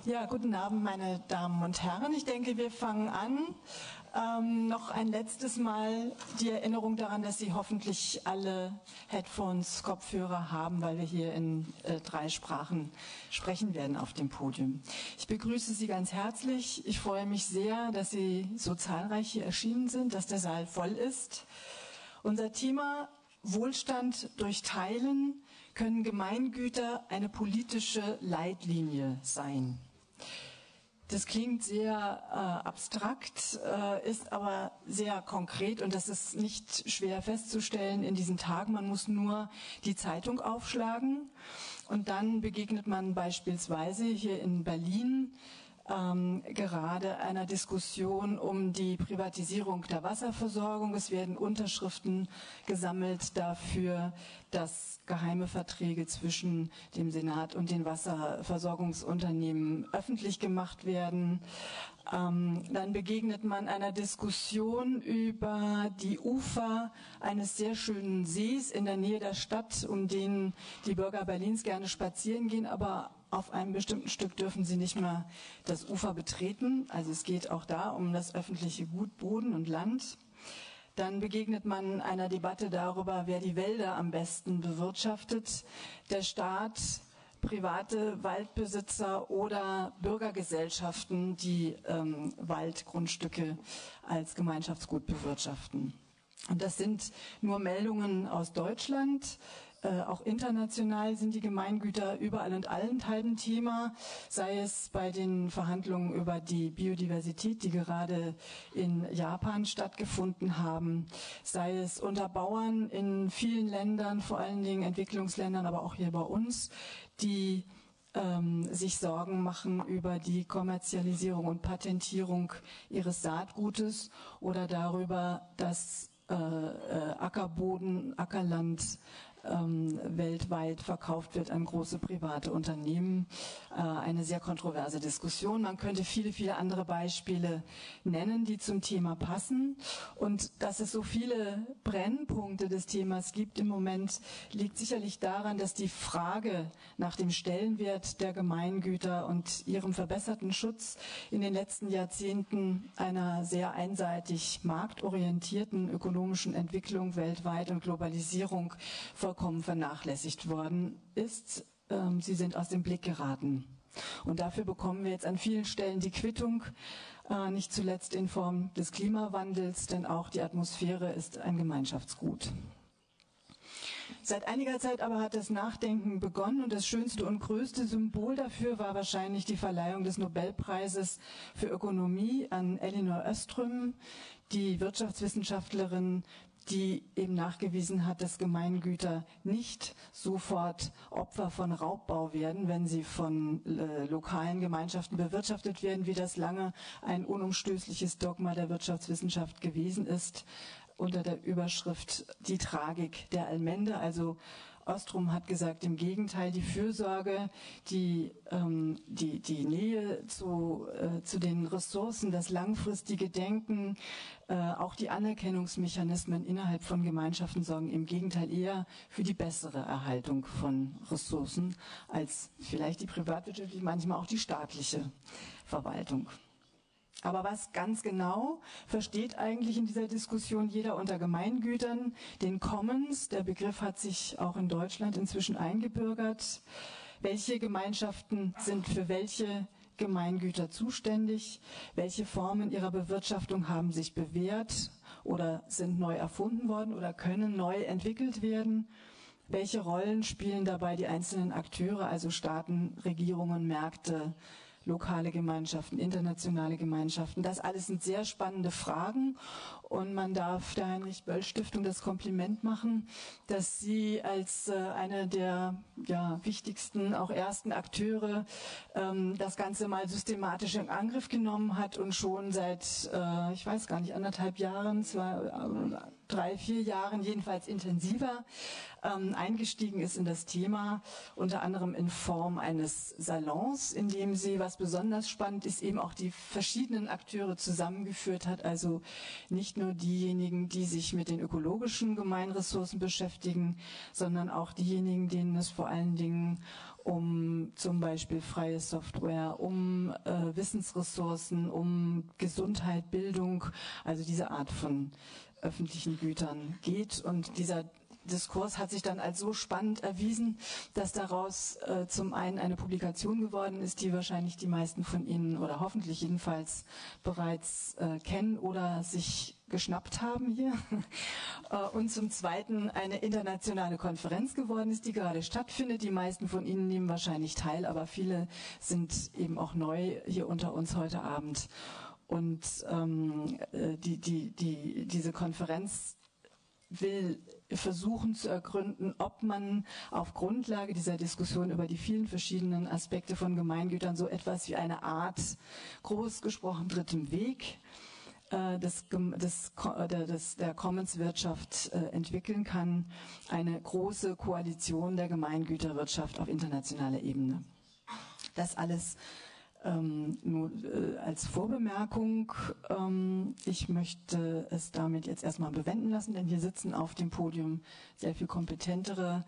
Ja, guten Abend, meine Damen und Herren. Ich denke, wir fangen an. Noch ein letztes Mal die Erinnerung daran, dass Sie hoffentlich alle Headphones, Kopfhörer haben, weil wir hier in 3 Sprachen sprechen werden auf dem Podium. Ich begrüße Sie ganz herzlich. Ich freue mich sehr, dass Sie so zahlreich hier erschienen sind, dass der Saal voll ist. Unser Thema: Wohlstand durch Teilen. Können Gemeingüter eine politische Leitlinie sein? Das klingt sehr abstrakt, ist aber sehr konkret und das ist nicht schwer festzustellen in diesen Tagen. Man muss nur die Zeitung aufschlagen und dann begegnet man beispielsweise hier in Berlin gerade einer Diskussion um die Privatisierung der Wasserversorgung. Es werden Unterschriften gesammelt dafür, dass geheime Verträge zwischen dem Senat und den Wasserversorgungsunternehmen öffentlich gemacht werden. Dann begegnet man einer Diskussion über die Ufer eines sehr schönen Sees in der Nähe der Stadt, um den die Bürger Berlins gerne spazieren gehen, aber auf einem bestimmten Stück dürfen sie nicht mehr das Ufer betreten. Also es geht auch da um das öffentliche Gut Boden und Land. Dann begegnet man einer Debatte darüber, wer die Wälder am besten bewirtschaftet. Der Staat, private Waldbesitzer oder Bürgergesellschaften, die Waldgrundstücke als Gemeinschaftsgut bewirtschaften. Und das sind nur Meldungen aus Deutschland. Auch international sind die Gemeingüter überall und allenthalben Thema, sei es bei den Verhandlungen über die Biodiversität, die gerade in Japan stattgefunden haben, sei es unter Bauern in vielen Ländern, vor allen Dingen Entwicklungsländern, aber auch hier bei uns, die sich Sorgen machen über die Kommerzialisierung und Patentierung ihres Saatgutes oder darüber, dass Ackerboden, Ackerland weltweit verkauft wird an große private Unternehmen. Eine sehr kontroverse Diskussion. Man könnte viele, viele andere Beispiele nennen, die zum Thema passen. Und dass es so viele Brennpunkte des Themas gibt im Moment, liegt sicherlich daran, dass die Frage nach dem Stellenwert der Gemeingüter und ihrem verbesserten Schutz in den letzten Jahrzehnten einer sehr einseitig marktorientierten ökonomischen Entwicklung weltweit und Globalisierung vollkommen vernachlässigt worden ist. Sie sind aus dem Blick geraten. Und dafür bekommen wir jetzt an vielen Stellen die Quittung, nicht zuletzt in Form des Klimawandels, denn auch die Atmosphäre ist ein Gemeinschaftsgut. Seit einiger Zeit aber hat das Nachdenken begonnen und das schönste und größte Symbol dafür war wahrscheinlich die Verleihung des Nobelpreises für Ökonomie an Elinor Ostrom, die Wirtschaftswissenschaftlerin, die eben nachgewiesen hat, dass Gemeingüter nicht sofort Opfer von Raubbau werden, wenn sie von lokalen Gemeinschaften bewirtschaftet werden, wie das lange ein unumstößliches Dogma der Wirtschaftswissenschaft gewesen ist, unter der Überschrift Die Tragik der Allmende. Also Ostrom hat gesagt, im Gegenteil, die Fürsorge, die Nähe zu den Ressourcen, das langfristige Denken, auch die Anerkennungsmechanismen innerhalb von Gemeinschaften sorgen im Gegenteil eher für die bessere Erhaltung von Ressourcen als vielleicht die privatwirtschaftliche, manchmal auch die staatliche Verwaltung. Aber was ganz genau versteht eigentlich in dieser Diskussion jeder unter Gemeingütern? Den Commons, der Begriff hat sich auch in Deutschland inzwischen eingebürgert. Welche Gemeinschaften sind für welche Gemeingüter zuständig? Welche Formen ihrer Bewirtschaftung haben sich bewährt oder sind neu erfunden worden oder können neu entwickelt werden? Welche Rollen spielen dabei die einzelnen Akteure, also Staaten, Regierungen, Märkte, lokale Gemeinschaften, internationale Gemeinschaften? Das alles sind sehr spannende Fragen und man darf der Heinrich-Böll-Stiftung das Kompliment machen, dass sie als eine der wichtigsten, auch ersten Akteure das Ganze mal systematisch in Angriff genommen hat und schon seit, ich weiß gar nicht, 1,5 Jahren, 3, 4 Jahren jedenfalls intensiver eingestiegen ist in das Thema, unter anderem in Form eines Salons, in dem sie, was besonders spannend ist, eben auch die verschiedenen Akteure zusammengeführt hat, also nicht nur diejenigen, die sich mit den ökologischen Gemeinressourcen beschäftigen, sondern auch diejenigen, denen es vor allen Dingen um zum Beispiel freie Software, um Wissensressourcen, um Gesundheit, Bildung, also diese Art von öffentlichen Gütern geht. Und dieser Diskurs hat sich dann als so spannend erwiesen, dass daraus zum einen eine Publikation geworden ist, die wahrscheinlich die meisten von Ihnen oder hoffentlich jedenfalls bereits kennen oder sich geschnappt haben hier. Und zum Zweiten eine internationale Konferenz geworden ist, die gerade stattfindet. Die meisten von Ihnen nehmen wahrscheinlich teil, aber viele sind eben auch neu hier unter uns heute Abend. Und diese Konferenz will versuchen zu ergründen, ob man auf Grundlage dieser Diskussion über die vielen verschiedenen Aspekte von Gemeingütern so etwas wie eine Art, groß gesprochen, dritten Weg der Commons-Wirtschaft entwickeln kann, eine große Koalition der Gemeingüterwirtschaft auf internationaler Ebene. Das alles nur als Vorbemerkung. Ich möchte es damit jetzt erstmal bewenden lassen, denn hier sitzen auf dem Podium sehr viel kompetentere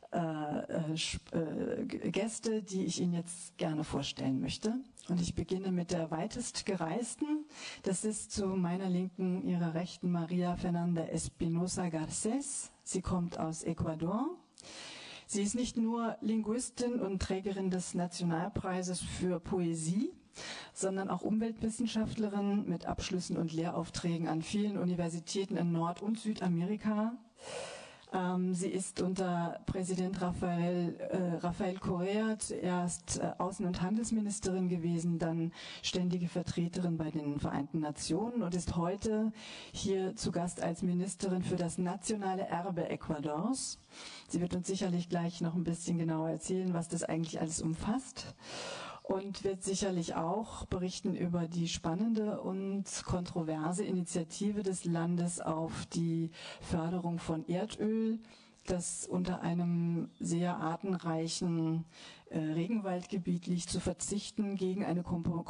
Gäste, die ich Ihnen jetzt gerne vorstellen möchte. Und ich beginne mit der weitest gereisten. Das ist zu meiner Linken, Ihrer Rechten, María Fernanda Espinosa Garcés. Sie kommt aus Ecuador. Sie ist nicht nur Linguistin und Trägerin des Nationalpreises für Poesie, sondern auch Umweltwissenschaftlerin mit Abschlüssen und Lehraufträgen an vielen Universitäten in Nord- und Südamerika. Sie ist unter Präsident Rafael Correa zuerst Außen- und Handelsministerin gewesen, dann ständige Vertreterin bei den Vereinten Nationen und ist heute hier zu Gast als Ministerin für das nationale Erbe Ecuadors. Sie wird uns sicherlich gleich noch ein bisschen genauer erzählen, was das eigentlich alles umfasst. Und wird sicherlich auch berichten über die spannende und kontroverse Initiative des Landes auf die Förderung von Erdöl, das unter einem sehr artenreichen Regenwaldgebiet liegt, zu verzichten gegen eine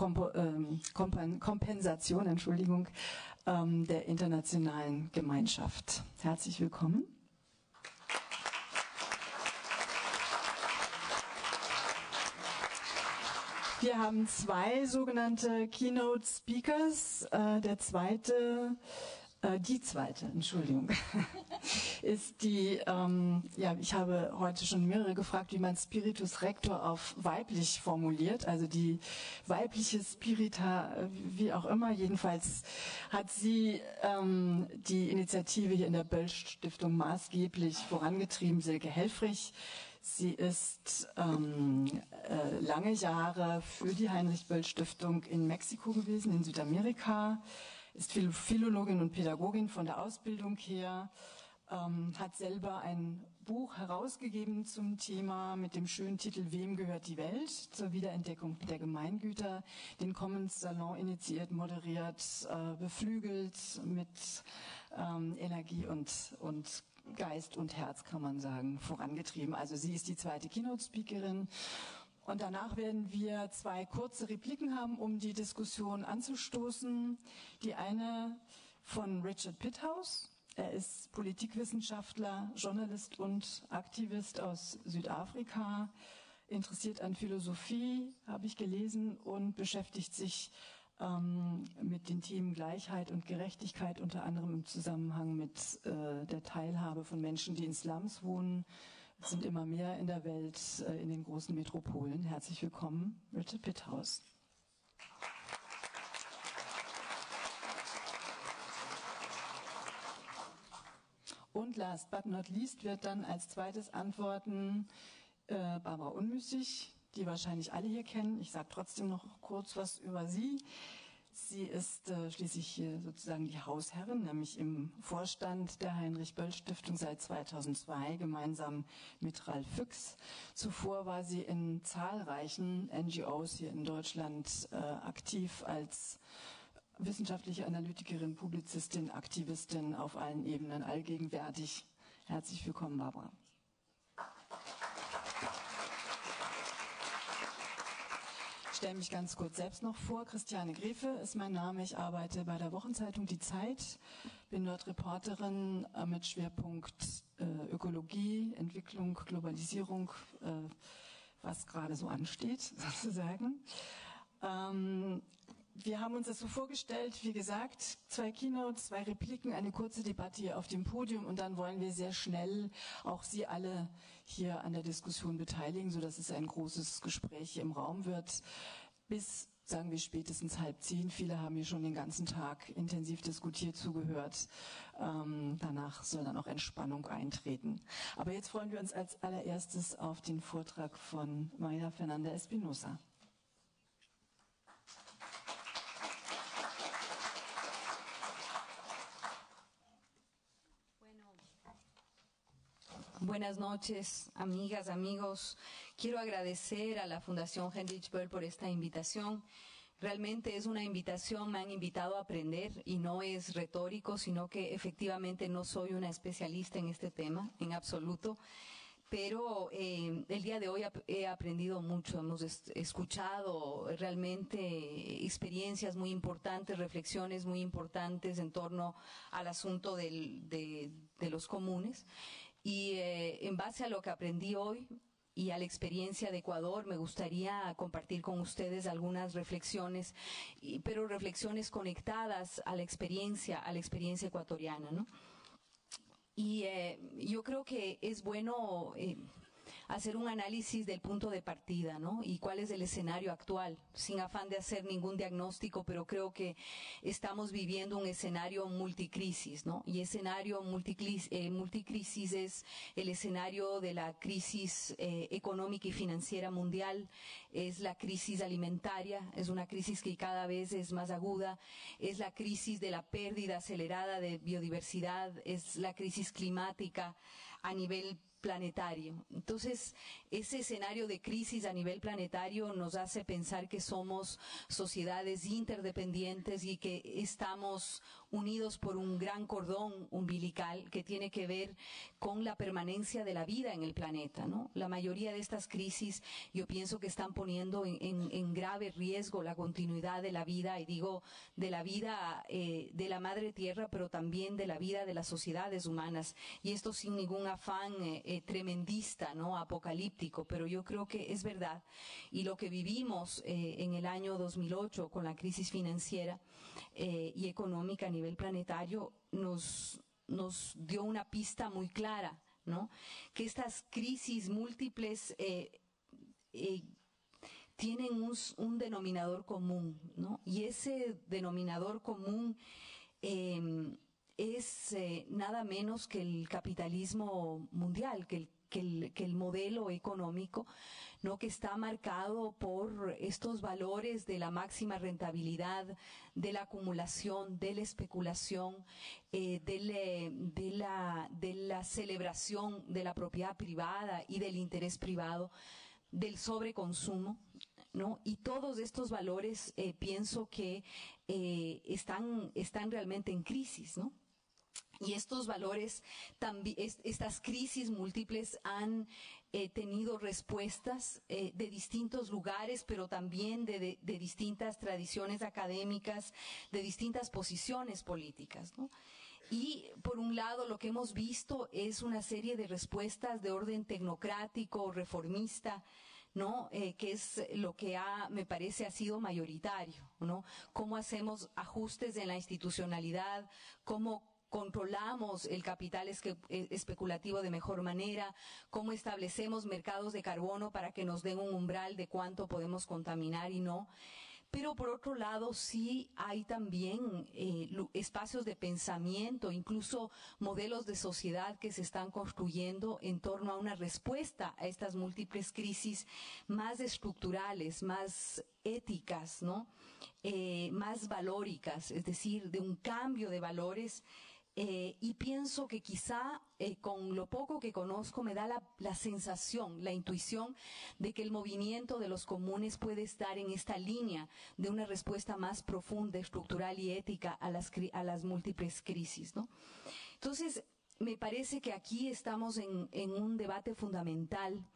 Kompensation, der internationalen Gemeinschaft. Herzlich willkommen. Wir haben zwei sogenannte Keynote Speakers. Die zweite, ist die, ich habe heute schon mehrere gefragt, wie man Spiritus Rector auf weiblich formuliert, also die weibliche Spirita, wie auch immer. Jedenfalls hat sie die Initiative hier in der Böll-Stiftung maßgeblich vorangetrieben, Silke Helfrich. Sie ist lange Jahre für die Heinrich-Böll-Stiftung in Mexiko gewesen, in Südamerika, ist Philologin und Pädagogin von der Ausbildung her, hat selber ein Buch herausgegeben zum Thema mit dem schönen Titel Wem gehört die Welt? Zur Wiederentdeckung der Gemeingüter, den Commons Salon initiiert, moderiert, beflügelt mit Energie und Geist und Herz, kann man sagen, vorangetrieben. Also sie ist die zweite Keynote-Speakerin. Und danach werden wir zwei kurze Repliken haben, um die Diskussion anzustoßen. Die eine von Richard Pithouse. Er ist Politikwissenschaftler, Journalist und Aktivist aus Südafrika, interessiert an Philosophie, habe ich gelesen, und beschäftigt sich mit den Themen Gleichheit und Gerechtigkeit, unter anderem im Zusammenhang mit der Teilhabe von Menschen, die in Slums wohnen. Es sind immer mehr in der Welt, in den großen Metropolen. Herzlich willkommen, Richard Pithouse. Und last but not least wird dann als zweites antworten Barbara Unmüßig, die wahrscheinlich alle hier kennen. Ich sage trotzdem noch kurz was über sie. Sie ist schließlich hier sozusagen die Hausherrin, nämlich im Vorstand der Heinrich-Böll-Stiftung seit 2002, gemeinsam mit Ralf Füchs. Zuvor war sie in zahlreichen NGOs hier in Deutschland aktiv als wissenschaftliche Analytikerin, Publizistin, Aktivistin auf allen Ebenen, allgegenwärtig. Herzlich willkommen, Barbara. stelle mich ganz kurz selbst noch vor. Christiane Grefe ist mein Name. Ich arbeite bei der Wochenzeitung Die Zeit, bin dort Reporterin mit Schwerpunkt Ökologie, Entwicklung, Globalisierung, was gerade so ansteht, sozusagen. Wir haben uns das so vorgestellt, wie gesagt, 2 Keynotes, 2 Repliken, eine kurze Debatte hier auf dem Podium und dann wollen wir sehr schnell auch Sie alle hier an der Diskussion beteiligen, sodass es ein großes Gespräch hier im Raum wird, bis, sagen wir, spätestens 9:30. Viele haben hier schon den ganzen Tag intensiv diskutiert, zugehört. Danach soll dann auch Entspannung eintreten. Aber jetzt freuen wir uns als allererstes auf den Vortrag von María Fernanda Espinosa. Buenas noches, amigas, amigos. Quiero agradecer a la Fundación Heinrich-Böll por esta invitación. Realmente es una invitación, me han invitado a aprender y no es retórico, sino que efectivamente no soy una especialista en este tema, en absoluto. Pero el día de hoy he aprendido mucho, hemos escuchado realmente experiencias muy importantes, reflexiones muy importantes en torno al asunto de los comunes. Y en base a lo que aprendí hoy y a la experiencia de Ecuador, me gustaría compartir con ustedes algunas reflexiones, pero reflexiones conectadas a la experiencia ecuatoriana, ¿no? Y yo creo que es bueno hacer un análisis del punto de partida, ¿no? Y cuál es el escenario actual, sin afán de hacer ningún diagnóstico, pero creo que estamos viviendo un escenario multicrisis, ¿no? Y escenario multicrisis es el escenario de la crisis económica y financiera mundial, es la crisis alimentaria, es una crisis que cada vez es más aguda, es la crisis de la pérdida acelerada de biodiversidad, es la crisis climática a nivel planetario. Entonces, ese escenario de crisis a nivel planetario nos hace pensar que somos sociedades interdependientes y que estamos unidos por un gran cordón umbilical que tiene que ver con la permanencia de la vida en el planeta, ¿no? La mayoría de estas crisis yo pienso que están poniendo en grave riesgo la continuidad de la vida, y digo de la vida de la madre tierra, pero también de la vida de las sociedades humanas, y esto sin ningún afán tremendista, ¿no? Apocalíptico, pero yo creo que es verdad. Y lo que vivimos en el año 2008 con la crisis financiera y económica a nivel planetario nos dio una pista muy clara, ¿no? Que estas crisis múltiples tienen un denominador común, ¿no? Y ese denominador común es nada menos que el capitalismo mundial, que el modelo económico, ¿no? Que está marcado por estos valores de la máxima rentabilidad, de la acumulación, de la especulación, de la celebración de la propiedad privada y del interés privado, del sobreconsumo, ¿no? Y todos estos valores pienso que están realmente en crisis, ¿no? Y estos valores, estas crisis múltiples han tenido respuestas de distintos lugares, pero también de distintas tradiciones académicas, de distintas posiciones políticas, ¿no? Y por un lado lo que hemos visto es una serie de respuestas de orden tecnocrático, reformista, ¿no? Que es lo que me parece ha sido mayoritario, ¿no? Cómo hacemos ajustes en la institucionalidad, cómo controlamos el capital especulativo de mejor manera, cómo establecemos mercados de carbono para que nos den un umbral de cuánto podemos contaminar y no. Pero por otro lado sí hay también espacios de pensamiento, incluso modelos de sociedad que se están construyendo en torno a una respuesta a estas múltiples crisis más estructurales, más éticas, ¿no? Más valóricas, es decir, de un cambio de valores. Y pienso que quizá con lo poco que conozco me da la sensación, la intuición de que el movimiento de los comunes puede estar en esta línea de una respuesta más profunda, estructural y ética a las múltiples crisis, ¿no? Entonces, me parece que aquí estamos en un debate fundamental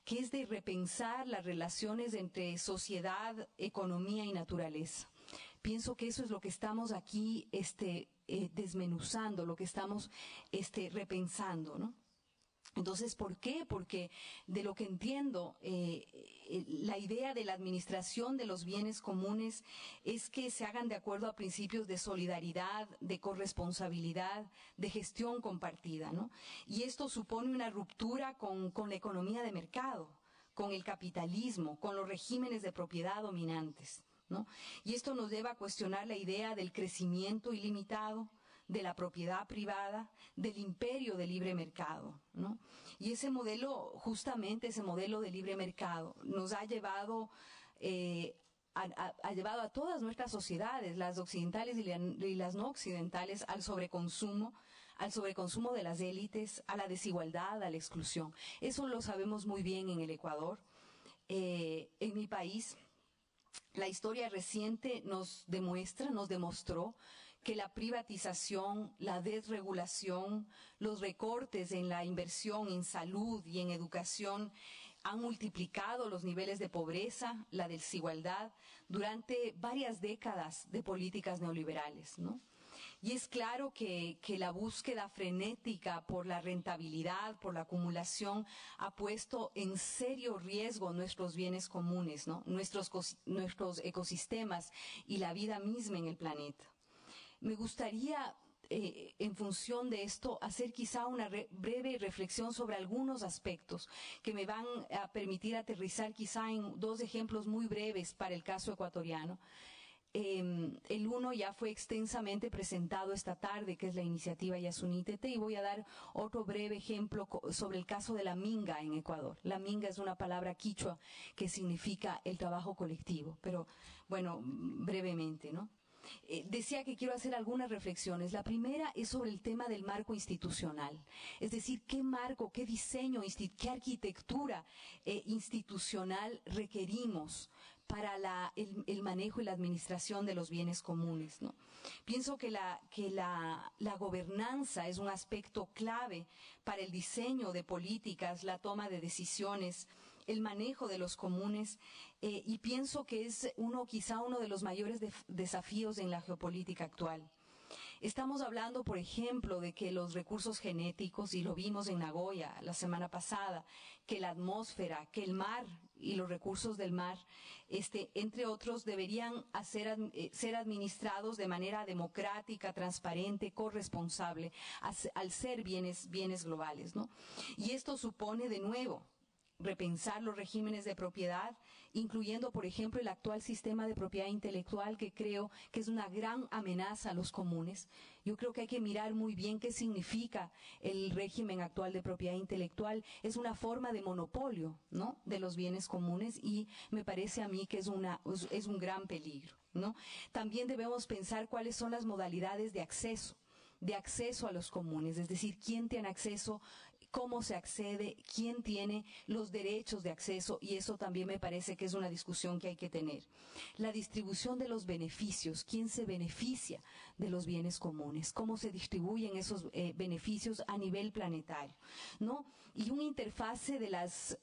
que es de repensar las relaciones entre sociedad, economía y naturaleza. Pienso que eso es lo que estamos aquí desmenuzando, lo que estamos repensando, ¿no? Entonces, ¿por qué? Porque de lo que entiendo, la idea de la administración de los bienes comunes es que se hagan de acuerdo a principios de solidaridad, de corresponsabilidad, de gestión compartida, ¿no? Y esto supone una ruptura con la economía de mercado, con el capitalismo, con los regímenes de propiedad dominantes, ¿no? Y esto nos lleva a cuestionar la idea del crecimiento ilimitado, de la propiedad privada, del imperio de libre mercado, ¿no? Y ese modelo, justamente ese modelo de libre mercado, nos ha llevado a todas nuestras sociedades, las occidentales y las no occidentales, al sobreconsumo de las élites, a la desigualdad, a la exclusión. Eso lo sabemos muy bien en el Ecuador. En mi país, la historia reciente nos demostró que la privatización, la desregulación, los recortes en la inversión en salud y en educación han multiplicado los niveles de pobreza, la desigualdad, durante varias décadas de políticas neoliberales, ¿no? Y es claro que la búsqueda frenética por la rentabilidad, por la acumulación, ha puesto en serio riesgo nuestros bienes comunes, ¿no? Nuestros ecosistemas y la vida misma en el planeta. Me gustaría, en función de esto, hacer quizá una breve reflexión sobre algunos aspectos que me van a permitir aterrizar quizá en dos ejemplos muy breves para el caso ecuatoriano. El uno ya fue extensamente presentado esta tarde, que es la iniciativa Yasunítete, y voy a dar otro breve ejemplo sobre el caso de la minga en Ecuador. La minga es una palabra quichua que significa el trabajo colectivo, pero bueno, brevemente, ¿no? Decía que quiero hacer algunas reflexiones. La primera es sobre el tema del marco institucional, es decir, qué marco, qué diseño, qué arquitectura institucional requerimos para el manejo y la administración de los bienes comunes, ¿no? Pienso que la gobernanza es un aspecto clave para el diseño de políticas, la toma de decisiones, el manejo de los comunes, y pienso que es quizá uno de los mayores desafíos en la geopolítica actual. Estamos hablando, por ejemplo, de que los recursos genéticos, y lo vimos en Nagoya la semana pasada, que la atmósfera, que el mar y los recursos del mar, entre otros, deberían ser administrados de manera democrática, transparente, corresponsable, al ser bienes globales, ¿no? Y esto supone, de nuevo, repensar los regímenes de propiedad, incluyendo, por ejemplo, el actual sistema de propiedad intelectual, que creo que es una gran amenaza a los comunes. Yo creo que hay que mirar muy bien qué significa el régimen actual de propiedad intelectual. Es una forma de monopolio, ¿no?, de los bienes comunes, y me parece a mí que es un gran peligro, ¿no? También debemos pensar cuáles son las modalidades de acceso a los comunes, es decir, quién tiene acceso, cómo se accede, quién tiene los derechos de acceso, y eso también me parece que es una discusión que hay que tener. La distribución de los beneficios, quién se beneficia de los bienes comunes, cómo se distribuyen esos beneficios a nivel planetario, ¿no? Y una interfase de las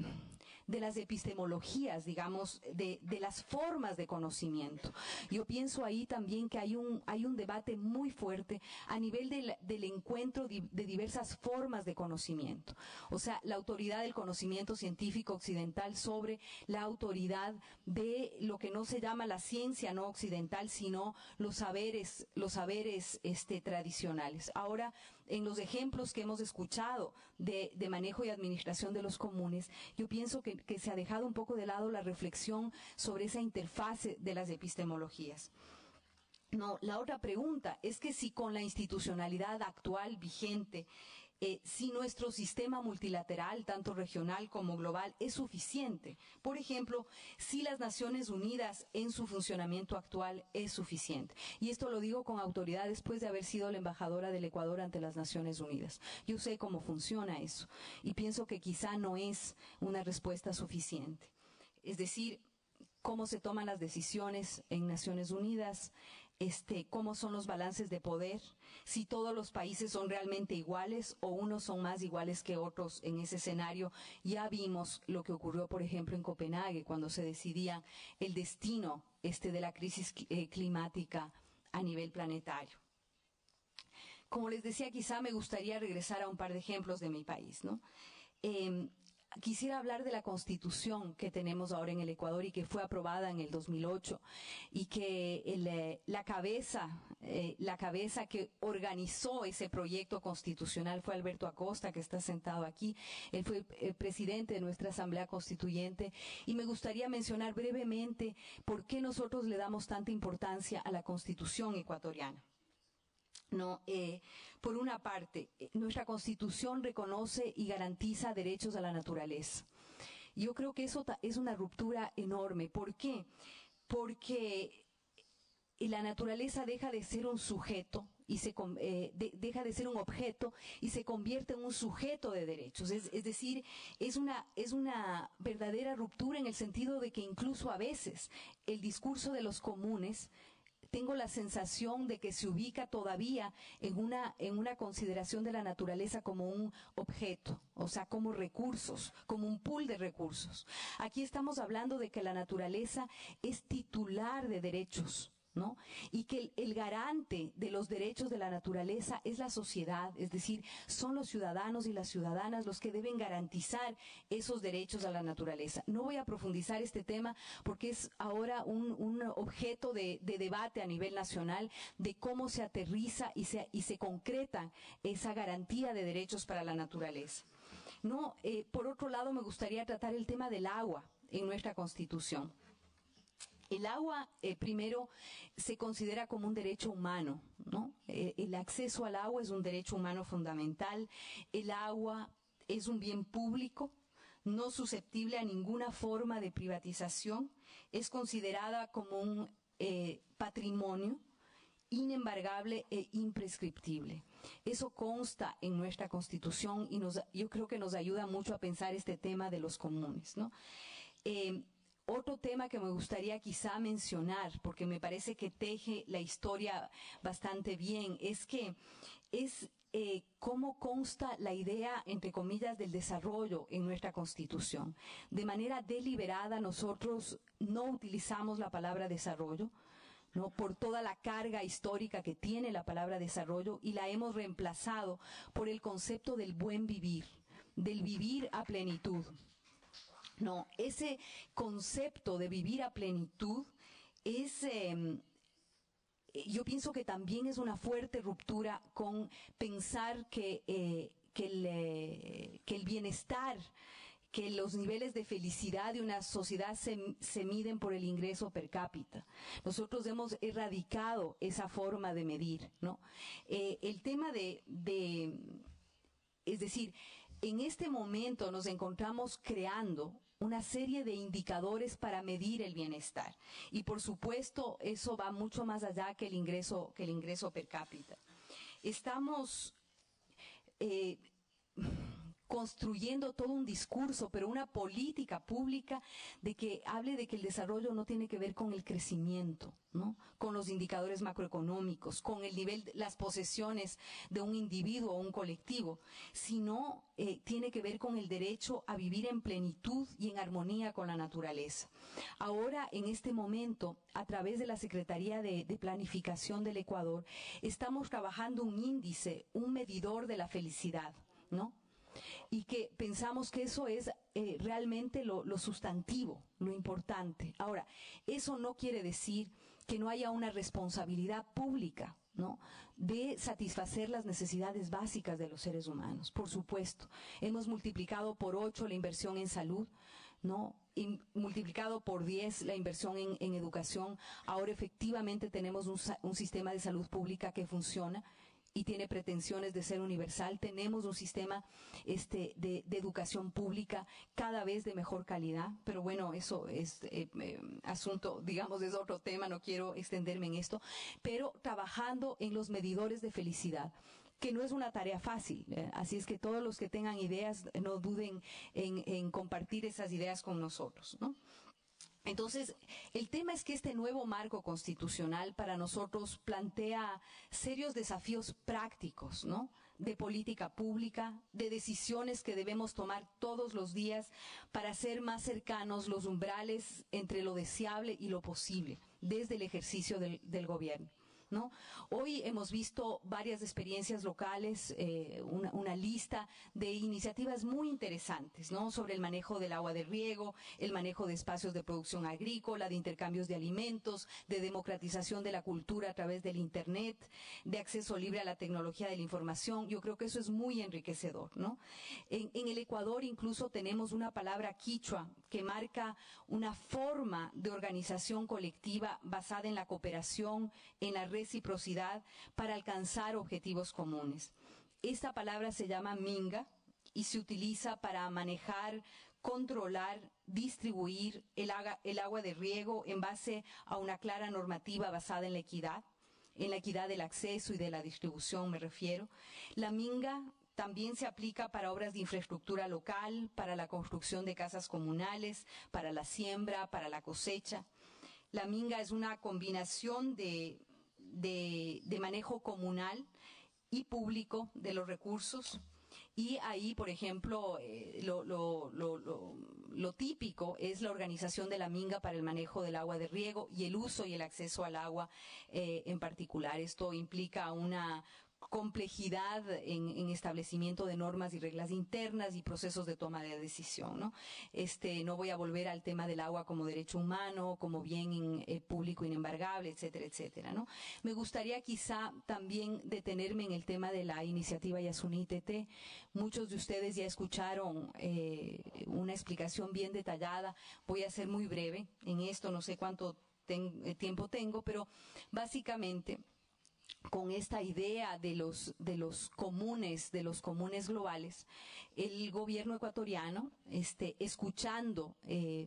epistemologías, digamos, de las formas de conocimiento. Yo pienso ahí también que hay un debate muy fuerte a nivel del encuentro de diversas formas de conocimiento. O sea, la autoridad del conocimiento científico occidental sobre la autoridad de lo que no se llama la ciencia no occidental, sino los saberes tradicionales. Ahora, en los ejemplos que hemos escuchado de manejo y administración de los comunes, yo pienso que se ha dejado un poco de lado la reflexión sobre esa interfase de las epistemologías. No, la otra pregunta es que si con la institucionalidad actual vigente, si nuestro sistema multilateral, tanto regional como global, es suficiente. Por ejemplo, si las Naciones Unidas en su funcionamiento actual es suficiente. Y esto lo digo con autoridad después de haber sido la embajadora del Ecuador ante las Naciones Unidas. Yo sé cómo funciona eso y pienso que quizá no es una respuesta suficiente. Es decir, cómo se toman las decisiones en Naciones Unidas, cómo son los balances de poder, si todos los países son realmente iguales o unos son más iguales que otros en ese escenario. Ya vimos lo que ocurrió, por ejemplo, en Copenhague, cuando se decidía el destino de la crisis climática a nivel planetario. Como les decía, quizá me gustaría regresar a un par de ejemplos de mi país, ¿no? Quisiera hablar de la Constitución que tenemos ahora en el Ecuador y que fue aprobada en el 2008 y que la cabeza que organizó ese proyecto constitucional fue Alberto Acosta, que está sentado aquí. Él fue presidente de nuestra Asamblea Constituyente y me gustaría mencionar brevemente por qué nosotros le damos tanta importancia a la Constitución ecuatoriana. No, por una parte, nuestra Constitución reconoce y garantiza derechos a la naturaleza. Yo creo que eso es una ruptura enorme. ¿Por qué? Porque la naturaleza deja de ser un sujeto y deja de ser un objeto y se convierte en un sujeto de derechos. Es decir, es una verdadera ruptura en el sentido de que incluso a veces el discurso de los comunes, tengo la sensación de que se ubica todavía en una consideración de la naturaleza como un objeto, o sea, como recursos, como un pool de recursos. Aquí estamos hablando de que la naturaleza es titular de derechos, ¿no? Y que el garante de los derechos de la naturaleza es la sociedad, es decir, son los ciudadanos y las ciudadanas los que deben garantizar esos derechos a la naturaleza. No voy a profundizar este tema porque es ahora un objeto de debate a nivel nacional de cómo se aterriza y se concreta esa garantía de derechos para la naturaleza. No, por otro lado, me gustaría tratar el tema del agua en nuestra Constitución. El agua, primero, se considera como un derecho humano, ¿no? El acceso al agua es un derecho humano fundamental. El agua es un bien público, no susceptible a ninguna forma de privatización. Es considerada como un patrimonio inembargable e imprescriptible. Eso consta en nuestra Constitución y yo creo que nos ayuda mucho a pensar este tema de los comunes, ¿no? Otro tema que me gustaría quizá mencionar, porque me parece que teje la historia bastante bien, es cómo consta la idea, entre comillas, del desarrollo en nuestra Constitución. De manera deliberada nosotros no utilizamos la palabra desarrollo, ¿no? Por toda la carga histórica que tiene la palabra desarrollo, y la hemos reemplazado por el concepto del buen vivir, del vivir a plenitud. No, ese concepto de vivir a plenitud yo pienso que también es una fuerte ruptura con pensar que el bienestar, que los niveles de felicidad de una sociedad se miden por el ingreso per cápita. Nosotros hemos erradicado esa forma de medir, ¿no? El tema es decir, en este momento nos encontramos creando una serie de indicadores para medir el bienestar. Y por supuesto, eso va mucho más allá que el ingreso per cápita. Estamos construyendo todo un discurso, pero una política pública de que hable de que el desarrollo no tiene que ver con el crecimiento, ¿no? Con los indicadores macroeconómicos, con el nivel, las posesiones de un individuo o un colectivo, sino tiene que ver con el derecho a vivir en plenitud y en armonía con la naturaleza. Ahora, en este momento, a través de la Secretaría de Planificación del Ecuador, estamos trabajando un índice, un medidor de la felicidad, ¿no? Y que pensamos que eso es realmente lo sustantivo, lo importante. Ahora, eso no quiere decir que no haya una responsabilidad pública, ¿no?, de satisfacer las necesidades básicas de los seres humanos. Por supuesto, hemos multiplicado por 8 la inversión en salud, ¿no?, y multiplicado por 10 la inversión en educación. Ahora efectivamente tenemos un sistema de salud pública que funciona y tiene pretensiones de ser universal. Tenemos un sistema de educación pública cada vez de mejor calidad, pero bueno, eso es asunto, digamos, es otro tema, no quiero extenderme en esto, pero trabajando en los medidores de felicidad, que no es una tarea fácil, así es que todos los que tengan ideas no duden en compartir esas ideas con nosotros, ¿no? Entonces, el tema es que este nuevo marco constitucional para nosotros plantea serios desafíos prácticos, ¿no?, de política pública, de decisiones que debemos tomar todos los días para hacer más cercanos los umbrales entre lo deseable y lo posible desde el ejercicio del gobierno, ¿no? Hoy hemos visto varias experiencias locales, una lista de iniciativas muy interesantes, ¿no?, sobre el manejo del agua de riego, el manejo de espacios de producción agrícola, de intercambios de alimentos, de democratización de la cultura a través del Internet, de acceso libre a la tecnología de la información. Yo creo que eso es muy enriquecedor, ¿no? En el Ecuador incluso tenemos una palabra quichua que marca una forma de organización colectiva basada en la cooperación, en la reciprocidad para alcanzar objetivos comunes. Esta palabra se llama minga y se utiliza para manejar, controlar, distribuir el agua de riego en base a una clara normativa basada en la equidad del acceso y de la distribución me refiero. La minga también se aplica para obras de infraestructura local, para la construcción de casas comunales, para la siembra, para la cosecha. La minga es una combinación de manejo comunal y público de los recursos. Y ahí, por ejemplo, lo típico es la organización de la minga para el manejo del agua de riego y el uso y el acceso al agua en particular. Esto implica una complejidad en establecimiento de normas y reglas internas y procesos de toma de decisión, ¿no? No voy a volver al tema del agua como derecho humano, como bien público inembargable, etcétera, etcétera, ¿no? Me gustaría quizá también detenerme en el tema de la iniciativa Yasuní TT. Muchos de ustedes ya escucharon una explicación bien detallada. Voy a ser muy breve en esto, no sé cuánto tiempo tengo, pero básicamente con esta idea de los comunes globales, el gobierno ecuatoriano, escuchando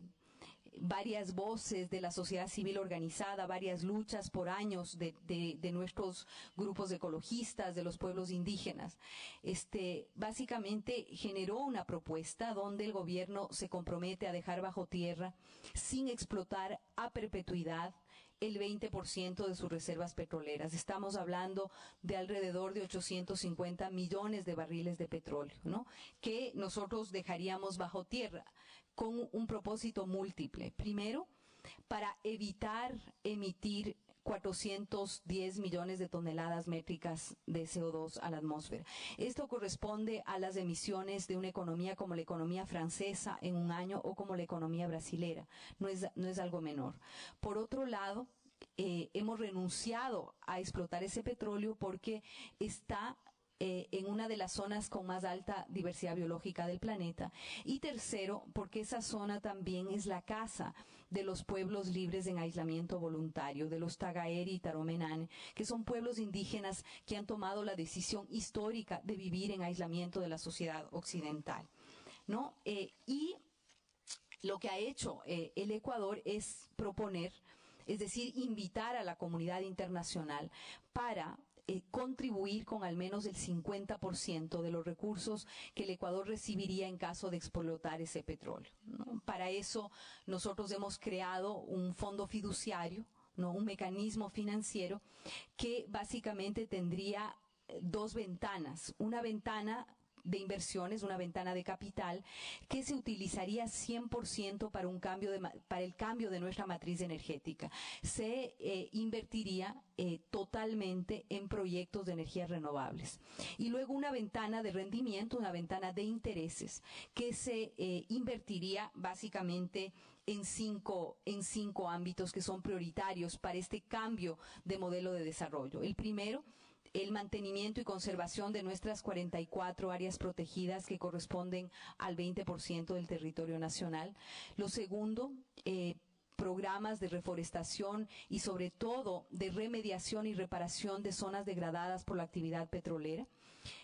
varias voces de la sociedad civil organizada, varias luchas por años de nuestros grupos ecologistas, de los pueblos indígenas, básicamente generó una propuesta donde el gobierno se compromete a dejar bajo tierra, sin explotar a perpetuidad, el 20% de sus reservas petroleras. Estamos hablando de alrededor de 850 millones de barriles de petróleo, ¿no?, que nosotros dejaríamos bajo tierra con un propósito múltiple. Primero, para evitar emitir 410 millones de toneladas métricas de CO2 a la atmósfera. Esto corresponde a las emisiones de una economía como la economía francesa en un año o como la economía brasilera. No es algo menor. Por otro lado, hemos renunciado a explotar ese petróleo porque está en una de las zonas con más alta diversidad biológica del planeta. Y tercero, porque esa zona también es la casa de los pueblos libres en aislamiento voluntario, de los Tagaeri y Taromenane, que son pueblos indígenas que han tomado la decisión histórica de vivir en aislamiento de la sociedad occidental, ¿no? Y lo que ha hecho el Ecuador es proponer, es decir, invitar a la comunidad internacional para contribuir con al menos el 50% de los recursos que el Ecuador recibiría en caso de explotar ese petróleo, ¿no? Para eso nosotros hemos creado un fondo fiduciario, ¿no?, un mecanismo financiero que básicamente tendría dos ventanas. Una ventana de inversiones, una ventana de capital que se utilizaría 100% para el cambio de nuestra matriz energética. Se invertiría totalmente en proyectos de energías renovables. Y luego una ventana de rendimiento, una ventana de intereses que se invertiría básicamente en cinco ámbitos que son prioritarios para este cambio de modelo de desarrollo. El primero, el mantenimiento y conservación de nuestras 44 áreas protegidas que corresponden al 20% del territorio nacional. Lo segundo, programas de reforestación y sobre todo de remediación y reparación de zonas degradadas por la actividad petrolera.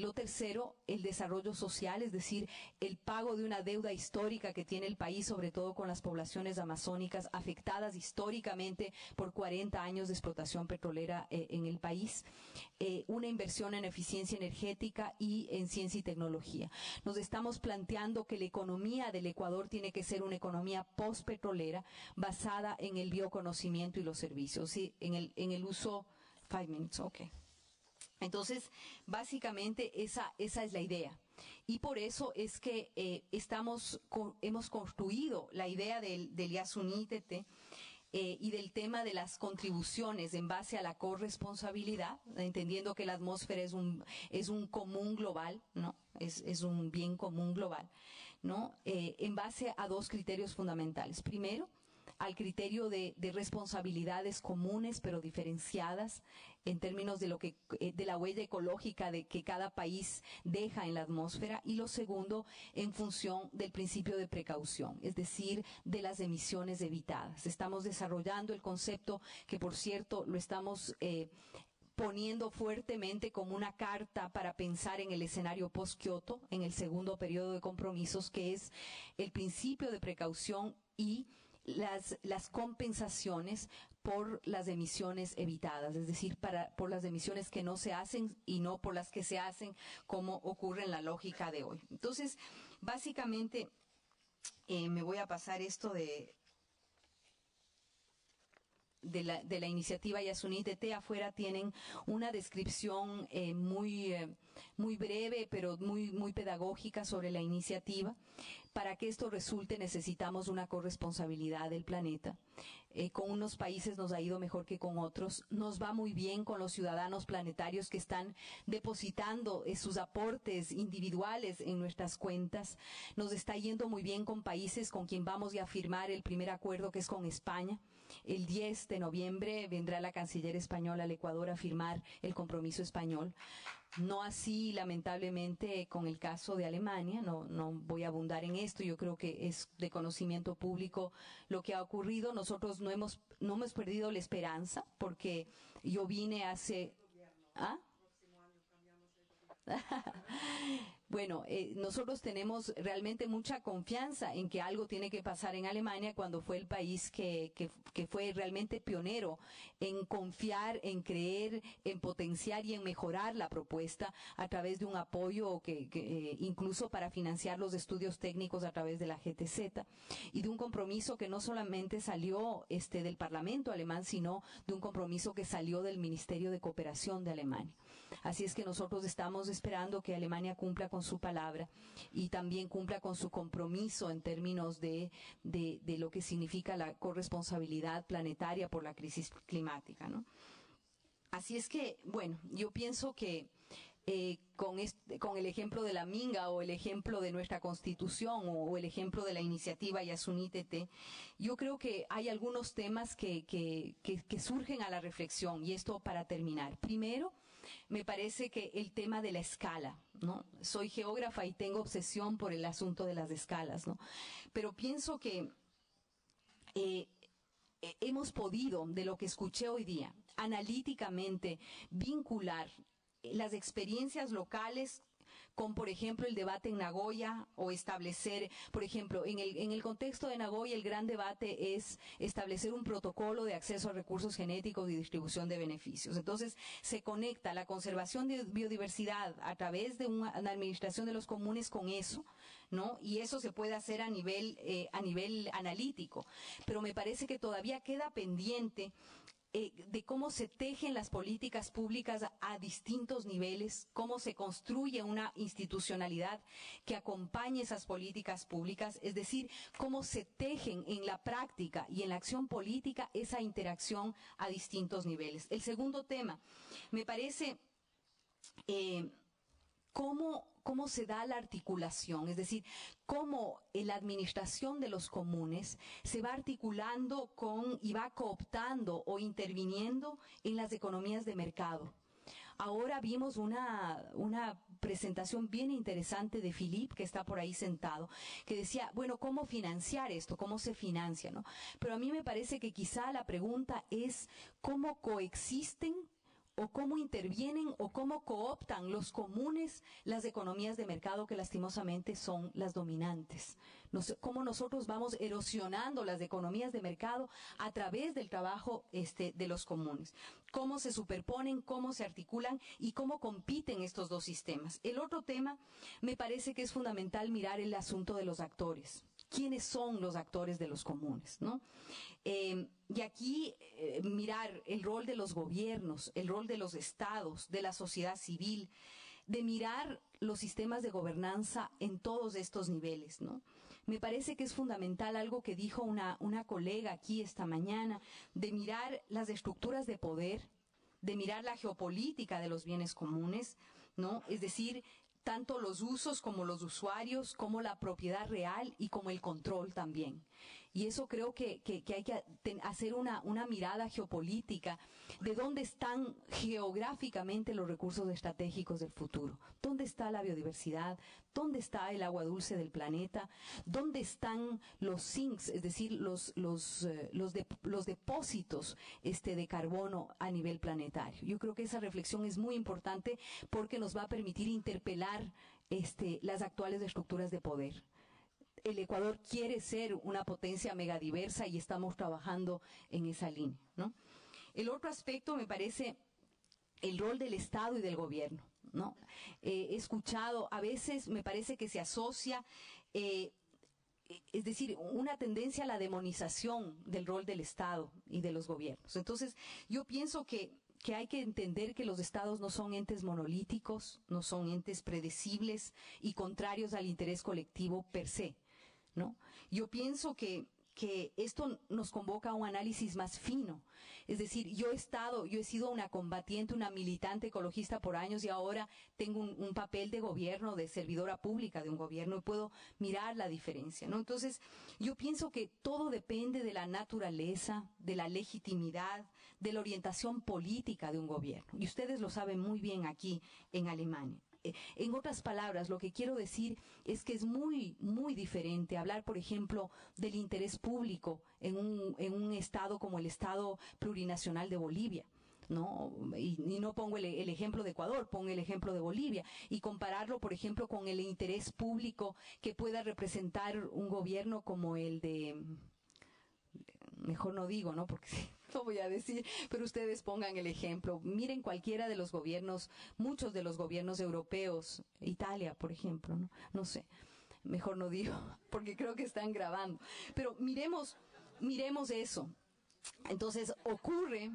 Lo tercero, el desarrollo social, es decir, el pago de una deuda histórica que tiene el país, sobre todo con las poblaciones amazónicas afectadas históricamente por 40 años de explotación petrolera en el país. Una inversión en eficiencia energética y en ciencia y tecnología. Nos estamos planteando que la economía del Ecuador tiene que ser una economía postpetrolera basada en el bioconocimiento y los servicios, ¿sí? en el uso... 5 minutes, ok. Entonces, básicamente esa es la idea. Y por eso es que hemos construido la idea del Yasunítete y del tema de las contribuciones en base a la corresponsabilidad, entendiendo que la atmósfera es un común global, ¿no? Es un bien común global, ¿no? En base a dos criterios fundamentales. Primero, al criterio de responsabilidades comunes pero diferenciadas en términos de la huella ecológica que cada país deja en la atmósfera, y lo segundo en función del principio de precaución, es decir, de las emisiones evitadas. Estamos desarrollando el concepto que, por cierto, lo estamos poniendo fuertemente como una carta para pensar en el escenario post-Kioto, en el segundo periodo de compromisos, que es el principio de precaución y las compensaciones por las emisiones evitadas, es decir, por las emisiones que no se hacen y no por las que se hacen, como ocurre en la lógica de hoy. Entonces, básicamente, me voy a pasar esto de la iniciativa Yasunítete. Afuera tienen una descripción muy breve, pero muy pedagógica sobre la iniciativa. Para que esto resulte necesitamos una corresponsabilidad del planeta. Con unos países nos ha ido mejor que con otros. Nos va muy bien con los ciudadanos planetarios que están depositando sus aportes individuales en nuestras cuentas. Nos está yendo muy bien con países con quien vamos a firmar el primer acuerdo, que es con España. El 10 de noviembre vendrá la canciller española al Ecuador a firmar el compromiso español. No así, lamentablemente, con el caso de Alemania. No voy a abundar en esto. Yo creo que es de conocimiento público lo que ha ocurrido. Nosotros no hemos perdido la esperanza, porque yo vine hace... ¿Ah? Bueno, nosotros tenemos realmente mucha confianza en que algo tiene que pasar en Alemania, cuando fue el país que fue realmente pionero en confiar, en creer, en potenciar y en mejorar la propuesta a través de un apoyo que incluso para financiar los estudios técnicos a través de la GTZ, y de un compromiso que no solamente salió del Parlamento alemán, sino de un compromiso que salió del Ministerio de Cooperación de Alemania. Así es que nosotros estamos esperando que Alemania cumpla con su palabra y también cumpla con su compromiso en términos de lo que significa la corresponsabilidad planetaria por la crisis climática, ¿no? Así es que, bueno, yo pienso que con el ejemplo de la Minga, o el ejemplo de nuestra Constitución, o el ejemplo de la iniciativa Yasunítete, yo creo que hay algunos temas que surgen a la reflexión, y esto para terminar. Primero, me parece que el tema de la escala, ¿no? Soy geógrafa y tengo obsesión por el asunto de las escalas, ¿no? Pero pienso que hemos podido, de lo que escuché hoy día, analíticamente vincular las experiencias locales con, por ejemplo, el debate en Nagoya, o establecer, por ejemplo, en el contexto de Nagoya, el gran debate es establecer un protocolo de acceso a recursos genéticos y distribución de beneficios. Entonces, se conecta la conservación de biodiversidad a través de una administración de los comunes con eso, ¿no? Y eso se puede hacer a nivel analítico. Pero me parece que todavía queda pendiente de cómo se tejen las políticas públicas a distintos niveles, cómo se construye una institucionalidad que acompañe esas políticas públicas, es decir, cómo se tejen en la práctica y en la acción política esa interacción a distintos niveles. El segundo tema, me parece cómo se da la articulación, es decir, cómo la administración de los comunes se va articulando y va cooptando o interviniendo en las economías de mercado. Ahora vimos una presentación bien interesante de Philippe, que está por ahí sentado, que decía, bueno, ¿cómo financiar esto? ¿Cómo se financia, no? Pero a mí me parece que quizá la pregunta es cómo coexisten o cómo intervienen o cómo cooptan los comunes las economías de mercado que lastimosamente son las dominantes. Cómo nosotros vamos erosionando las economías de mercado a través del trabajo de los comunes. Cómo se superponen, cómo se articulan y cómo compiten estos dos sistemas. El otro tema me parece que es fundamental mirar el asunto de los actores. ¿Quiénes son los actores de los comunes, ¿no? Y aquí mirar el rol de los gobiernos, el rol de los estados, de la sociedad civil, de mirar los sistemas de gobernanza en todos estos niveles, ¿no? Me parece que es fundamental algo que dijo una colega aquí esta mañana, de mirar las estructuras de poder, de mirar la geopolítica de los bienes comunes, ¿no? Es decir, tanto los usos como los usuarios, como la propiedad real y como el control también. Y eso creo que hay que hacer una mirada geopolítica de dónde están geográficamente los recursos estratégicos del futuro. ¿Dónde está la biodiversidad? ¿Dónde está el agua dulce del planeta? ¿Dónde están los sinks, es decir, los depósitos de carbono a nivel planetario? Yo creo que esa reflexión es muy importante porque nos va a permitir interpelar las actuales estructuras de poder. El Ecuador quiere ser una potencia megadiversa y estamos trabajando en esa línea, ¿no? El otro aspecto me parece el rol del Estado y del gobierno, ¿no? He escuchado, a veces me parece que se asocia, es decir, una tendencia a la demonización del rol del Estado y de los gobiernos. Entonces, yo pienso que hay que entender que los estados no son entes monolíticos, no son entes predecibles y contrarios al interés colectivo per se, ¿no? Yo pienso que esto nos convoca a un análisis más fino. Es decir, yo he sido una combatiente, una militante ecologista por años y ahora tengo un papel de gobierno, de servidora pública de un gobierno y puedo mirar la diferencia, ¿no? Entonces, yo pienso que todo depende de la naturaleza, de la legitimidad, de la orientación política de un gobierno. Y ustedes lo saben muy bien aquí en Alemania. En otras palabras, lo que quiero decir es que es muy, muy diferente hablar, por ejemplo, del interés público en un estado como el Estado Plurinacional de Bolivia, ¿no? Y no pongo el ejemplo de Ecuador, pongo el ejemplo de Bolivia y compararlo, por ejemplo, con el interés público que pueda representar un gobierno como el de... Mejor no digo, ¿no? Porque no voy a decir, pero ustedes pongan el ejemplo. Miren cualquiera de los gobiernos, muchos de los gobiernos europeos, Italia, por ejemplo, ¿no? No sé, mejor no digo, porque creo que están grabando. Pero miremos eso. Entonces, ocurre,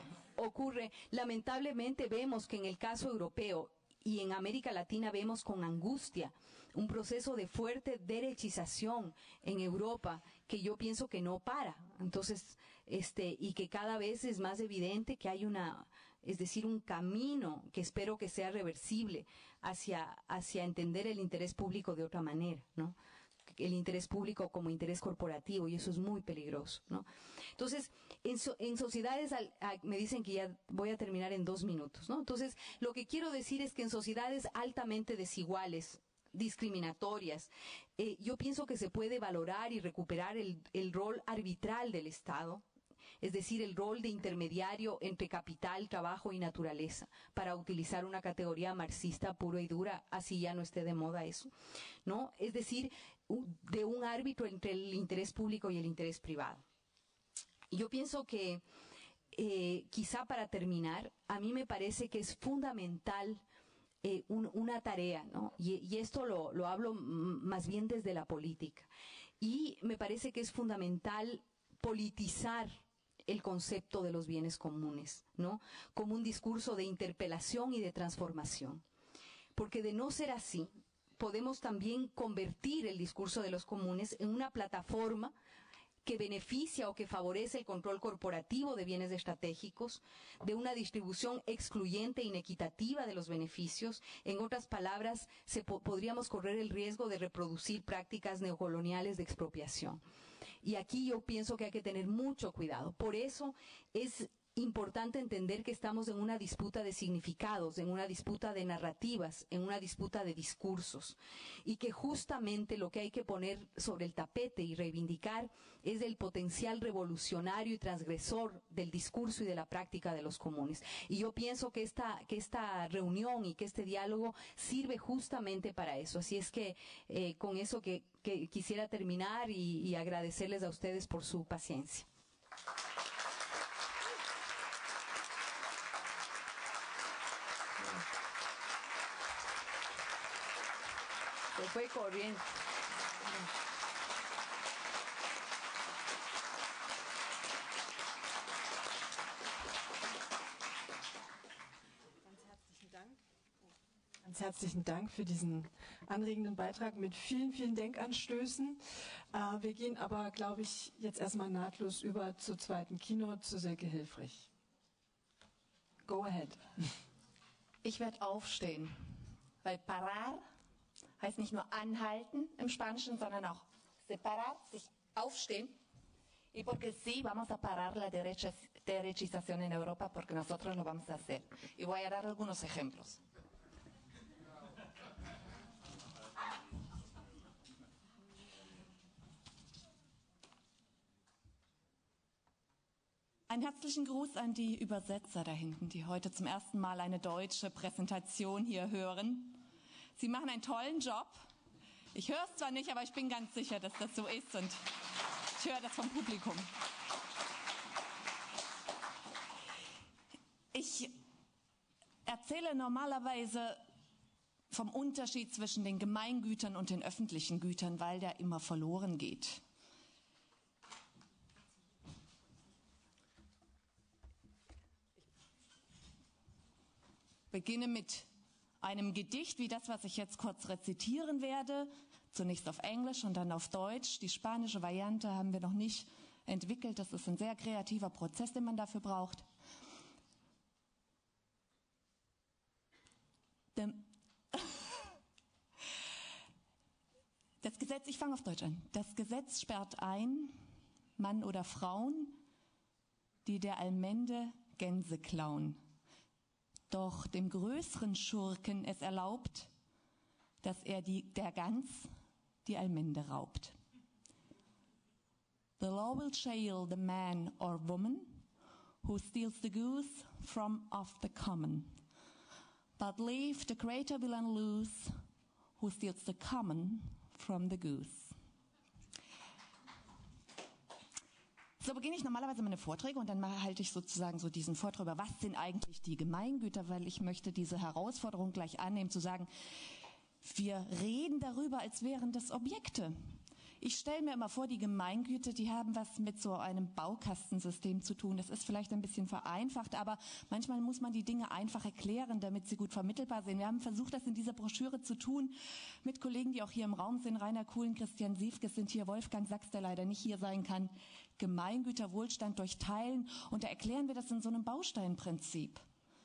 lamentablemente vemos que en el caso europeo y en América Latina vemos con angustia un proceso de fuerte derechización en Europa que yo pienso que no para. Entonces, y que cada vez es más evidente que hay un camino que espero que sea reversible hacia entender el interés público de otra manera, ¿no? El interés público como interés corporativo, y eso es muy peligroso, ¿no? Entonces, en sociedades, me dicen que ya voy a terminar en 2 minutos, ¿no? Entonces, lo que quiero decir es que en sociedades altamente desiguales, discriminatorias, yo pienso que se puede valorar y recuperar el rol arbitral del Estado, es decir, el rol de intermediario entre capital, trabajo y naturaleza, para utilizar una categoría marxista pura y dura, así ya no esté de moda eso, ¿no? Es decir, de un árbitro entre el interés público y el interés privado. Y yo pienso que, quizá para terminar, a mí me parece que es fundamental una tarea, ¿no? Y esto lo hablo más bien desde la política. Y me parece que es fundamental politizar el concepto de los bienes comunes, ¿no? Como un discurso de interpelación y de transformación. Porque de no ser así, podemos también convertir el discurso de los comunes en una plataforma que beneficia o que favorece el control corporativo de bienes estratégicos, de una distribución excluyente e inequitativa de los beneficios. En otras palabras, podríamos correr el riesgo de reproducir prácticas neocoloniales de expropiación. Y aquí yo pienso que hay que tener mucho cuidado. Por eso es importante entender que estamos en una disputa de significados, en una disputa de narrativas, en una disputa de discursos, y que justamente lo que hay que poner sobre el tapete y reivindicar es el potencial revolucionario y transgresor del discurso y de la práctica de los comunes. Y yo pienso que esta reunión y que este diálogo sirve justamente para eso. Así es que con eso que quisiera terminar y agradecerles a ustedes por su paciencia. Se fue corriendo. Ganz herzlichen Dank für diesen anregenden Beitrag mit vielen, vielen Denkanstößen. Wir gehen aber, glaube ich, jetzt erstmal nahtlos über zur zweiten Keynote, zu Silke Helfrich. Go ahead. Ich werde aufstehen, weil parar heißt nicht nur anhalten im Spanischen, sondern auch separar, sich aufstehen. Y porque sí, vamos a parar la derechización en Europa, porque nosotros lo vamos a hacer. Y voy a dar algunos ejemplos. Einen herzlichen Gruß an die Übersetzer da hinten, die heute zum ersten Mal eine deutsche Präsentation hier hören. Sie machen einen tollen Job. Ich höre es zwar nicht, aber ich bin ganz sicher, dass das so ist und ich höre das vom Publikum. Ich erzähle normalerweise vom Unterschied zwischen den Gemeingütern und den öffentlichen Gütern, weil der immer verloren geht. Ich beginne mit einem Gedicht wie das, was ich jetzt kurz rezitieren werde, zunächst auf Englisch und dann auf Deutsch. Die spanische Variante haben wir noch nicht entwickelt. Das ist ein sehr kreativer Prozess, den man dafür braucht. Das Gesetz, ich fange auf Deutsch an. Das Gesetz sperrt ein Mann oder Frauen, die der Allmende Gänse klauen. Doch dem größeren Schurken es erlaubt, dass er der Gans die Allmende raubt. The law will jail the man or woman who steals the goose from off the common, but leave the greater villain loose who steals the common from the goose. So beginne ich normalerweise meine Vorträge und dann halte ich sozusagen so diesen Vortrag über, was sind eigentlich die Gemeingüter, weil ich möchte diese Herausforderung gleich annehmen, zu sagen, wir reden darüber, als wären das Objekte. Ich stelle mir immer vor, die Gemeingüter, die haben was mit so einem Baukastensystem zu tun. Das ist vielleicht ein bisschen vereinfacht, aber manchmal muss man die Dinge einfach erklären, damit sie gut vermittelbar sind. Wir haben versucht, das in dieser Broschüre zu tun, mit Kollegen, die auch hier im Raum sind. Rainer Kuhlen, Christian Siefkes sind hier, Wolfgang Sachs, der leider nicht hier sein kann. Gemeingüter, Wohlstand durch Teilen. Und da erklären wir das in so einem Bausteinprinzip.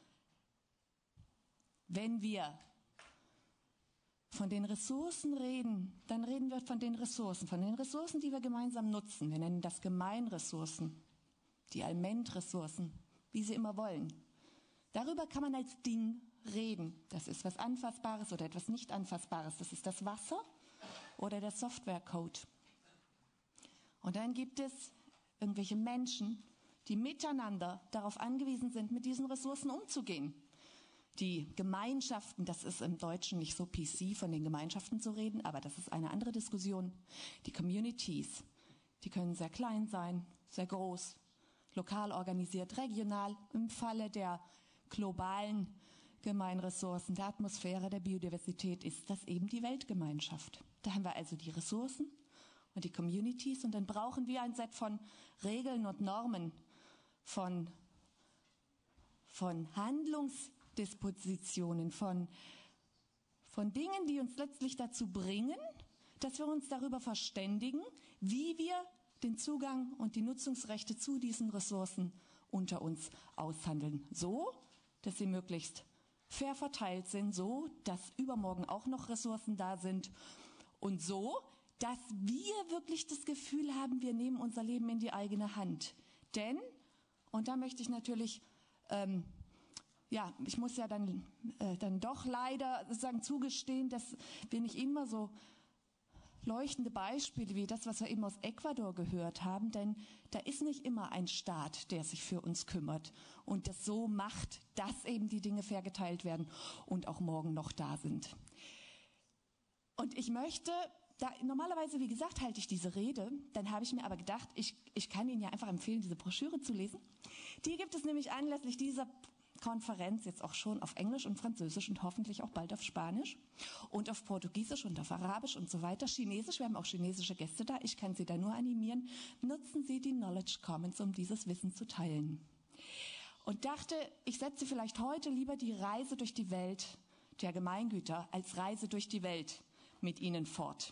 Wenn wir von den Ressourcen reden, dann reden wir von den Ressourcen, die wir gemeinsam nutzen. Wir nennen das Gemeinressourcen, die Allmendressourcen, wie sie immer wollen. Darüber kann man als Ding reden. Das ist was Anfassbares oder etwas nicht Anfassbares. Das ist das Wasser oder der Softwarecode. Und dann gibt es irgendwelche Menschen, die miteinander darauf angewiesen sind, mit diesen Ressourcen umzugehen. Die Gemeinschaften, das ist im Deutschen nicht so PC, von den Gemeinschaften zu reden, aber das ist eine andere Diskussion. Die Communities, die können sehr klein sein, sehr groß, lokal organisiert, regional, im Falle der globalen Gemeinressourcen, der Atmosphäre, der Biodiversität ist das eben die Weltgemeinschaft. Da haben wir also die Ressourcen und die Communities und dann brauchen wir ein Set von Regeln und Normen, von Handlungsdispositionen, von Dingen, die uns letztlich dazu bringen, dass wir uns darüber verständigen, wie wir den Zugang und die Nutzungsrechte zu diesen Ressourcen unter uns aushandeln. So, dass sie möglichst fair verteilt sind, so, dass übermorgen auch noch Ressourcen da sind und so, dass wir wirklich das Gefühl haben, wir nehmen unser Leben in die eigene Hand. Denn, Und da möchte ich natürlich, ich muss ja dann doch leider sozusagen zugestehen, dass wir nicht immer so leuchtende Beispiele wie das, was wir eben aus Ecuador gehört haben, denn da ist nicht immer ein Staat, der sich für uns kümmert und das so macht, dass eben die Dinge fair geteilt werden und auch morgen noch da sind. Und ich möchte, normalerweise, wie gesagt, halte ich diese Rede, dann habe ich mir aber gedacht, ich kann Ihnen ja einfach empfehlen, diese Broschüre zu lesen. Die gibt es nämlich anlässlich dieser Konferenz jetzt auch schon auf Englisch und Französisch und hoffentlich auch bald auf Spanisch und auf Portugiesisch und auf Arabisch und so weiter. Chinesisch, wir haben auch chinesische Gäste da. Ich kann Sie da nur animieren. Nutzen Sie die Knowledge Commons, um dieses Wissen zu teilen. Und dachte, ich setze vielleicht heute lieber die Reise durch die Welt der Gemeingüter als Reise durch die Welt mit Ihnen fort.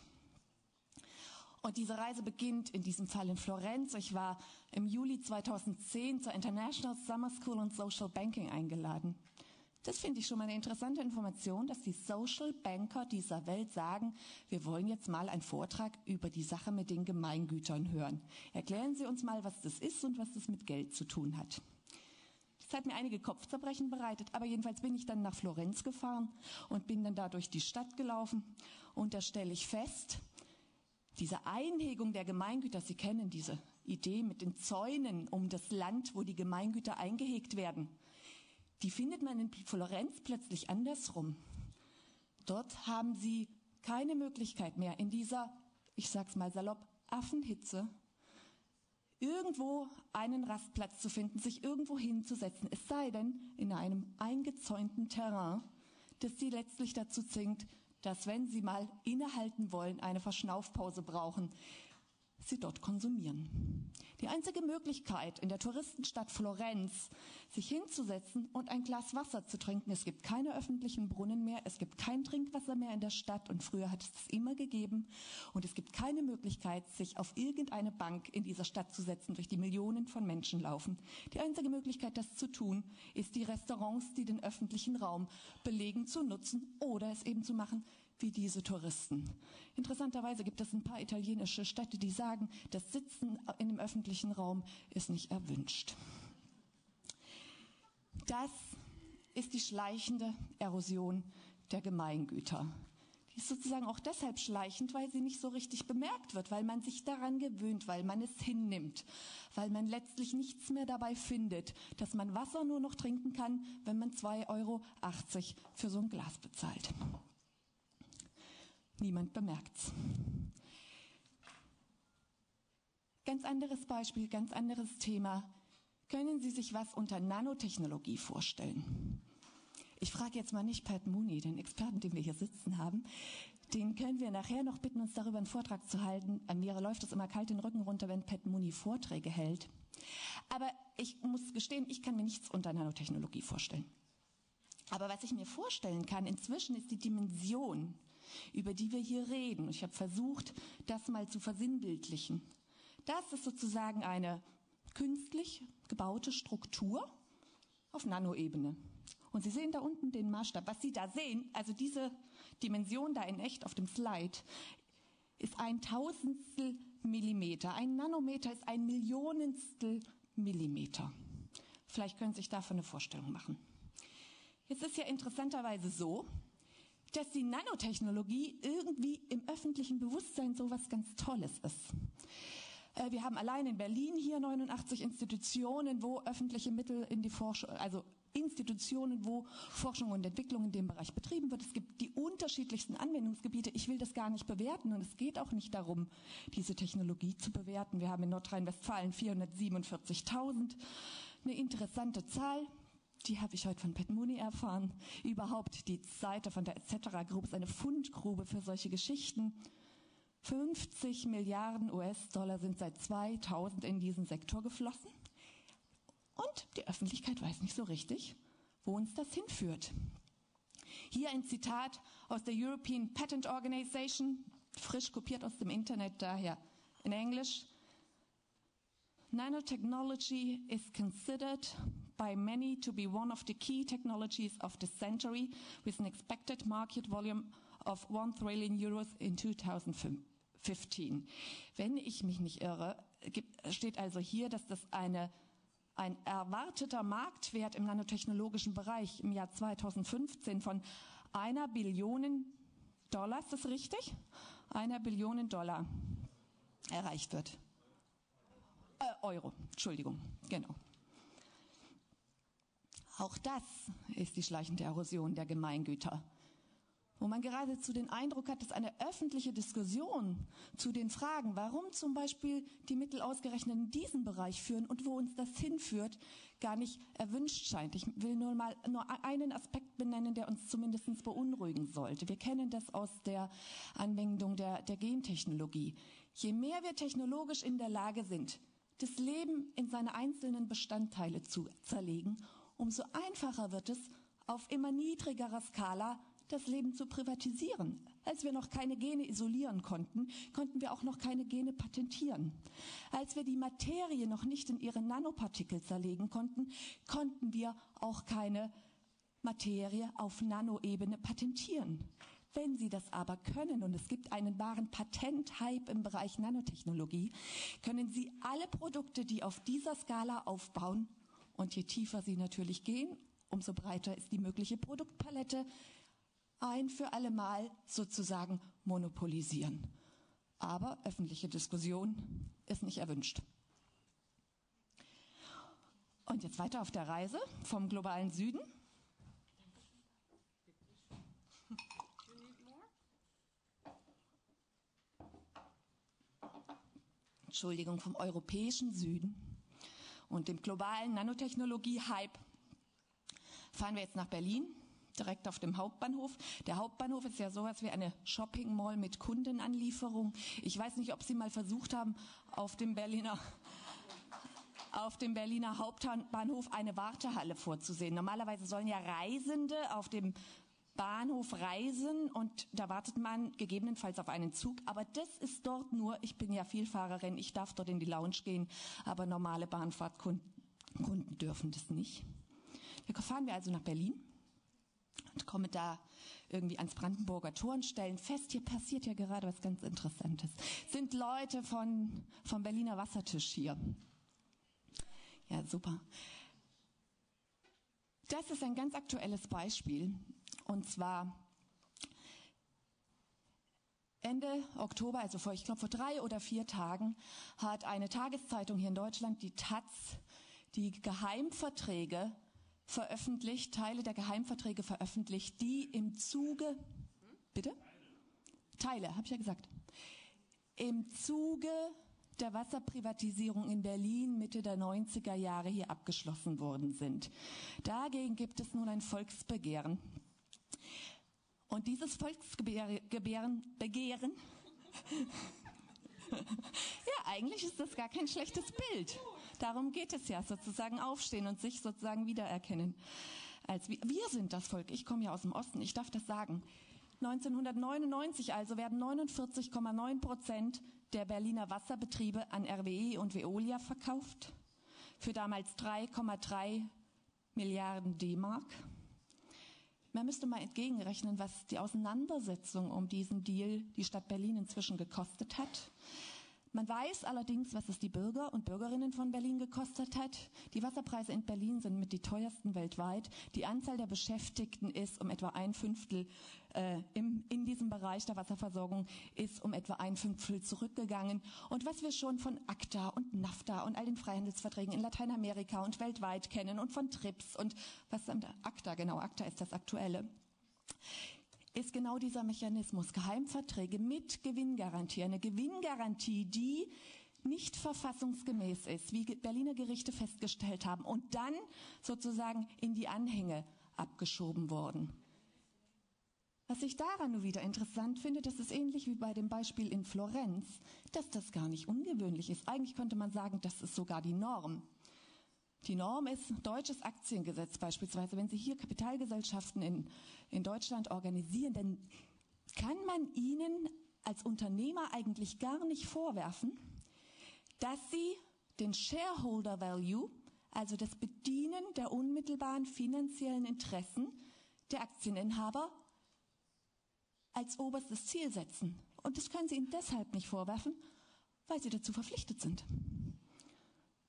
Und diese Reise beginnt in diesem Fall in Florenz. Ich war im Juli 2010 zur International Summer School on Social Banking eingeladen. Das finde ich schon mal eine interessante Information, dass die Social Banker dieser Welt sagen, wir wollen jetzt mal einen Vortrag über die Sache mit den Gemeingütern hören. Erklären Sie uns mal, was das ist und was das mit Geld zu tun hat. Das hat mir einige Kopfzerbrechen bereitet, aber jedenfalls bin ich dann nach Florenz gefahren und bin dann da durch die Stadt gelaufen. Und da stelle ich fest, diese Einhegung der Gemeingüter, Sie kennen diese Idee mit den Zäunen um das Land, wo die Gemeingüter eingehegt werden, die findet man in Florenz plötzlich andersrum. Dort haben Sie keine Möglichkeit mehr in dieser, ich sag's mal salopp, Affenhitze, irgendwo einen Rastplatz zu finden, sich irgendwo hinzusetzen, es sei denn in einem eingezäunten Terrain, das Sie letztlich dazu zwingt, dass wenn Sie mal innehalten wollen, eine Verschnaufpause brauchen, Sie dort konsumieren. Die einzige Möglichkeit in der Touristenstadt Florenz, sich hinzusetzen und ein Glas Wasser zu trinken, es gibt keine öffentlichen Brunnen mehr, es gibt kein Trinkwasser mehr in der Stadt und früher hat es das immer gegeben und es gibt keine Möglichkeit, sich auf irgendeine Bank in dieser Stadt zu setzen, durch die Millionen von Menschen laufen. Die einzige Möglichkeit, das zu tun, ist die Restaurants, die den öffentlichen Raum belegen, zu nutzen oder es eben zu machen wie diese Touristen. Interessanterweise gibt es ein paar italienische Städte, die sagen, das Sitzen in dem öffentlichen Raum ist nicht erwünscht. Das ist die schleichende Erosion der Gemeingüter. Die ist sozusagen auch deshalb schleichend, weil sie nicht so richtig bemerkt wird, weil man sich daran gewöhnt, weil man es hinnimmt, weil man letztlich nichts mehr dabei findet, dass man Wasser nur noch trinken kann, wenn man 2,80 € für so ein Glas bezahlt. Niemand bemerkt's. Ganz anderes Beispiel, ganz anderes Thema. Können Sie sich was unter Nanotechnologie vorstellen? Ich frage jetzt mal nicht Patrimony, den Experten, den wir hier sitzen haben. Den können wir nachher noch bitten, uns darüber einen Vortrag zu halten. An mir läuft es immer kalt den Rücken runter, wenn Patrimony Vorträge hält. Aber ich muss gestehen, ich kann mir nichts unter Nanotechnologie vorstellen. Aber was ich mir vorstellen kann inzwischen ist die Dimension, über die wir hier reden. Ich habe versucht, das mal zu versinnbildlichen. Das ist sozusagen eine künstlich gebaute Struktur auf Nanoebene. Und Sie sehen da unten den Maßstab. Was Sie da sehen, also diese Dimension da in echt auf dem Slide, ist 1/1000 Millimeter. Ein Nanometer ist 1 Millionstel Millimeter. Vielleicht können Sie sich davon eine Vorstellung machen. Jetzt ist ja interessanterweise so, dass die Nanotechnologie irgendwie im öffentlichen Bewusstsein so was ganz Tolles ist. Wir haben allein in Berlin hier 89 Institutionen, wo öffentliche Mittel in die Forschung, also Institutionen, wo Forschung und Entwicklung in dem Bereich betrieben wird. Es gibt die unterschiedlichsten Anwendungsgebiete. Ich will das gar nicht bewerten und es geht auch nicht darum, diese Technologie zu bewerten. Wir haben in Nordrhein-Westfalen 447.000. Eine interessante Zahl. Die habe ich heute von Patrimony erfahren. Überhaupt die Seite von der etc. Group ist eine Fundgrube für solche Geschichten. 50 Milliarden US-Dollar sind seit 2000 in diesen Sektor geflossen. Und die Öffentlichkeit weiß nicht so richtig, wo uns das hinführt. Hier ein Zitat aus der European Patent Organization, frisch kopiert aus dem Internet, daher in Englisch. Nanotechnology is considered by many to be one of the key technologies of the century, with an expected market volume of 1 trillion euros in 2015. Wenn ich mich nicht irre, steht also hier, dass das eine ein erwarteter Marktwert im nanotechnologischen Bereich im Jahr 2015 von $1 Billion, ist das richtig? $1 Billion erreicht wird. Euro, Entschuldigung, genau. Auch das ist die schleichende Erosion der Gemeingüter, wo man geradezu den Eindruck hat, dass eine öffentliche Diskussion zu den Fragen, warum zum Beispiel die Mittel ausgerechnet in diesen Bereich führen und wo uns das hinführt, gar nicht erwünscht scheint. Ich will nur einen Aspekt benennen, der uns zumindest beunruhigen sollte. Wir kennen das aus der Anwendung der Gentechnologie. Je mehr wir technologisch in der Lage sind, das Leben in seine einzelnen Bestandteile zu zerlegen, umso einfacher wird es, auf immer niedrigerer Skala das Leben zu privatisieren. Als wir noch keine Gene isolieren konnten, konnten wir auch noch keine Gene patentieren. Als wir die Materie noch nicht in ihre Nanopartikel zerlegen konnten, konnten wir auch keine Materie auf Nanoebene patentieren. Wenn Sie das aber können, und es gibt einen wahren Patenthype im Bereich Nanotechnologie, können Sie alle Produkte, die auf dieser Skala aufbauen, und je tiefer sie natürlich gehen, umso breiter ist die mögliche Produktpalette, ein für alle Mal sozusagen monopolisieren. Aber öffentliche Diskussion ist nicht erwünscht. Und jetzt weiter auf der Reise vom globalen Süden. Entschuldigung, vom europäischen Süden und dem globalen Nanotechnologie-Hype fahren wir jetzt nach Berlin, direkt auf dem Hauptbahnhof. Der Hauptbahnhof ist ja sowas wie eine Shopping-Mall mit Kundenanlieferung. Ich weiß nicht, ob Sie mal versucht haben, auf dem Berliner Hauptbahnhof eine Wartehalle vorzusehen. Normalerweise sollen ja Reisende auf dem Bahnhof reisen und da wartet man gegebenenfalls auf einen Zug. Aber das ist dort nur, ich bin ja Vielfahrerin, ich darf dort in die Lounge gehen, aber normale Bahnfahrtkunden dürfen das nicht. Da fahren wir also nach Berlin und kommen da irgendwie ans Brandenburger Tor und stellen fest, hier passiert ja gerade was ganz Interessantes. Sind Leute vom Berliner Wassertisch hier. Ja, super. Das ist ein ganz aktuelles Beispiel. Und zwar Ende Oktober, also vor 3 oder 4 Tagen, hat eine Tageszeitung hier in Deutschland, die Taz, die Geheimverträge veröffentlicht, Teile der Geheimverträge veröffentlicht, die im Zuge, bitte? Teile, habe ich ja gesagt. Im Zuge der Wasserprivatisierung in Berlin Mitte der 90er Jahre hier abgeschlossen worden sind. Dagegen gibt es nun ein Volksbegehren. Und dieses Volksbegehren, ja, eigentlich ist das gar kein schlechtes Bild. Darum geht es ja, sozusagen aufstehen und sich sozusagen wiedererkennen. Wir sind das Volk. Ich komme ja aus dem Osten, ich darf das sagen. 1999 also werden 49,9% der Berliner Wasserbetriebe an RWE und Veolia verkauft. Für damals 3,3 Milliarden D-Mark. Man müsste mal entgegenrechnen, was die Auseinandersetzung um diesen Deal die Stadt Berlin inzwischen gekostet hat. Man weiß allerdings, was es die Bürger und Bürgerinnen von Berlin gekostet hat. Die Wasserpreise in Berlin sind mit die teuersten weltweit. Die Anzahl der Beschäftigten ist um etwa 1/5 in diesem Bereich der Wasserversorgung ist um etwa 1/5 zurückgegangen. Und was wir schon von ACTA und NAFTA und all den Freihandelsverträgen in Lateinamerika und weltweit kennen und von TRIPS und was ACTA, genau, ACTA ist das Aktuelle, ist genau dieser Mechanismus, Geheimverträge mit Gewinngarantie. Eine Gewinngarantie, die nicht verfassungsgemäß ist, wie Berliner Gerichte festgestellt haben, und dann sozusagen in die Anhänge abgeschoben worden. Was ich daran nur wieder interessant finde, das ist ähnlich wie bei dem Beispiel in Florenz, dass das gar nicht ungewöhnlich ist. Eigentlich könnte man sagen, das ist sogar die Norm. Die Norm ist deutsches Aktiengesetz beispielsweise. Wenn Sie hier Kapitalgesellschaften in Deutschland organisieren, dann kann man Ihnen als Unternehmer eigentlich gar nicht vorwerfen, dass Sie den Shareholder Value, also das Bedienen der unmittelbaren finanziellen Interessen der Aktieninhaber, als oberstes Ziel setzen. Und das können Sie ihnen deshalb nicht vorwerfen, weil Sie dazu verpflichtet sind.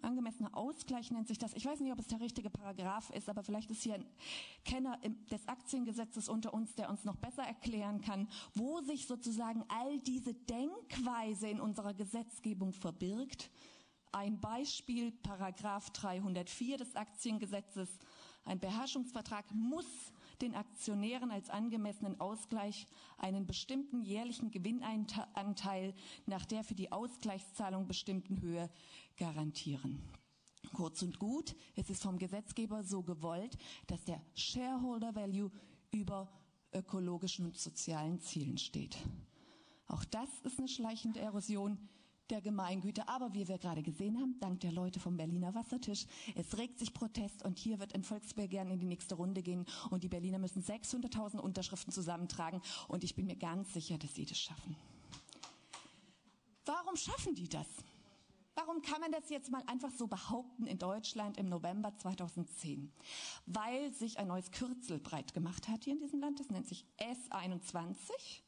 angemessener Ausgleich nennt sich das. Ich weiß nicht, ob es der richtige Paragraph ist, aber vielleicht ist hier ein Kenner des Aktiengesetzes unter uns, der uns noch besser erklären kann, wo sich sozusagen all diese Denkweise in unserer Gesetzgebung verbirgt. Ein Beispiel, Paragraph 304 des Aktiengesetzes. Ein Beherrschungsvertrag muss den Aktionären als angemessenen Ausgleich einen bestimmten jährlichen Gewinnanteil nach der für die Ausgleichszahlung bestimmten Höhe garantieren. Kurz und gut, es ist vom Gesetzgeber so gewollt, dass der Shareholder Value über ökologischen und sozialen Zielen steht. Auch das ist eine schleichende Erosion der Gemeingüter. Aber wie wir gerade gesehen haben, dank der Leute vom Berliner Wassertisch, es regt sich Protest und hier wird ein Volksbegehren in die nächste Runde gehen und die Berliner müssen 600.000 Unterschriften zusammentragen und ich bin mir ganz sicher, dass sie das schaffen. Warum schaffen die das? Warum kann man das jetzt mal einfach so behaupten in Deutschland im November 2010? Weil sich ein neues Kürzel breit gemacht hat hier in diesem Land, das nennt sich S21.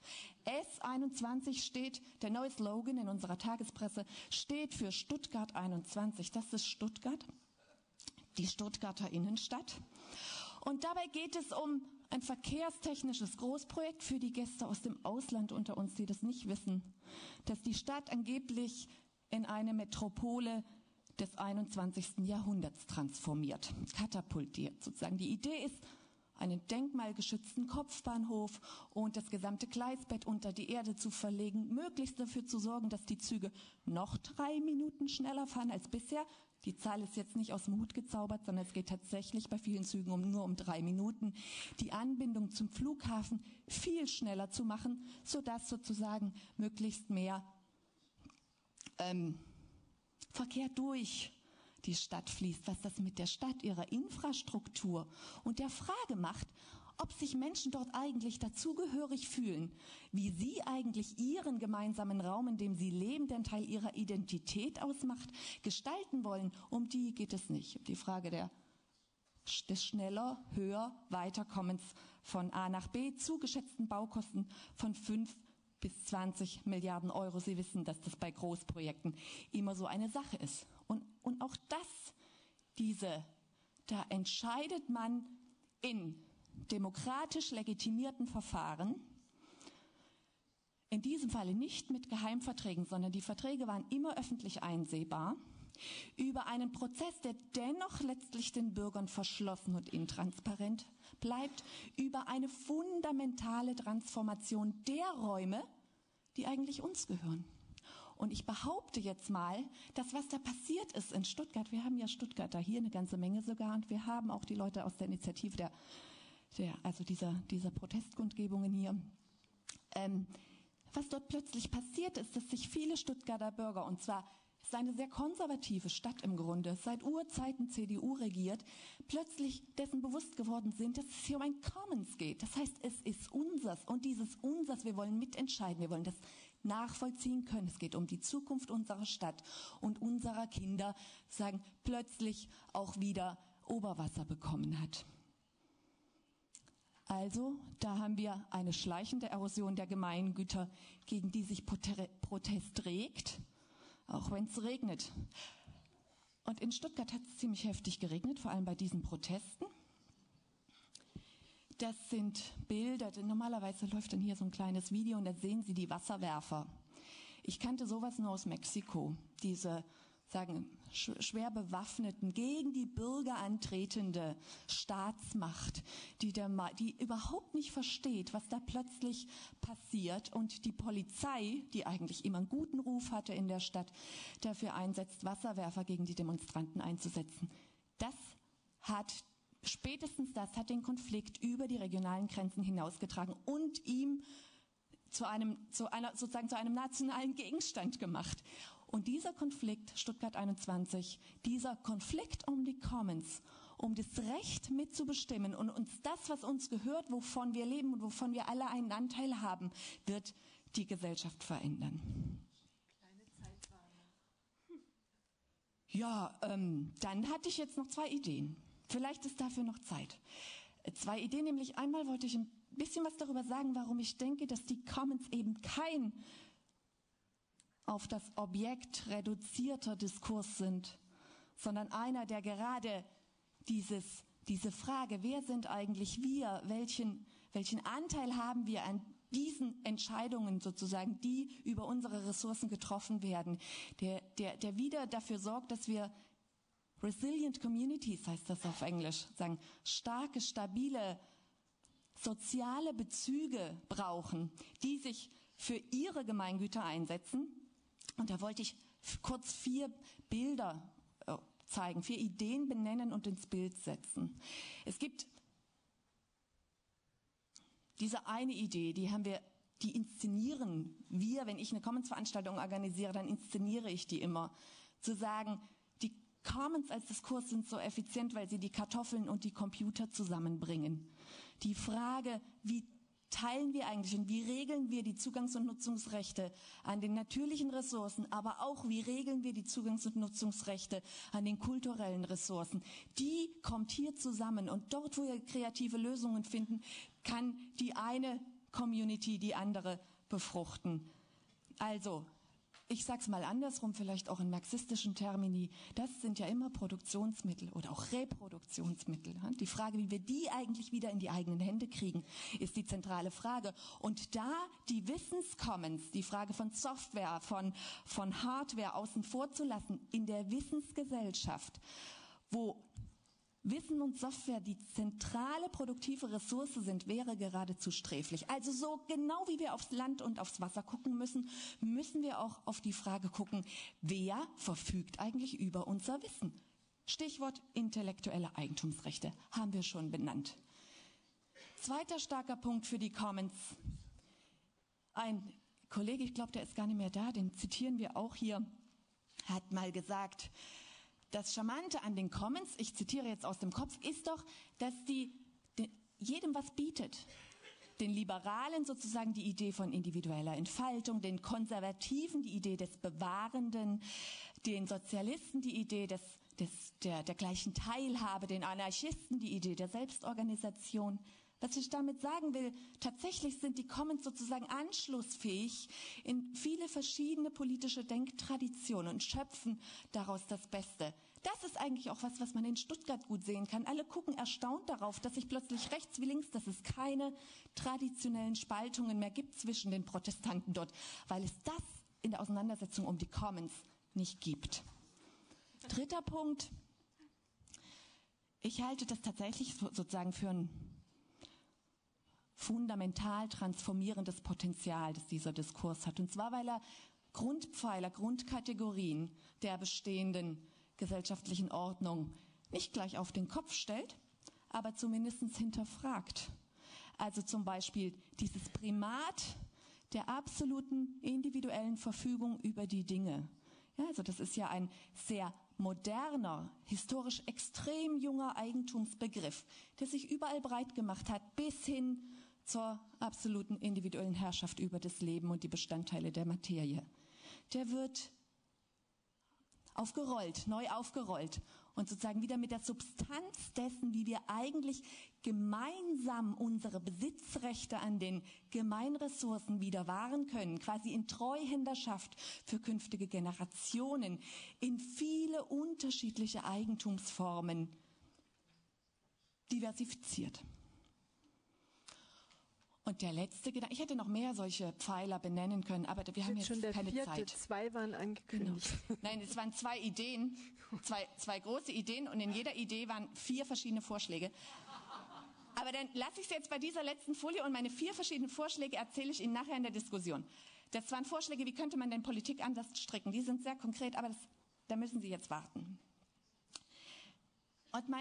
S21 steht, der neue Slogan in unserer Tagespresse, steht für Stuttgart 21. Das ist Stuttgart, die Stuttgarter Innenstadt. Und dabei geht es um ein verkehrstechnisches Großprojekt für die Gäste aus dem Ausland unter uns, die das nicht wissen, dass die Stadt angeblich in eine Metropole des 21. Jahrhunderts transformiert, katapultiert sozusagen. Die Idee ist, einen denkmalgeschützten Kopfbahnhof und das gesamte Gleisbett unter die Erde zu verlegen, möglichst dafür zu sorgen, dass die Züge noch 3 Minuten schneller fahren als bisher. Die Zahl ist jetzt nicht aus dem Hut gezaubert, sondern es geht tatsächlich bei vielen Zügen nur um 3 Minuten. Die Anbindung zum Flughafen viel schneller zu machen, sodass sozusagen möglichst mehr Verkehr durch die Stadt fließt, was das mit der Stadt, ihrer Infrastruktur und der Frage macht, ob sich Menschen dort eigentlich dazugehörig fühlen, wie sie eigentlich ihren gemeinsamen Raum, in dem sie leben, der einen Teil ihrer Identität ausmacht, gestalten wollen. Um die geht es nicht. Um die Frage des schneller, höher, Weiterkommens von A nach B zu geschätzten Baukosten von 5 bis 20 Milliarden Euro. Sie wissen, dass das bei Großprojekten immer so eine Sache ist. Und auch da entscheidet man in demokratisch legitimierten Verfahren, in diesem Falle nicht mit Geheimverträgen, sondern die Verträge waren immer öffentlich einsehbar, über einen Prozess, der dennoch letztlich den Bürgern verschlossen und intransparent bleibt, über eine fundamentale Transformation der Räume, die eigentlich uns gehören. Und ich behaupte jetzt mal, dass was da passiert ist in Stuttgart, wir haben ja Stuttgarter hier eine ganze Menge sogar und wir haben auch die Leute aus der Initiative dieser Protestkundgebungen hier, was dort plötzlich passiert ist, dass sich viele Stuttgarter Bürger, und zwar ist eine sehr konservative Stadt im Grunde, seit Urzeiten CDU regiert, plötzlich dessen bewusst geworden sind, dass es hier um ein Commons geht. Das heißt, es ist unsers und dieses unsers, wir wollen mitentscheiden, wir wollen das nachvollziehen können. Es geht um die Zukunft unserer Stadt und unserer Kinder, sagen, plötzlich auch wieder Oberwasser bekommen hat. Also, da haben wir eine schleichende Erosion der Gemeingüter, gegen die sich Protest regt, auch wenn es regnet. Und in Stuttgart hat es ziemlich heftig geregnet, vor allem bei diesen Protesten. Das sind Bilder, denn normalerweise läuft dann hier so ein kleines Video und da sehen Sie die Wasserwerfer. Ich kannte sowas nur aus Mexiko, diese schwer bewaffneten, gegen die Bürger antretende Staatsmacht, die überhaupt nicht versteht, was da plötzlich passiert und die Polizei, die eigentlich immer einen guten Ruf hatte in der Stadt, dafür einsetzt, Wasserwerfer gegen die Demonstranten einzusetzen. Spätestens das hat den Konflikt über die regionalen Grenzen hinausgetragen und ihm zu einem nationalen Gegenstand gemacht. Und dieser Konflikt, Stuttgart 21, dieser Konflikt um die Commons, um das Recht mitzubestimmen und uns das, was uns gehört, wovon wir leben und wovon wir alle einen Anteil haben, wird die Gesellschaft verändern. Kleine Zeitwarnung. Ja, dann hatte ich jetzt noch 2 Ideen. Vielleicht ist dafür noch Zeit. 2 Ideen, nämlich einmal wollte ich ein bisschen was darüber sagen, warum ich denke, dass die Commons eben kein auf das Objekt reduzierter Diskurs sind, sondern einer, der gerade diese Frage, wer sind eigentlich wir, welchen Anteil haben wir an diesen Entscheidungen sozusagen, die über unsere Ressourcen getroffen werden, der wieder dafür sorgt, dass wir resilient communities, heißt das auf Englisch, sagen, starke, stabile, soziale Bezüge brauchen, die sich für ihre Gemeingüter einsetzen. Und da wollte ich kurz 4 Bilder zeigen, 4 Ideen benennen und ins Bild setzen. Es gibt diese eine Idee, die inszenieren wir, wenn ich eine Commons-Veranstaltung organisiere, dann inszeniere ich die immer. Zu sagen, die Commons als Diskurs sind so effizient, weil sie die Kartoffeln und die Computer zusammenbringen. Die Frage, wie teilen wir eigentlich und wie regeln wir die Zugangs- und Nutzungsrechte an den natürlichen Ressourcen, aber auch wie regeln wir die Zugangs- und Nutzungsrechte an den kulturellen Ressourcen. Die kommt hier zusammen und dort, wo wir kreative Lösungen finden, kann die eine Community die andere befruchten. Also, ich sag's mal andersrum, vielleicht auch in marxistischen Termini, das sind ja immer Produktionsmittel oder auch Reproduktionsmittel. Die Frage, wie wir die eigentlich wieder in die eigenen Hände kriegen, ist die zentrale Frage. Und da die Wissenscommons, die Frage von Software, von Hardware außen vor zu lassen, in der Wissensgesellschaft, wo Wissen und Software die zentrale produktive Ressource sind, wäre geradezu sträflich. Also so genau wie wir aufs Land und aufs Wasser gucken müssen, müssen wir auch auf die Frage gucken, wer verfügt eigentlich über unser Wissen? Stichwort intellektuelle Eigentumsrechte haben wir schon benannt. Zweiter starker Punkt für die Commons. Ein Kollege, ich glaube, der ist gar nicht mehr da, den zitieren wir auch hier, hat mal gesagt, das Charmante an den Commons, ich zitiere jetzt aus dem Kopf, ist doch, dass die jedem was bietet. Den Liberalen sozusagen die Idee von individueller Entfaltung, den Konservativen die Idee des Bewahrenden, den Sozialisten die Idee der gleichen Teilhabe, den Anarchisten die Idee der Selbstorganisation. Was ich damit sagen will, tatsächlich sind die Commons sozusagen anschlussfähig in viele verschiedene politische Denktraditionen und schöpfen daraus das Beste. Das ist eigentlich auch was man in Stuttgart gut sehen kann. Alle gucken erstaunt darauf, dass sich plötzlich rechts wie links, dass es keine traditionellen Spaltungen mehr gibt zwischen den Protestanten dort, weil es das in der Auseinandersetzung um die Commons nicht gibt. Dritter Punkt. Ich halte das tatsächlich sozusagen für ein fundamental transformierendes Potenzial, das dieser Diskurs hat. Und zwar, weil er Grundpfeiler, Grundkategorien der bestehenden gesellschaftlichen Ordnung nicht gleich auf den Kopf stellt, aber zumindest hinterfragt. Also zum Beispiel dieses Primat der absoluten individuellen Verfügung über die Dinge. Ja, also das ist ja ein sehr moderner, historisch extrem junger Eigentumsbegriff, der sich überall breit gemacht hat, bis hin zur absoluten individuellen Herrschaft über das Leben und die Bestandteile der Materie. Der wird aufgerollt, neu aufgerollt und sozusagen wieder mit der Substanz dessen, wie wir eigentlich gemeinsam unsere Besitzrechte an den Gemeinressourcen wieder wahren können, quasi in Treuhänderschaft für künftige Generationen, in viele unterschiedliche Eigentumsformen diversifiziert. Und der letzte Gedanke, ich hätte noch mehr solche Pfeiler benennen können, aber wir haben jetzt keine Zeit. 2 waren angekündigt. Genau. Nein, es waren 2 Ideen, zwei große Ideen und in jeder Idee waren 4 verschiedene Vorschläge. Aber dann lasse ich es jetzt bei dieser letzten Folie und meine 4 verschiedenen Vorschläge erzähle ich Ihnen nachher in der Diskussion. Das waren Vorschläge, wie könnte man denn Politik anders stricken? Die sind sehr konkret, aber da müssen Sie jetzt warten. Und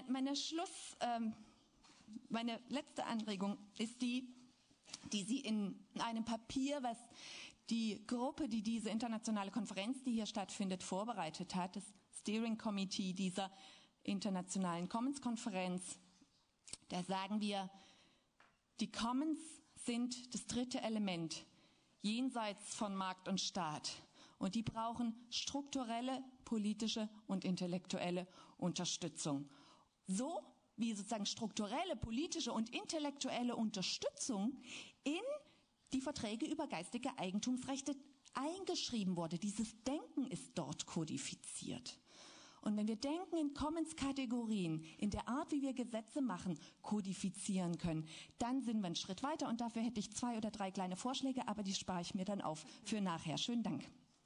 meine letzte Anregung ist die Sie in einem Papier, was die Gruppe, die diese internationale Konferenz, die hier stattfindet, vorbereitet hat, das Steering Committee dieser internationalen Commons-Konferenz, da sagen wir, die Commons sind das dritte Element jenseits von Markt und Staat. Und die brauchen strukturelle, politische und intellektuelle Unterstützung. So wie sozusagen strukturelle, politische und intellektuelle Unterstützung in die Verträge über geistige Eigentumsrechte eingeschrieben wurde. Dieses Denken ist dort kodifiziert. Und wenn wir denken in Commons-Kategorien, in der Art, wie wir Gesetze machen, kodifizieren können, dann sind wir einen Schritt weiter. Und dafür hätte ich 2 oder 3 kleine Vorschläge, aber die spare ich mir dann auf für nachher. Schönen Dank.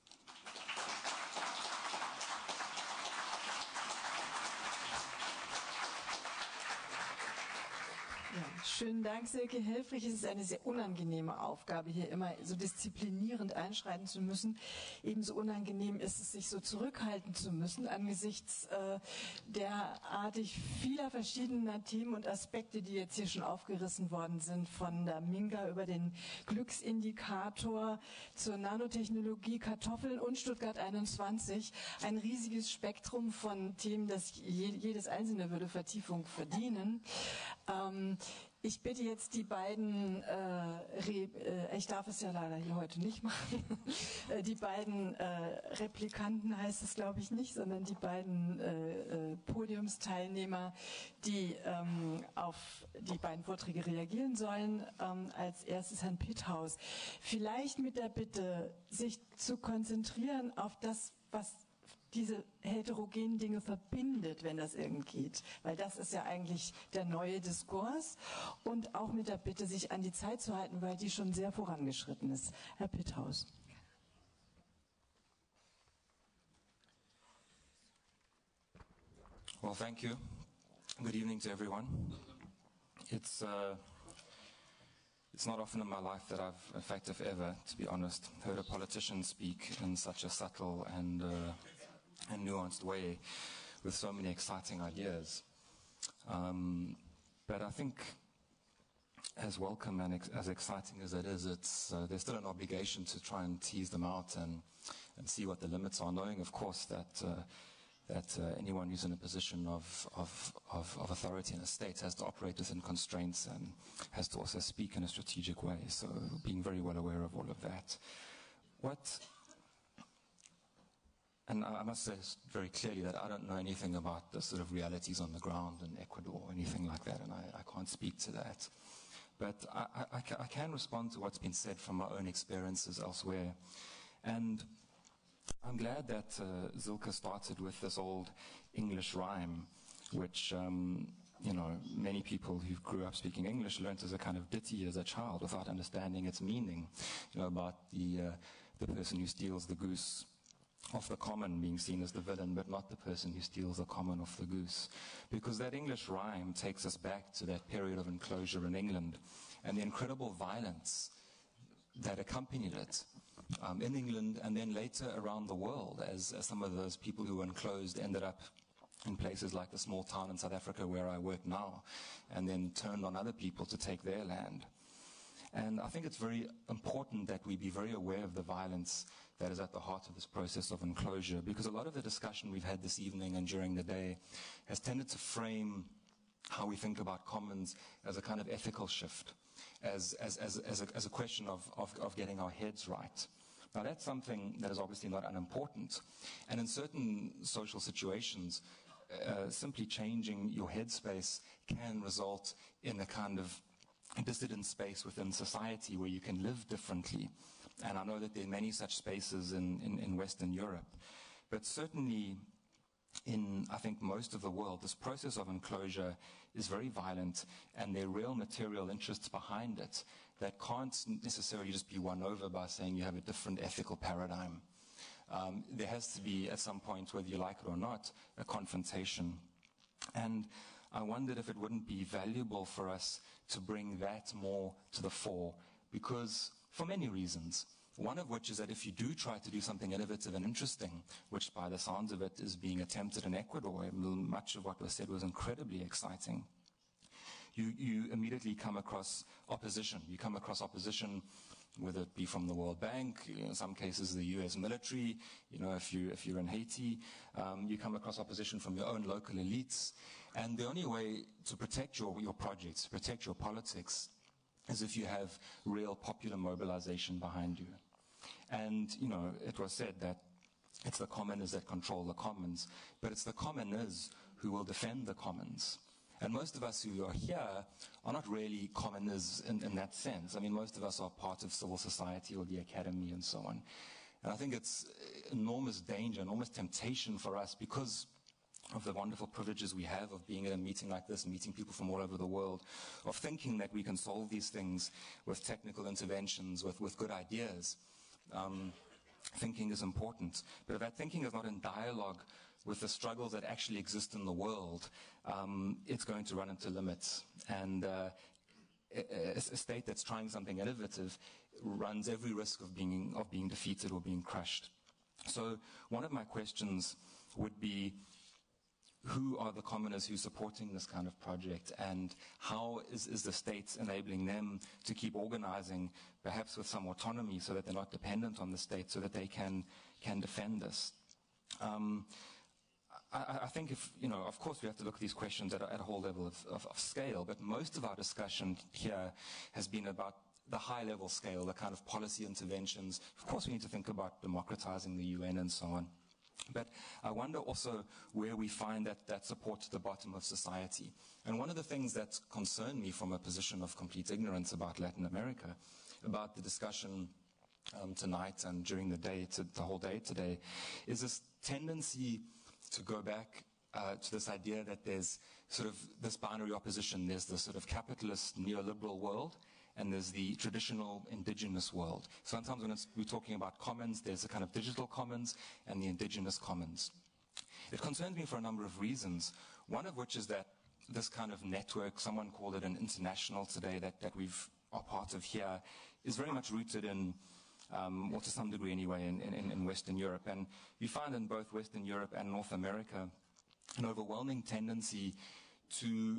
Ja, schönen Dank, Silke. Helfrich, es ist eine sehr unangenehme Aufgabe, hier immer so disziplinierend einschreiten zu müssen. Ebenso unangenehm ist es, sich so zurückhalten zu müssen angesichts derartig vieler verschiedener Themen und Aspekte, die jetzt hier schon aufgerissen worden sind, von der Minga über den Glücksindikator zur Nanotechnologie, Kartoffeln und Stuttgart 21. Ein riesiges Spektrum von Themen, das jedes einzelne würde Vertiefung verdienen. Ich bitte jetzt die beiden, ich darf es ja leider hier heute nicht machen, die beiden Replikanten heißt es glaube ich nicht, sondern die beiden Podiumsteilnehmer, die auf die beiden Vorträge reagieren sollen. Als erstes Herrn Pitthaus. Vielleicht mit der Bitte, sich zu konzentrieren auf das, was diese heterogenen Dinge verbindet, wenn das irgend geht. Weil das ist ja eigentlich der neue Diskurs. Und auch mit der Bitte, sich an die Zeit zu halten, weil die schon sehr vorangeschritten ist. Herr Pitthaus. Well, thank you. Good evening to everyone. It's not often in my life that I've, in fact, if ever, to be honest, heard a politician speak in such a subtle and nuanced way with so many exciting ideas. But I think as welcome and as exciting as it is, there's still an obligation to try and tease them out and see what the limits are, knowing, of course, that anyone who's in a position of authority in a state has to operate within constraints and has to also speak in a strategic way. So being very well aware of all of that. And I must say very clearly that I don't know anything about the sort of realities on the ground in Ecuador or anything like that, and I can't speak to that. But I can respond to what's been said from my own experiences elsewhere. And I'm glad that Silke started with this old English rhyme, which, many people who grew up speaking English learned as a kind of ditty as a child without understanding its meaning, about the person who steals the goose off the common being seen as the villain, but not the person who steals the common off the goose. Because that English rhyme takes us back to that period of enclosure in England and the incredible violence that accompanied it in England and then later around the world as some of those people who were enclosed ended up in places like the small town in South Africa where I work now and then turned on other people to take their land. And I think it's very important that we be very aware of the violence that is at the heart of this process of enclosure, because a lot of the discussion we've had this evening and during the day has tended to frame how we think about commons as a kind of ethical shift, as a question of getting our heads right. Now that's something that is obviously not unimportant, and in certain social situations, simply changing your headspace can result in a kind of dissident space within society where you can live differently. And I know that there are many such spaces in Western Europe. But certainly in, I think, most of the world, this process of enclosure is very violent, and there are real material interests behind it that can't necessarily just be won over by saying you have a different ethical paradigm. There has to be, at some point, whether you like it or not, a confrontation. And I wondered if it wouldn't be valuable for us to bring that more to the fore, because for many reasons, one of which is that if you do try to do something innovative and interesting, which by the sounds of it is being attempted in Ecuador, much of what was said was incredibly exciting, you immediately come across opposition. You come across opposition, whether it be from the World Bank, in some cases the US military, if you're in Haiti, you come across opposition from your own local elites. And the only way to protect your projects, to protect your politics, is if you have real popular mobilization behind you. And, it was said that it's the commoners that control the commons, but it's the commoners who will defend the commons. And most of us who are here are not really commoners in that sense. I mean, most of us are part of civil society or the academy and so on. And I think it's enormous danger, enormous temptation for us, because the wonderful privileges we have of being at a meeting like this, meeting people from all over the world, of thinking that we can solve these things with technical interventions, with good ideas. Thinking is important. But if that thinking is not in dialogue with the struggles that actually exist in the world, it's going to run into limits. And a state that's trying something innovative runs every risk of being defeated or being crushed. So one of my questions would be, who are the commoners who are supporting this kind of project, and how is the state enabling them to keep organizing, perhaps with some autonomy, so that they're not dependent on the state, so that they can defend this? I think of course we have to look at these questions at a whole level of scale, but most of our discussion here has been about the high-level scale, the kind of policy interventions. Of course we need to think about democratizing the UN and so on. But I wonder also where we find that support to the bottom of society. And one of the things that concerned me from a position of complete ignorance about Latin America, about the discussion tonight and during the day, the whole day today, is this tendency to go back to this idea that there's sort of this binary opposition. There's the sort of capitalist neoliberal world, and there's the traditional indigenous world. Sometimes when we're talking about commons, there's a kind of digital commons and the indigenous commons. It concerns me for a number of reasons, one of which is that this kind of network, someone called it an international today, that we are part of here, is very much rooted in, or to some degree anyway, in Western Europe. And you find in both Western Europe and North America an overwhelming tendency to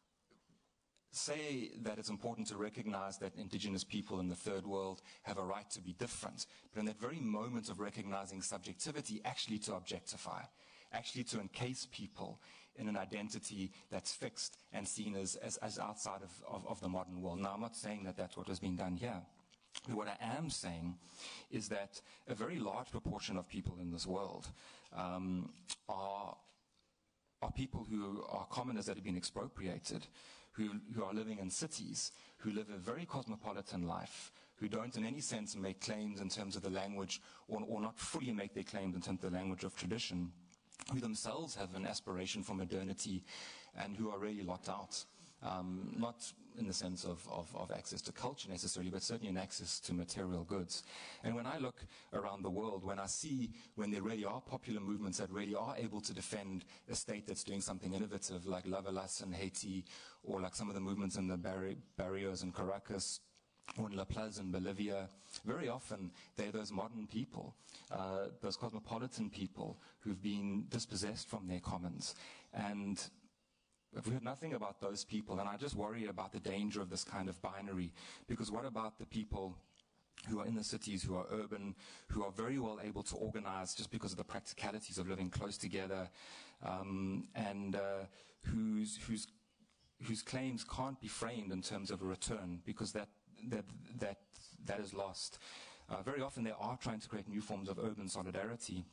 say that it's important to recognize that indigenous people in the third world have a right to be different, but in that very moment of recognizing subjectivity, actually to objectify, actually to encase people in an identity that's fixed and seen as outside of the modern world. Now, I'm not saying that that's what has been done here. But what I am saying is that a very large proportion of people in this world are people who are commoners that have been expropriated, who are living in cities, who live a very cosmopolitan life, who don't in any sense make claims in terms of the language, or not fully make their claims in terms of the language of tradition, who themselves have an aspiration for modernity and who are really locked out. Not in the sense of access to culture necessarily, but certainly in access to material goods. And when I look around the world, when I see when there really are popular movements that really are able to defend a state that's doing something innovative, like Lavalas in Haiti, or like some of the movements in the barrios in Caracas, or in La Paz in Bolivia, very often they're those modern people, those cosmopolitan people who've been dispossessed from their commons. And if we heard nothing about those people, and I just worry about the danger of this kind of binary, because what about the people who are in the cities, who are urban, who are very well able to organize just because of the practicalities of living close together, and whose claims can't be framed in terms of a return, because that is lost. Very often they are trying to create new forms of urban solidarity,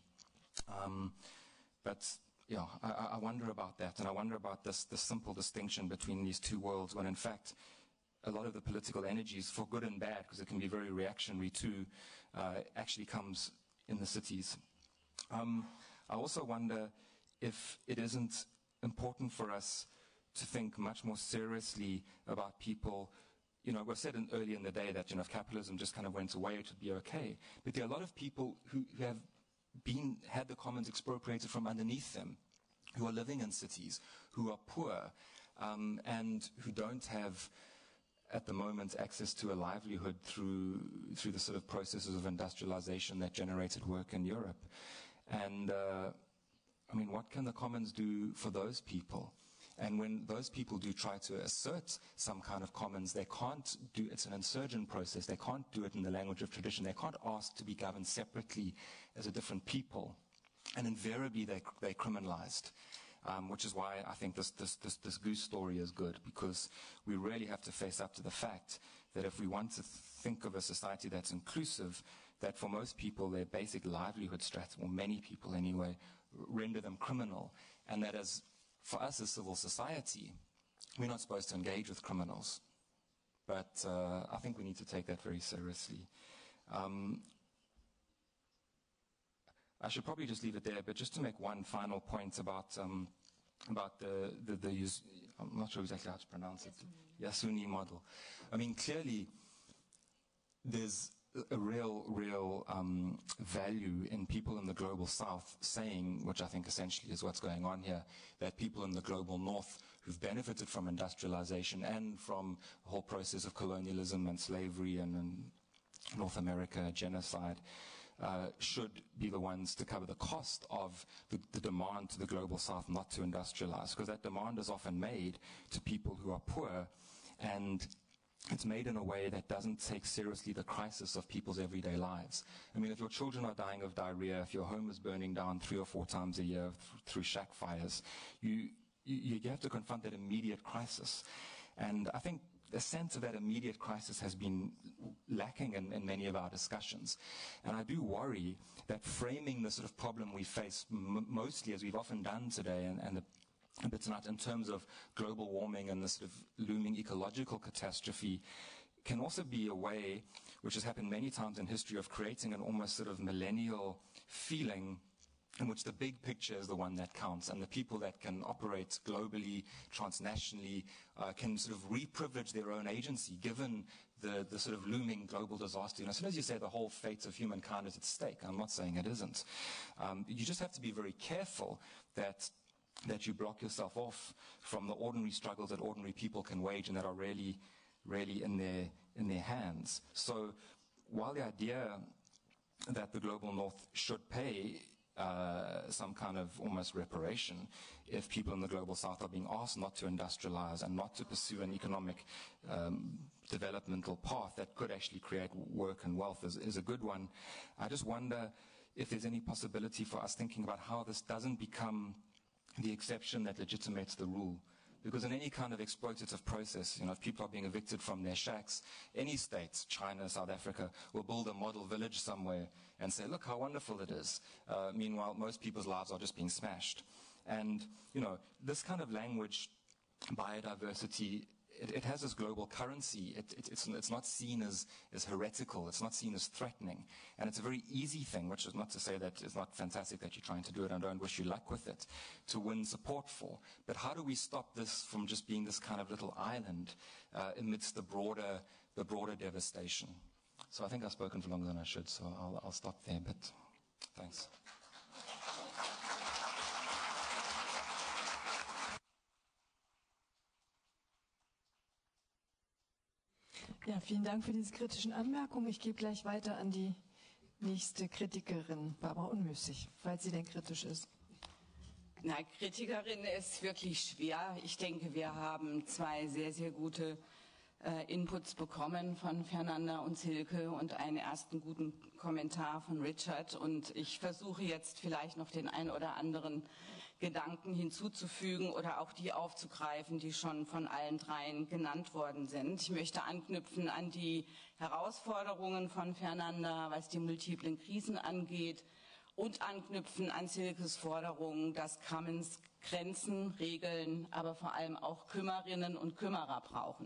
but yeah, I wonder about that, and I wonder about this simple distinction between these two worlds, when in fact a lot of the political energies, for good and bad, because it can be very reactionary too, actually comes in the cities. I also wonder if it isn't important for us to think much more seriously about people. You know, we've said earlier in the day that, if capitalism just kind of went away, it would be okay. But there are a lot of people who have had the commons expropriated from underneath them, who are living in cities, who are poor, and who don't have, at the moment, access to a livelihood through the sort of processes of industrialization that generated work in Europe. And, what can the commons do for those people? And when those people do try to assert some kind of commons, they can't do, it's an insurgent process, they can't do it in the language of tradition, they can't ask to be governed separately as a different people. And invariably they're criminalized, which is why I think this goose story is good, because we really have to face up to the fact that if we want to think of a society that's inclusive, that for most people their basic livelihood strata, or many people anyway, render them criminal, and that as for us as civil society, we're not supposed to engage with criminals. But I think we need to take that very seriously. I should probably just leave it there, but just to make one final point about the use, I'm not sure exactly how to pronounce it, Yasuni model. I mean, clearly, there's a real value in people in the global south saying, which I think essentially is what's going on here, that people in the global north who've benefited from industrialization and from the whole process of colonialism and slavery and North America genocide should be the ones to cover the cost of the demand to the global south not to industrialize, because that demand is often made to people who are poor, and it's made in a way that doesn't take seriously the crisis of people's everyday lives. I mean, if your children are dying of diarrhea, if your home is burning down 3 or 4 times a year through shack fires, you have to confront that immediate crisis. And I think a sense of that immediate crisis has been lacking in many of our discussions. And I do worry that framing the sort of problem we face mostly, as we've often done today, and tonight, in terms of global warming and the sort of looming ecological catastrophe, can also be a way, which has happened many times in history, of creating an almost sort of millennial feeling in which the big picture is the one that counts, and the people that can operate globally, transnationally, can sort of re-privilege their own agency, given the sort of looming global disaster. And as soon as you say the whole fate of humankind is at stake, I'm not saying it isn't. You just have to be very careful that you block yourself off from the ordinary struggles that ordinary people can wage and that are really in their hands. So while the idea that the global north should pay some kind of almost reparation if people in the global south are being asked not to industrialize and not to pursue an economic developmental path that could actually create work and wealth is a good one. I just wonder if there's any possibility for us thinking about how this doesn't become the exception that legitimates the rule. Because in any kind of exploitative process, if people are being evicted from their shacks, any state, China, South Africa, will build a model village somewhere and say, look how wonderful it is. Meanwhile, most people's lives are just being smashed. And, this kind of language, biodiversity, it has this global currency. It's not seen as heretical. It's not seen as threatening. And it's a very easy thing, which is not to say that it's not fantastic that you're trying to do it, and I don't wish you luck with it, to win support for. But how do we stop this from just being this kind of little island amidst the broader devastation? So I think I've spoken for longer than I should, so I'll stop there, but thanks. Ja, vielen Dank für diese kritischen Anmerkungen. Ich gebe gleich weiter an die nächste Kritikerin, Barbara Unmüßig, falls sie denn kritisch ist. Na, Kritikerin ist wirklich schwer. Ich denke, wir haben 2 sehr, sehr gute Inputs bekommen von Fernanda und Silke und einen ersten guten Kommentar von Richard. Und ich versuche jetzt vielleicht noch den ein oder anderen Gedanken hinzuzufügen oder auch die aufzugreifen, die schon von allen 3 genannt worden sind. Ich möchte anknüpfen an die Herausforderungen von Fernanda, was die multiplen Krisen angeht, und anknüpfen an Silkes Forderungen, dass Commons Grenzen, Regeln, aber vor allem auch Kümmerinnen und Kümmerer brauchen.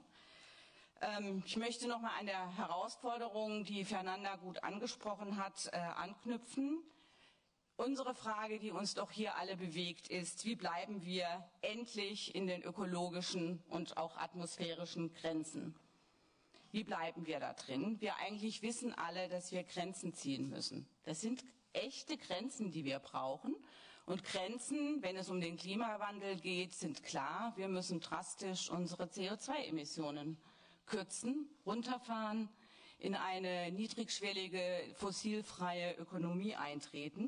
Ich möchte noch mal an der Herausforderung, die Fernanda gut angesprochen hat, anknüpfen. Unsere Frage, die uns doch hier alle bewegt, ist, wie bleiben wir endlich in den ökologischen und auch atmosphärischen Grenzen? Wie bleiben wir da drin? Wir eigentlich wissen alle, dass wir Grenzen ziehen müssen. Das sind echte Grenzen, die wir brauchen. Und Grenzen, wenn es um den Klimawandel geht, sind klar. Wir müssen drastisch unsere CO2-Emissionen kürzen, runterfahren, in eine niedrigschwellige, fossilfreie Ökonomie eintreten.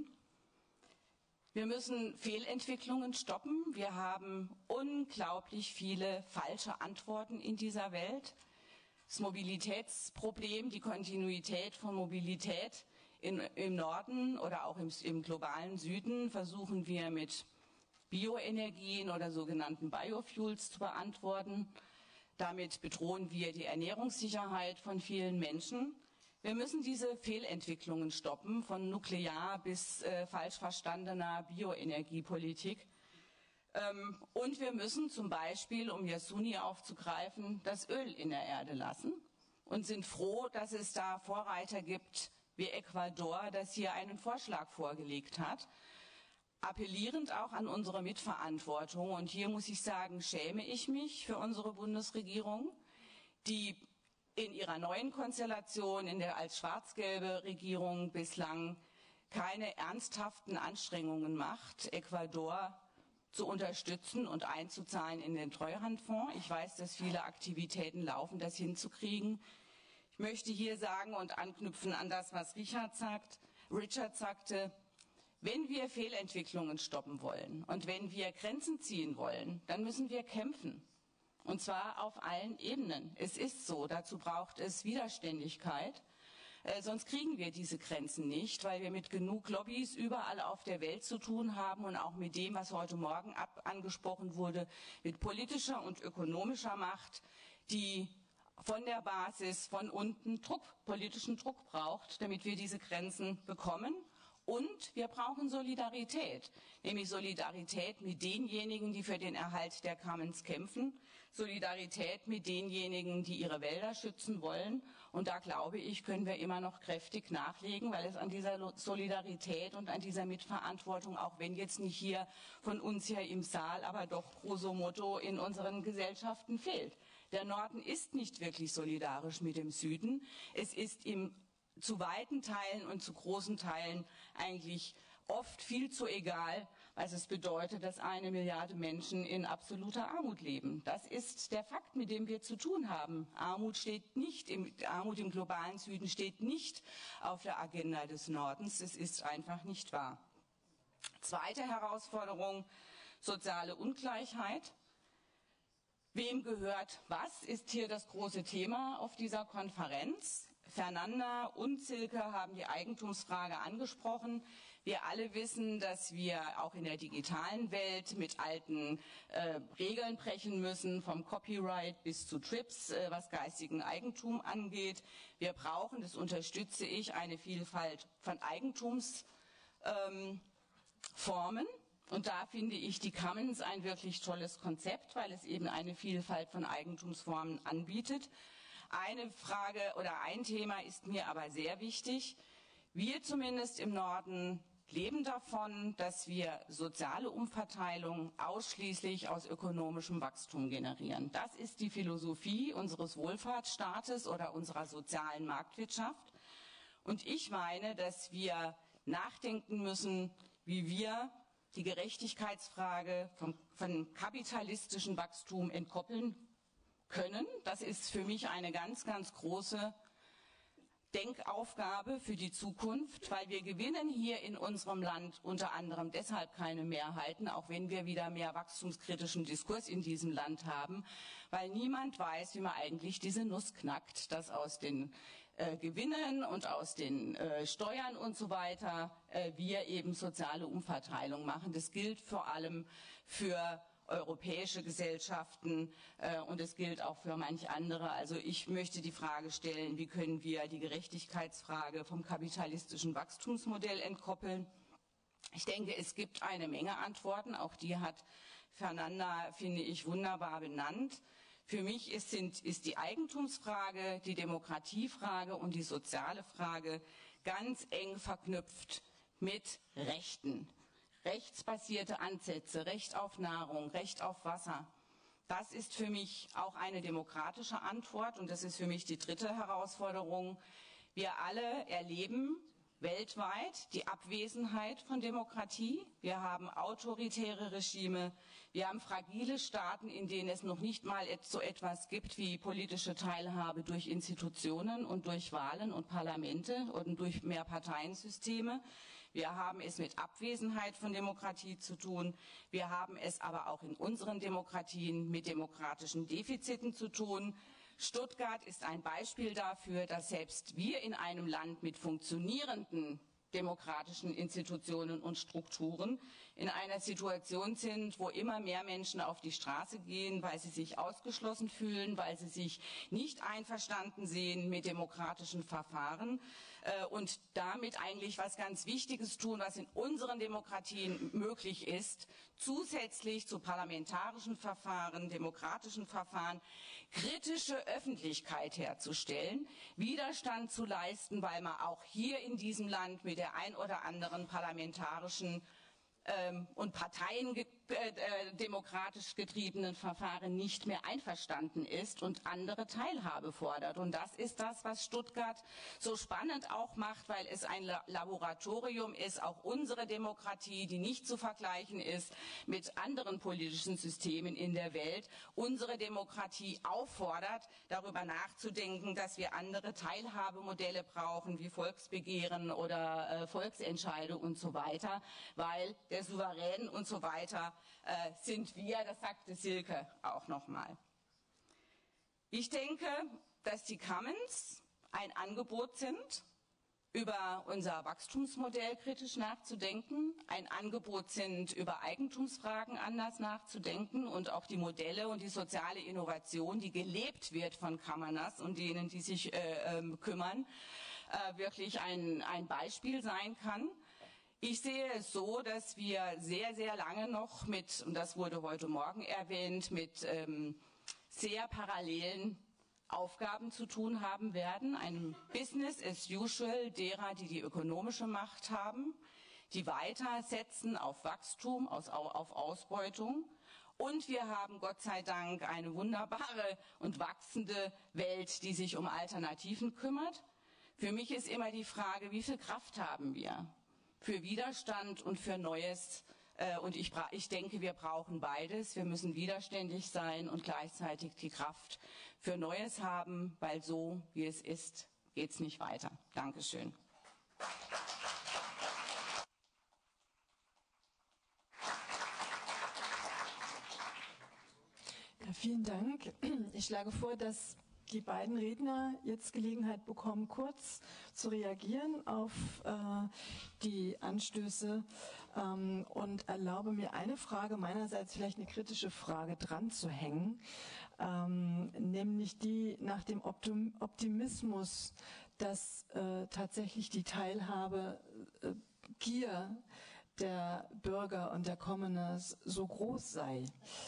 Wir müssen Fehlentwicklungen stoppen. Wir haben unglaublich viele falsche Antworten in dieser Welt. Das Mobilitätsproblem, die Kontinuität von Mobilität im Norden oder auch im globalen Süden versuchen wir mit Bioenergien oder sogenannten Biofuels zu beantworten. Damit bedrohen wir die Ernährungssicherheit von vielen Menschen. Wir müssen diese Fehlentwicklungen stoppen, von nuklear bis falsch verstandener Bioenergiepolitik. Und wir müssen zum Beispiel, um Yasuni aufzugreifen, das Öl in der Erde lassen und sind froh, dass es da Vorreiter gibt wie Ecuador, das hier einen Vorschlag vorgelegt hat, appellierend auch an unsere Mitverantwortung. Und hier muss ich sagen, schäme ich mich für unsere Bundesregierung, die in ihrer neuen Konstellation, als schwarz-gelbe Regierung bislang keine ernsthaften Anstrengungen macht, Ecuador zu unterstützen und einzuzahlen in den Treuhandfonds. Ich weiß, dass viele Aktivitäten laufen, das hinzukriegen. Ich möchte hier sagen und anknüpfen an das, was Richard sagte, wenn wir Fehlentwicklungen stoppen wollen und wenn wir Grenzen ziehen wollen, dann müssen wir kämpfen. Und zwar auf allen Ebenen. Es ist so, dazu braucht es Widerständigkeit. Sonst kriegen wir diese Grenzen nicht, weil wir mit genug Lobbys überall auf der Welt zu tun haben und auch mit dem, was heute Morgen angesprochen wurde, mit politischer und ökonomischer Macht, die von der Basis, von unten politischen Druck braucht, damit wir diese Grenzen bekommen. Und wir brauchen Solidarität, nämlich Solidarität mit denjenigen, die für den Erhalt der Commons kämpfen, Solidarität mit denjenigen, die ihre Wälder schützen wollen. Und da, glaube ich, können wir immer noch kräftig nachlegen, weil es an dieser Solidarität und an dieser Mitverantwortung, auch wenn jetzt nicht hier von uns hier im Saal, aber doch grosso modo in unseren Gesellschaften fehlt. Der Norden ist nicht wirklich solidarisch mit dem Süden. Es ist ihm zu weiten Teilen und zu großen Teilen eigentlich oft viel zu egal, was es bedeutet, dass 1 Milliarde Menschen in absoluter Armut leben. Das ist der Fakt, mit dem wir zu tun haben. Armut im globalen Süden steht nicht auf der Agenda des Nordens. Es ist einfach nicht wahr. Zweite Herausforderung, soziale Ungleichheit. Wem gehört was, ist hier das große Thema auf dieser Konferenz. Fernanda und Silke haben die Eigentumsfrage angesprochen. Wir alle wissen, dass wir auch in der digitalen Welt mit alten Regeln brechen müssen, vom Copyright bis zu TRIPS, was geistigen Eigentum angeht. Wir brauchen, das unterstütze ich, eine Vielfalt von Eigentumsformen. Und da finde ich die Commons ein wirklich tolles Konzept, weil es eben eine Vielfalt von Eigentumsformen anbietet. Eine Frage oder ein Thema ist mir aber sehr wichtig. Wir zumindest im Norden leben davon, dass wir soziale Umverteilung ausschließlich aus ökonomischem Wachstum generieren. Das ist die Philosophie unseres Wohlfahrtsstaates oder unserer sozialen Marktwirtschaft. Und ich meine, dass wir nachdenken müssen, wie wir die Gerechtigkeitsfrage vom kapitalistischen Wachstum entkoppeln können. Das ist für mich eine ganz, ganz große Denkaufgabe für die Zukunft, weil wir gewinnen hier in unserem Land unter anderem deshalb keine Mehrheiten, auch wenn wir wieder mehr wachstumskritischen Diskurs in diesem Land haben, weil niemand weiß, wie man eigentlich diese Nuss knackt, dass aus den Gewinnen und aus den Steuern und so weiter wir eben soziale Umverteilung machen. Das gilt vor allem für europäische Gesellschaften und es gilt auch für manch andere. Also ich möchte die Frage stellen, wie können wir die Gerechtigkeitsfrage vom kapitalistischen Wachstumsmodell entkoppeln? Ich denke, es gibt eine Menge Antworten, auch die hat Fernanda, finde ich, wunderbar benannt. Für mich ist die Eigentumsfrage, die Demokratiefrage und die soziale Frage ganz eng verknüpft mit Rechten. Rechtsbasierte Ansätze, Recht auf Nahrung, Recht auf Wasser. Das ist für mich auch eine demokratische Antwort und das ist für mich die dritte Herausforderung. Wir alle erleben weltweit die Abwesenheit von Demokratie. Wir haben autoritäre Regime, wir haben fragile Staaten, in denen es noch nicht mal so etwas gibt wie politische Teilhabe durch Institutionen und durch Wahlen und Parlamente und durch Mehrparteiensysteme. Wir haben es mit Abwesenheit von Demokratie zu tun. Wir haben es aber auch in unseren Demokratien mit demokratischen Defiziten zu tun. Stuttgart ist ein Beispiel dafür, dass selbst wir in einem Land mit funktionierenden demokratischen Institutionen und Strukturen in einer Situation sind, wo immer mehr Menschen auf die Straße gehen, weil sie sich ausgeschlossen fühlen, weil sie sich nicht einverstanden sehen mit demokratischen Verfahren und damit eigentlich was ganz Wichtiges tun, was in unseren Demokratien möglich ist, zusätzlich zu parlamentarischen Verfahren, demokratischen Verfahren, kritische Öffentlichkeit herzustellen, Widerstand zu leisten, weil man auch hier in diesem Land mit der ein oder anderen parlamentarischen und parteiendemokratisch getriebenen Verfahren nicht mehr einverstanden ist und andere Teilhabe fordert. Und das ist das, was Stuttgart so spannend auch macht, weil es ein Laboratorium ist, auch unsere Demokratie, die nicht zu vergleichen ist mit anderen politischen Systemen in der Welt, unsere Demokratie auffordert, darüber nachzudenken, dass wir andere Teilhabemodelle brauchen, wie Volksbegehren oder Volksentscheide und so weiter, weil der Souverän und so weiter sind wir, das sagte Silke auch nochmal. Ich denke, dass die Commons ein Angebot sind, über unser Wachstumsmodell kritisch nachzudenken, ein Angebot sind, über Eigentumsfragen anders nachzudenken und auch die Modelle und die soziale Innovation, die gelebt wird von Commoners und denen, die sich kümmern, wirklich ein Beispiel sein kann. Ich sehe es so, dass wir sehr, sehr lange noch mit, und das wurde heute Morgen erwähnt, mit sehr parallelen Aufgaben zu tun haben werden. Ein Business as usual derer, die die ökonomische Macht haben, die weitersetzen auf Wachstum, auf Ausbeutung. Und wir haben Gott sei Dank eine wunderbare und wachsende Welt, die sich um Alternativen kümmert. Für mich ist immer die Frage, wie viel Kraft haben wir für Widerstand und für Neues? Und ich denke, wir brauchen beides. Wir müssen widerständig sein und gleichzeitig die Kraft für Neues haben, weil so, wie es ist, geht es nicht weiter. Dankeschön. Ja, vielen Dank. Ich schlage vor, dass die beiden Redner jetzt Gelegenheit bekommen, kurz zu reagieren auf die Anstöße und erlaube mir eine Frage meinerseits, vielleicht eine kritische Frage dran zu hängen, nämlich die nach dem Optimismus, dass tatsächlich die Teilhabe Gier der Bürger und der Commoners so groß sei.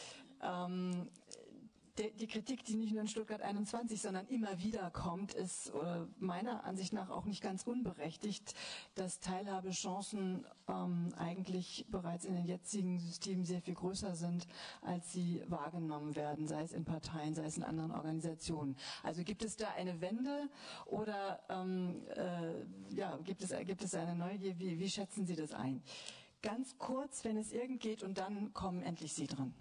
Die Kritik, die nicht nur in Stuttgart 21, sondern immer wieder kommt, ist meiner Ansicht nach auch nicht ganz unberechtigt, dass Teilhabechancen eigentlich bereits in den jetzigen Systemen sehr viel größer sind, als sie wahrgenommen werden, sei es in Parteien, sei es in anderen Organisationen. Also gibt es da eine Wende oder gibt es eine Neugier? Wie schätzen Sie das ein? Ganz kurz, wenn es irgend geht, und dann kommen endlich Sie dran.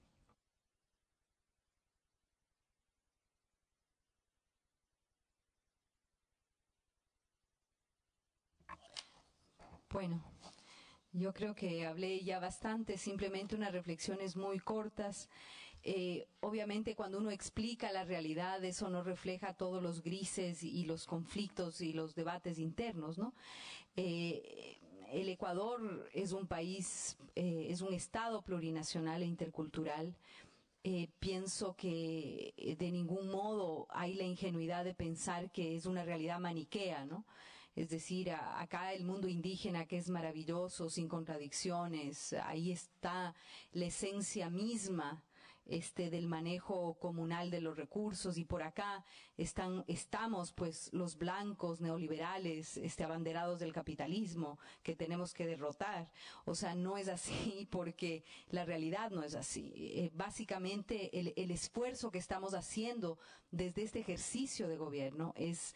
Bueno, yo creo que hablé ya bastante, simplemente unas reflexiones muy cortas. Obviamente cuando uno explica la realidad, eso no refleja todos los grises y los conflictos y los debates internos, ¿no? El Ecuador es un país, es un estado plurinacional e intercultural. Pienso que de ningún modo hay la ingenuidad de pensar que es una realidad maniquea, ¿no? Es decir, acá el mundo indígena, que es maravilloso, sin contradicciones, ahí está la esencia misma del manejo comunal de los recursos, y por acá estamos pues los blancos neoliberales, abanderados del capitalismo, que tenemos que derrotar. O sea, no es así porque la realidad no es así. Básicamente el esfuerzo que estamos haciendo desde este ejercicio de gobierno es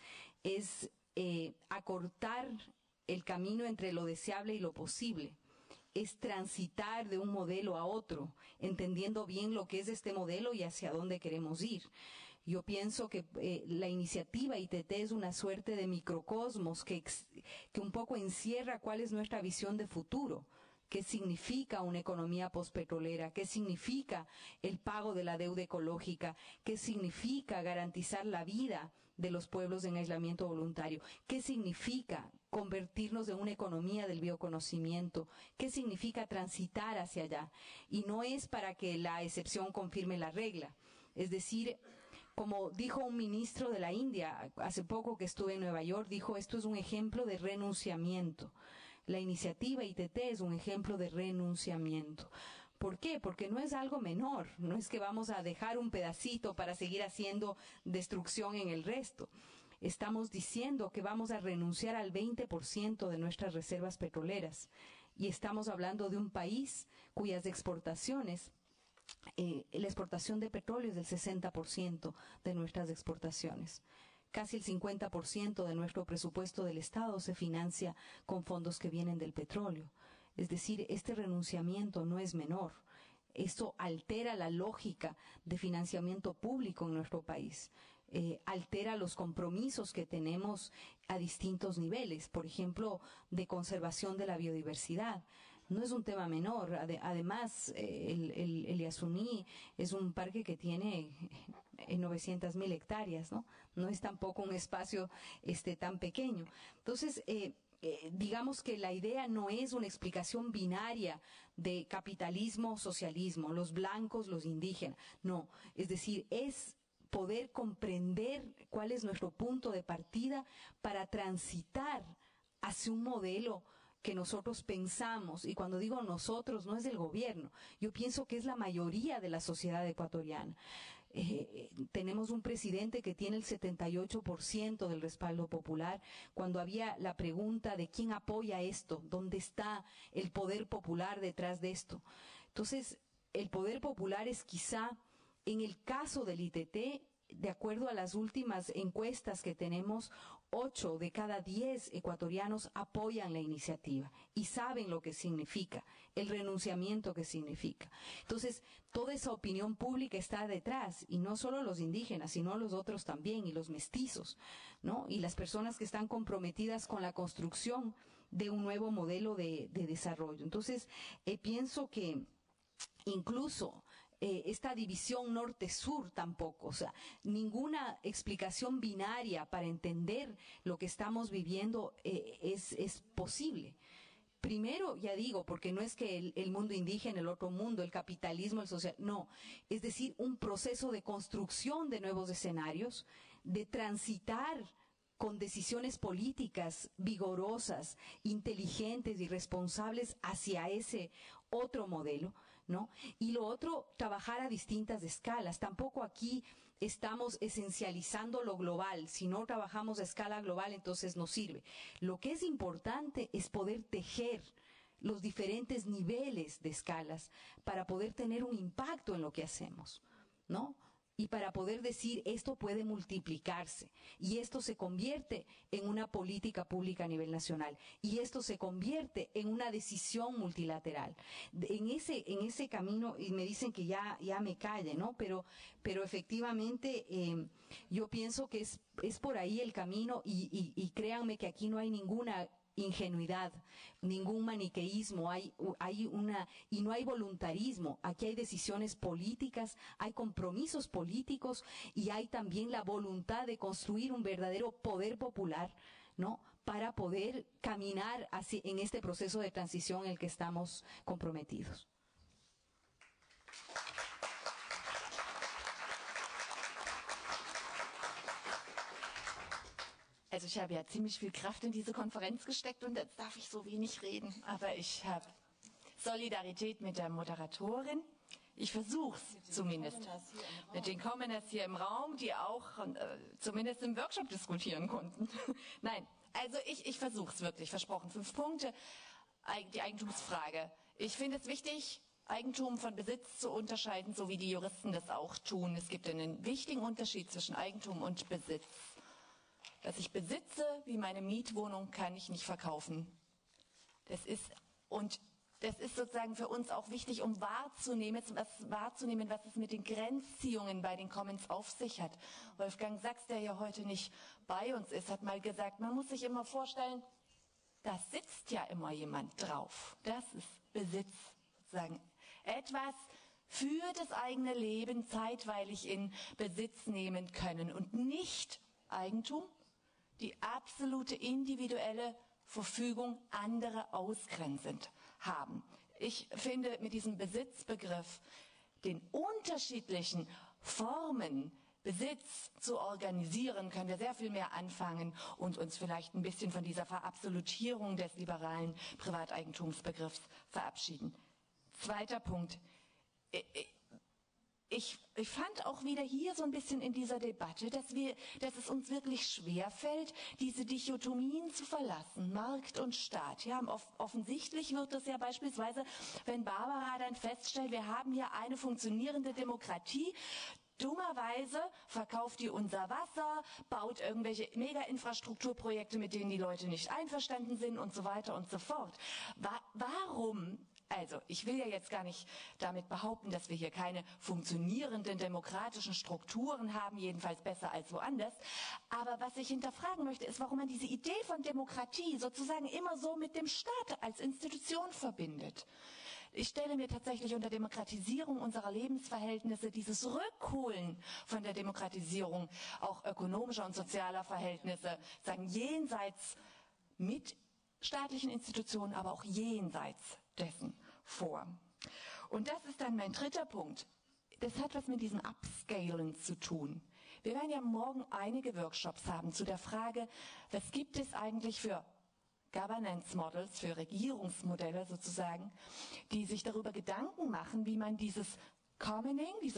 acortar el camino entre lo deseable y lo posible. Es transitar de un modelo a otro, entendiendo bien lo que es este modelo y hacia dónde queremos ir. Yo pienso que la iniciativa ITT es una suerte de microcosmos que un poco encierra cuál es nuestra visión de futuro. ¿Qué significa una economía postpetrolera? ¿Qué significa el pago de la deuda ecológica? ¿Qué significa garantizar la vida de los pueblos en aislamiento voluntario. ¿Qué significa convertirnos en una economía del bioconocimiento? ¿Qué significa transitar hacia allá? Y no es para que la excepción confirme la regla. Es decir, como dijo un ministro de la India hace poco que estuve en Nueva York, dijo, esto es un ejemplo de renunciamiento. La iniciativa ITT es un ejemplo de renunciamiento. ¿Por qué? Porque no es algo menor, no es que vamos a dejar un pedacito para seguir haciendo destrucción en el resto. Estamos diciendo que vamos a renunciar al 20% de nuestras reservas petroleras y estamos hablando de un país cuyas exportaciones, la exportación de petróleo es del 60% de nuestras exportaciones. Casi el 50% de nuestro presupuesto del Estado se financia con fondos que vienen del petróleo. Es decir, este renunciamiento no es menor. Esto altera la lógica de financiamiento público en nuestro país. Altera los compromisos que tenemos a distintos niveles, por ejemplo, de conservación de la biodiversidad. No es un tema menor. Además, el Yasuní es un parque que tiene 900.000 hectáreas, ¿no? No es tampoco un espacio tan pequeño. Entonces, digamos que la idea no es una explicación binaria de capitalismo, socialismo, los blancos, los indígenas. No, es decir, es poder comprender cuál es nuestro punto de partida para transitar hacia un modelo que nosotros pensamos, y cuando digo nosotros no es el gobierno, yo pienso que es la mayoría de la sociedad ecuatoriana. Tenemos un presidente que tiene el 78% del respaldo popular. Cuando había la pregunta de quién apoya esto, dónde está el poder popular detrás de esto. Entonces, el poder popular es quizá, en el caso del ITT, de acuerdo a las últimas encuestas que tenemos, 8 de cada 10 ecuatorianos apoyan la iniciativa y saben lo que significa, el renunciamiento que significa. Entonces, toda esa opinión pública está detrás, y no solo los indígenas, sino los otros también, y los mestizos, ¿no? Y las personas que están comprometidas con la construcción de un nuevo modelo de desarrollo. Entonces, pienso que incluso esta división norte-sur tampoco, o sea, ninguna explicación binaria para entender lo que estamos viviendo es posible. Primero, ya digo, porque no es que el mundo indígena, el otro mundo, el capitalismo, el social, no. Es decir, un proceso de construcción de nuevos escenarios, de transitar con decisiones políticas vigorosas, inteligentes y responsables hacia ese otro modelo, ¿no? Y lo otro, trabajar a distintas escalas. Tampoco aquí estamos esencializando lo global. Si no trabajamos a escala global, entonces no sirve. Lo que es importante es poder tejer los diferentes niveles de escalas para poder tener un impacto en lo que hacemos, ¿no? Y para poder decir, esto puede multiplicarse, y esto se convierte en una política pública a nivel nacional, y esto se convierte en una decisión multilateral. En ese camino, y me dicen que ya me calle, ¿no? Pero efectivamente, yo pienso que es por ahí el camino, y créanme que aquí no hay ninguna ingenuidad, ningún maniqueísmo, y no hay voluntarismo. Aquí hay decisiones políticas, hay compromisos políticos, y hay también la voluntad de construir un verdadero poder popular, ¿no? Para poder caminar en este proceso de transición en el que estamos comprometidos. Also ich habe ja ziemlich viel Kraft in diese Konferenz gesteckt und jetzt darf ich so wenig reden. Aber ich habe Solidarität mit der Moderatorin. Ich versuche es zumindest. Mit den Commoners hier im Raum, die auch zumindest im Workshop diskutieren konnten. Nein, also ich versuche es wirklich, versprochen. 5 Punkte. Die Eigentumsfrage. Ich finde es wichtig, Eigentum von Besitz zu unterscheiden, so wie die Juristen das auch tun. Es gibt einen wichtigen Unterschied zwischen Eigentum und Besitz. Was ich besitze, wie meine Mietwohnung, kann ich nicht verkaufen. Das ist sozusagen für uns auch wichtig, um wahrzunehmen, was es mit den Grenzziehungen bei den Commons auf sich hat. Wolfgang Sachs, der ja heute nicht bei uns ist, hat mal gesagt, man muss sich immer vorstellen, da sitzt ja immer jemand drauf. Das ist Besitz, sozusagen. Etwas für das eigene Leben zeitweilig in Besitz nehmen können und nicht Privateigentum, die absolute individuelle Verfügung andere ausgrenzend haben. Ich finde mit diesem Besitzbegriff den unterschiedlichen Formen, Besitz zu organisieren, können wir sehr viel mehr anfangen und uns vielleicht ein bisschen von dieser Verabsolutierung des liberalen Privateigentumsbegriffs verabschieden. Zweiter Punkt. Ich fand auch wieder hier so ein bisschen in dieser Debatte, dass es uns wirklich schwerfällt, diese Dichotomien zu verlassen, Markt und Staat. Ja, offensichtlich wird das ja beispielsweise, wenn Barbara dann feststellt, wir haben hier eine funktionierende Demokratie, dummerweise verkauft die unser Wasser, baut irgendwelche Mega-Infrastrukturprojekte, mit denen die Leute nicht einverstanden sind und so weiter und so fort. Warum? Also, ich will ja jetzt gar nicht damit behaupten, dass wir hier keine funktionierenden demokratischen Strukturen haben, jedenfalls besser als woanders. Aber was ich hinterfragen möchte, ist, warum man diese Idee von Demokratie sozusagen immer so mit dem Staat als Institution verbindet. Ich stelle mir tatsächlich unter Demokratisierung unserer Lebensverhältnisse dieses Rückholen von der Demokratisierung auch ökonomischer und sozialer Verhältnisse, sagen jenseits mit staatlichen Institutionen, aber auch jenseits dessen vor. Und das ist dann mein dritter Punkt. Das hat was mit diesem Upscalen zu tun. Wir werden ja morgen einige Workshops haben zu der Frage, was gibt es eigentlich für Governance Models, für Regierungsmodelle sozusagen, die sich darüber Gedanken machen, wie man dieses Commoning, diesen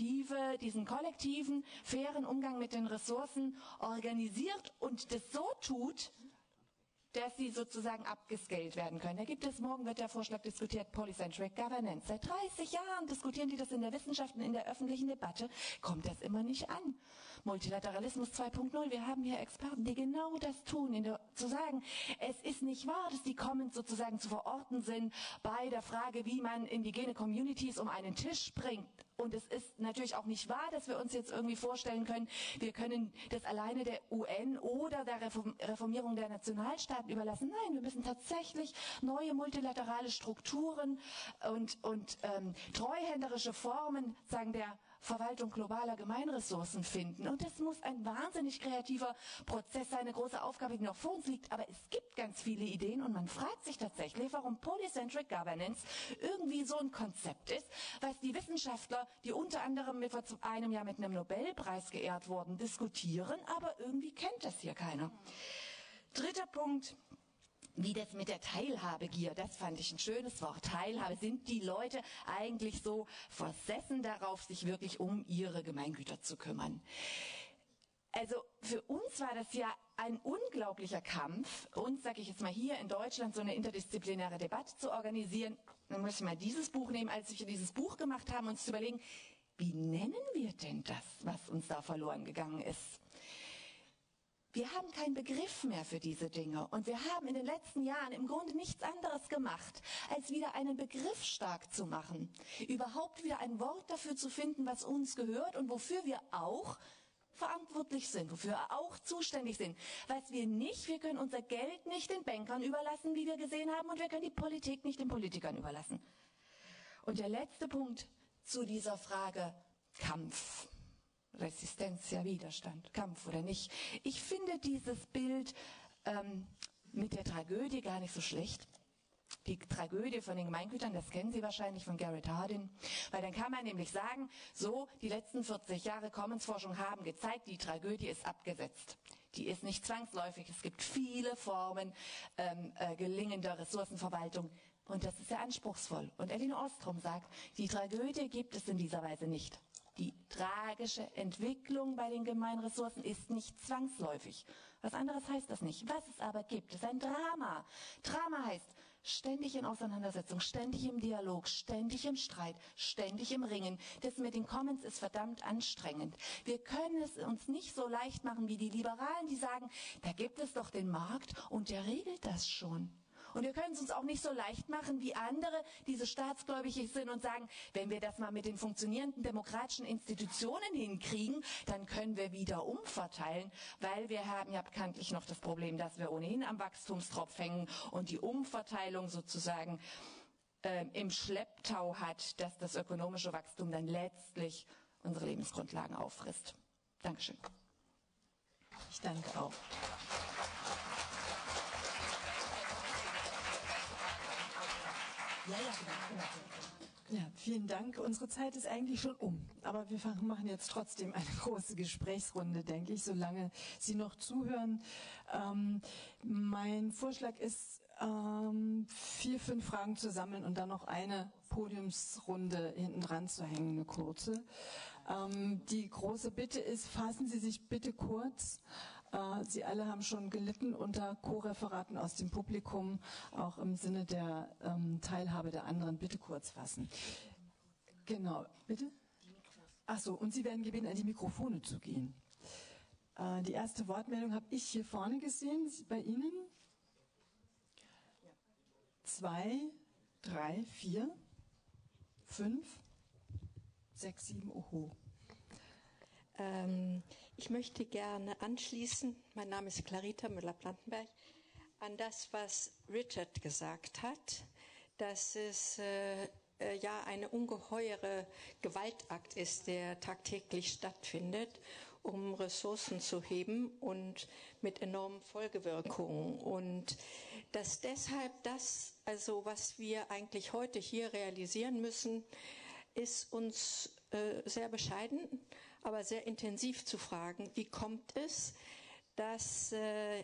kollektiven, fairen Umgang mit den Ressourcen organisiert und das so tut, dass sie sozusagen abgescaled werden können. Da gibt es, morgen wird der Vorschlag diskutiert, Polycentric Governance. Seit 30 Jahren diskutieren die das in der Wissenschaft und in der öffentlichen Debatte, kommt das immer nicht an. Multilateralismus 2.0, wir haben hier Experten, die genau das tun, zu sagen, es ist nicht wahr, dass die Commons sozusagen zu verorten sind bei der Frage, wie man indigene Communities um einen Tisch bringt. Und es ist natürlich auch nicht wahr, dass wir uns jetzt irgendwie vorstellen können, wir können das alleine der UN oder der Reformierung der Nationalstaaten überlassen. Nein, wir müssen tatsächlich neue multilaterale Strukturen und treuhänderische Formen, sagen der Verwaltung globaler Gemeinressourcen finden. Und das muss ein wahnsinnig kreativer Prozess sein, eine große Aufgabe, die noch vor uns liegt. Aber es gibt ganz viele Ideen und man fragt sich tatsächlich, warum Polycentric Governance irgendwie so ein Konzept ist, was die Wissenschaftler, die unter anderem vor einem Jahr mit einem Nobelpreis geehrt wurden, diskutieren, aber irgendwie kennt das hier keiner. Dritter Punkt. Wie das mit der Teilhabegier, das fand ich ein schönes Wort. Teilhabe, sind die Leute eigentlich so versessen darauf, sich wirklich um ihre Gemeingüter zu kümmern? Also für uns war das ja ein unglaublicher Kampf, uns, sage ich jetzt mal hier in Deutschland, so eine interdisziplinäre Debatte zu organisieren. Dann muss ich mal dieses Buch nehmen, als wir dieses Buch gemacht haben, uns zu überlegen, wie nennen wir denn das, was uns da verloren gegangen ist? Wir haben keinen Begriff mehr für diese Dinge und wir haben in den letzten Jahren im Grunde nichts anderes gemacht, als wieder einen Begriff stark zu machen, überhaupt wieder ein Wort dafür zu finden, was uns gehört und wofür wir auch verantwortlich sind, wofür wir auch zuständig sind. Wir können unser Geld nicht den Bankern überlassen, wie wir gesehen haben, und wir können die Politik nicht den Politikern überlassen. Und der letzte Punkt zu dieser Frage Kampf. Resistencia, Widerstand, Kampf oder nicht. Ich finde dieses Bild mit der Tragödie gar nicht so schlecht. Die Tragödie von den Gemeingütern, das kennen Sie wahrscheinlich von Garrett Hardin, weil dann kann man nämlich sagen, so, die letzten 40 Jahre Commons-Forschung haben gezeigt, die Tragödie ist abgesetzt. Die ist nicht zwangsläufig. Es gibt viele Formen gelingender Ressourcenverwaltung. Und das ist sehr anspruchsvoll. Und Elinor Ostrom sagt, die Tragödie gibt es in dieser Weise nicht. Die tragische Entwicklung bei den Gemeinressourcen ist nicht zwangsläufig. Was anderes heißt das nicht. Was es aber gibt, ist ein Drama. Drama heißt ständig in Auseinandersetzung, ständig im Dialog, ständig im Streit, ständig im Ringen. Das mit den Commons ist verdammt anstrengend. Wir können es uns nicht so leicht machen wie die Liberalen, die sagen, da gibt es doch den Markt und der regelt das schon. Und wir können es uns auch nicht so leicht machen wie andere, die so staatsgläubig sind und sagen, wenn wir das mal mit den funktionierenden demokratischen Institutionen hinkriegen, dann können wir wieder umverteilen, weil wir haben ja bekanntlich noch das Problem, dass wir ohnehin am Wachstumstropf hängen und die Umverteilung sozusagen im Schlepptau hat, dass das ökonomische Wachstum dann letztlich unsere Lebensgrundlagen auffrisst. Dankeschön. Ich danke auch. Ja, vielen Dank. Unsere Zeit ist eigentlich schon um, aber wir machen jetzt trotzdem eine große Gesprächsrunde, denke ich, solange Sie noch zuhören. Mein Vorschlag ist, 4, 5 Fragen zu sammeln und dann noch eine Podiumsrunde hinten dran zu hängen, eine kurze. Die große Bitte ist, fassen Sie sich bitte kurz. Sie alle haben schon gelitten unter Co-Referaten aus dem Publikum, auch im Sinne der Teilhabe der anderen. Bitte kurz fassen. Genau, bitte? Ach so, und Sie werden gebeten, an die Mikrofone zu gehen. Die erste Wortmeldung habe ich hier vorne gesehen, bei Ihnen. 2, 3, 4, 5, 6, 7, oho. Ich möchte gerne anschließen, mein Name ist Clarita Müller-Plantenberg, an das, was Richard gesagt hat, dass es ja eine ungeheure Gewaltakt ist, der tagtäglich stattfindet, um Ressourcen zu heben und mit enormen Folgewirkungen. Und dass deshalb das, also was wir eigentlich heute hier realisieren müssen, ist uns sehr bescheiden, aber sehr intensiv zu fragen, wie kommt es, dass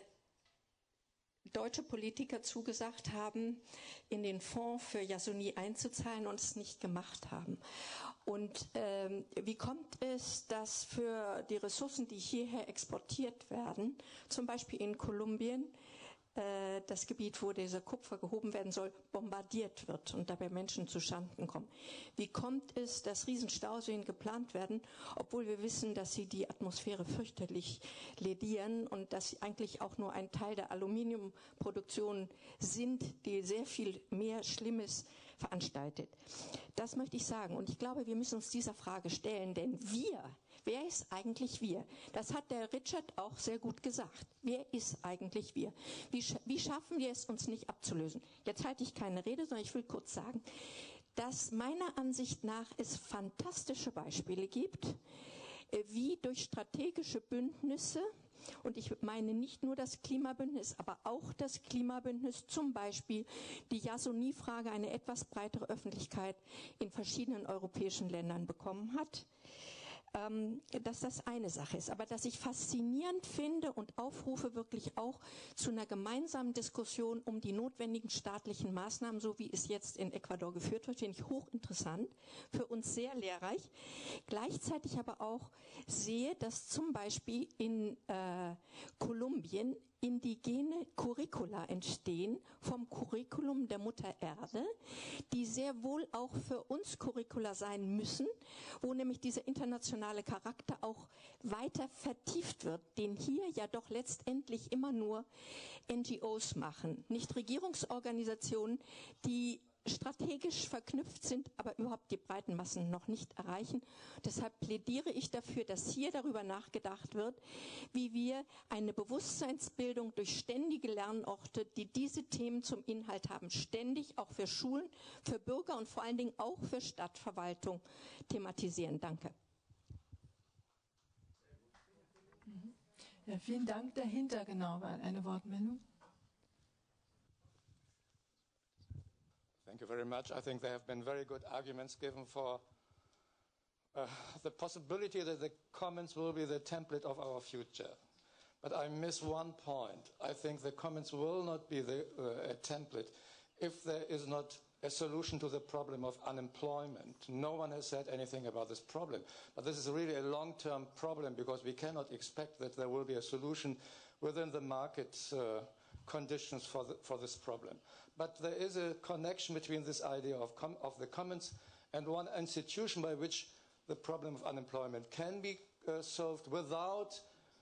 deutsche Politiker zugesagt haben, in den Fonds für Yasuni einzuzahlen und es nicht gemacht haben. Und wie kommt es, dass für die Ressourcen, die hierher exportiert werden, zum Beispiel in Kolumbien, das Gebiet, wo dieser Kupfer gehoben werden soll, bombardiert wird und dabei Menschen zu Schanden kommen. Wie kommt es, dass Riesenstauseen geplant werden, obwohl wir wissen, dass sie die Atmosphäre fürchterlich ledieren und dass sie eigentlich auch nur ein Teil der Aluminiumproduktion sind, die sehr viel mehr Schlimmes veranstaltet. Das möchte ich sagen. Und ich glaube, wir müssen uns dieser Frage stellen, denn wer ist eigentlich wir? Das hat der Richard auch sehr gut gesagt. Wer ist eigentlich wir? Wie schaffen wir es, uns nicht abzulösen? Jetzt halte ich keine Rede, sondern ich will kurz sagen, dass meiner Ansicht nach es fantastische Beispiele gibt, wie durch strategische Bündnisse, und ich meine nicht nur das Klimabündnis, aber auch das Klimabündnis, zum Beispiel die Yasuni-Frage eine etwas breitere Öffentlichkeit in verschiedenen europäischen Ländern bekommen hat, dass das eine Sache ist. Aber dass ich faszinierend finde und aufrufe wirklich auch zu einer gemeinsamen Diskussion um die notwendigen staatlichen Maßnahmen, so wie es jetzt in Ecuador geführt wird, finde ich hochinteressant, für uns sehr lehrreich. Gleichzeitig aber auch sehe, dass zum Beispiel in Kolumbien indigene Curricula entstehen vom Curriculum der Mutter Erde, die sehr wohl auch für uns Curricula sein müssen, wo nämlich dieser internationale Charakter auch weiter vertieft wird, den hier ja doch letztendlich immer nur NGOs machen, nicht Regierungsorganisationen, die strategisch verknüpft sind, aber überhaupt die breiten Massen noch nicht erreichen. Deshalb plädiere ich dafür, dass hier darüber nachgedacht wird, wie wir eine Bewusstseinsbildung durch ständige Lernorte, die diese Themen zum Inhalt haben, ständig auch für Schulen, für Bürger und vor allen Dingen auch für Stadtverwaltung thematisieren. Danke. Ja, vielen Dank. Dahinter genau war eine Wortmeldung. Thank you very much. I think there have been very good arguments given for the possibility that the Commons will be the template of our future. But I miss one point. I think the Commons will not be a template if there is not a solution to the problem of unemployment. No one has said anything about this problem. But this is really a long-term problem because we cannot expect that there will be a solution within the market conditions for this problem. But there is a connection between this idea of the commons and one institution by which the problem of unemployment can be solved without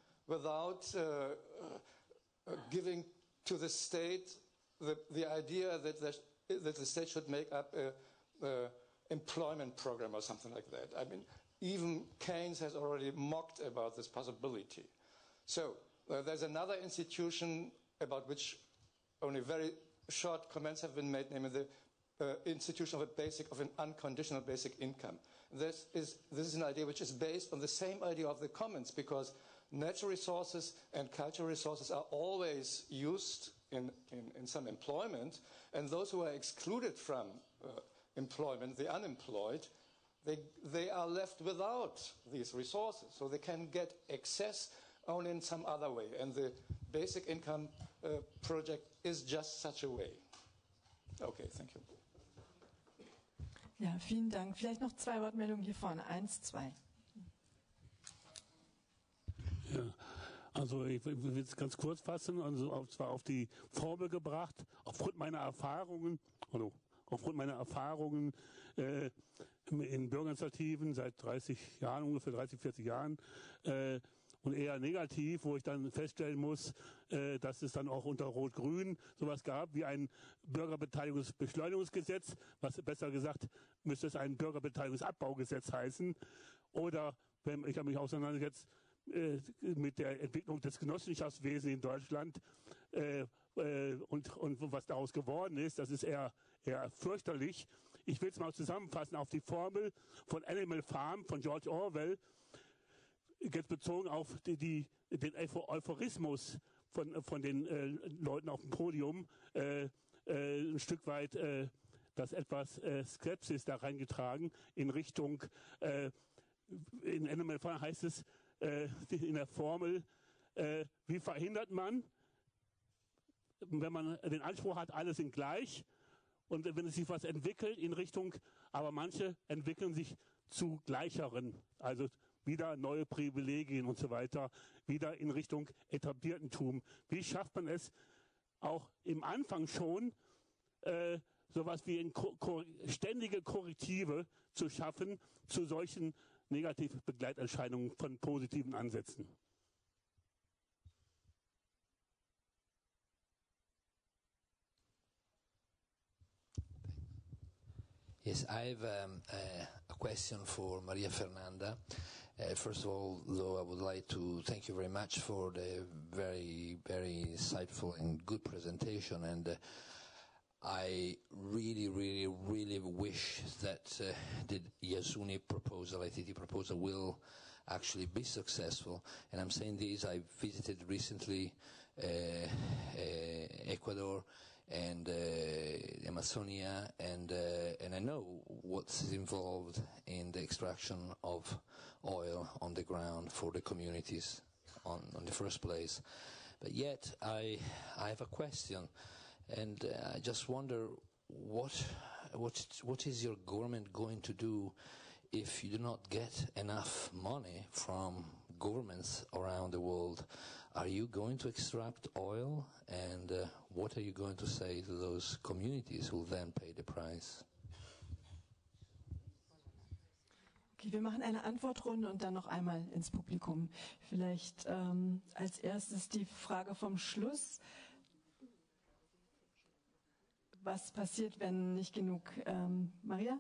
giving to the state the idea that the state should make up an employment program or something like that. I mean, even Keynes has already mocked about this possibility. So there's another institution about which only very short comments have been made, namely the institution of an unconditional basic income. This is an idea which is based on the same idea of the commons, because natural resources and cultural resources are always used in some employment, and those who are excluded from employment, the unemployed, they are left without these resources, so they can get access only in some other way, and the basic income project is just such a way. Okay, thank you. Ja, vielen Dank. Vielleicht noch 2 Wortmeldungen hier vorne. 1, 2. Ja, also ich will es ganz kurz fassen, also zwar auf die Formel gebracht, aufgrund meiner Erfahrungen in Bürgerinitiativen seit 30 Jahren, ungefähr 30, 40 Jahren, und eher negativ, wo ich dann feststellen muss, dass es dann auch unter Rot-Grün sowas gab wie ein Bürgerbeteiligungsbeschleunigungsgesetz, was besser gesagt müsste es ein Bürgerbeteiligungsabbaugesetz heißen. Oder, wenn ich habe mich auseinandergesetzt mit der Entwicklung des Genossenschaftswesens in Deutschland und was daraus geworden ist, das ist eher fürchterlich. Ich will es mal zusammenfassen auf die Formel von Animal Farm von George Orwell, jetzt bezogen auf den Euphorismus von den Leuten auf dem Podium, ein Stück weit das etwas Skepsis da reingetragen in Richtung, in Animal Farm heißt es in der Formel, wie verhindert man, wenn man den Anspruch hat, alle sind gleich, und wenn es sich was entwickelt in Richtung, aber manche entwickeln sich zu Gleicheren, also wieder neue Privilegien und so weiter, wieder in Richtung Etabliertentum. Wie schafft man es auch im Anfang schon, sowas wie ständige Korrektive zu schaffen zu solchen negativen Begleiterscheinungen von positiven Ansätzen? Yes, I have a question for Maria Fernanda. First of all, though, I would like to thank you very much for the very, very insightful and good presentation. And I really, really, really wish that the Yasuni proposal, ITT proposal, will actually be successful. And I'm saying this, I visited recently Ecuador and Amazonia, and I know what's involved in the extraction of oil on the ground for the communities on the first place. But yet I have a question, and I just wonder what is your government going to do if you do not get enough money from governments around the world? Are you going to extract oil, and what are you going to say to those communities who then pay the price? Okay, wir machen eine Antwortrunde und dann noch einmal ins Publikum. Vielleicht als erstes die Frage vom Schluss. Was passiert, wenn nicht genug... Maria?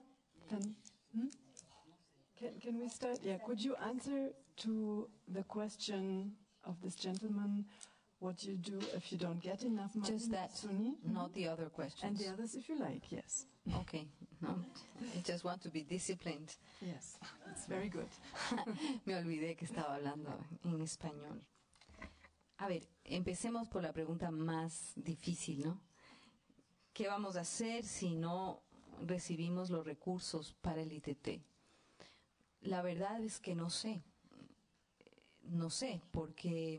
Can we start? Yeah, could you answer to the question of this gentleman, what you do if you don't get enough money? Just that, not the other questions. And the others if you like, yes. Okay, no, I just want to be disciplined. Yes, it's very good. Me olvidé que estaba hablando en español. A ver, empecemos por la pregunta más difícil, ¿no? ¿Qué vamos a hacer si no recibimos los recursos para el ITT? La verdad es que no sé. No sé, porque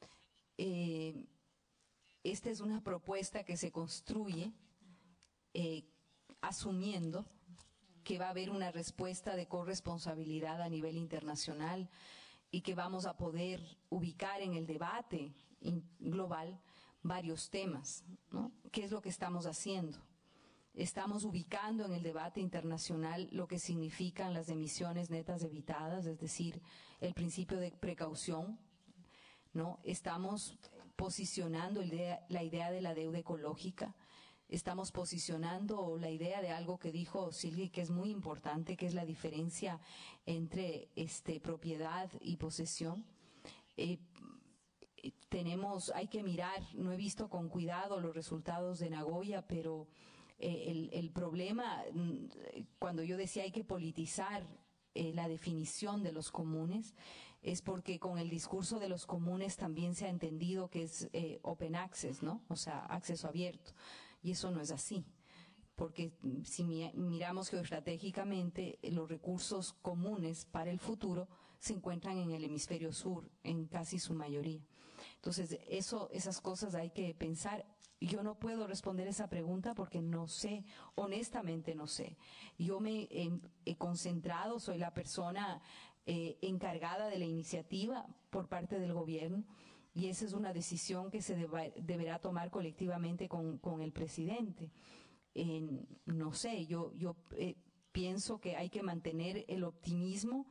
esta es una propuesta que se construye asumiendo que va a haber una respuesta de corresponsabilidad a nivel internacional y que vamos a poder ubicar en el debate global varios temas, ¿no? ¿Qué es lo que estamos haciendo? Estamos ubicando en el debate internacional lo que significan las emisiones netas evitadas, es decir, el principio de precaución, ¿no? Estamos posicionando la idea de la deuda ecológica, estamos posicionando la idea de algo que dijo Silke, que es muy importante, que es la diferencia entre propiedad y posesión. Hay que mirar, no he visto con cuidado los resultados de Nagoya, pero el problema, cuando yo decía hay que politizar la definición de los comunes, es porque con el discurso de los comunes también se ha entendido que es open access, ¿no? O sea, acceso abierto. Y eso no es así. Porque si miramos geoestratégicamente, los recursos comunes para el futuro se encuentran en el hemisferio sur, en casi su mayoría. Entonces, esas cosas hay que pensar. Yo no puedo responder esa pregunta porque no sé, honestamente no sé. Yo me he concentrado, soy la persona encargada de la iniciativa por parte del gobierno, y esa es una decisión que se deberá tomar colectivamente con el presidente. No sé, yo pienso que hay que mantener el optimismo,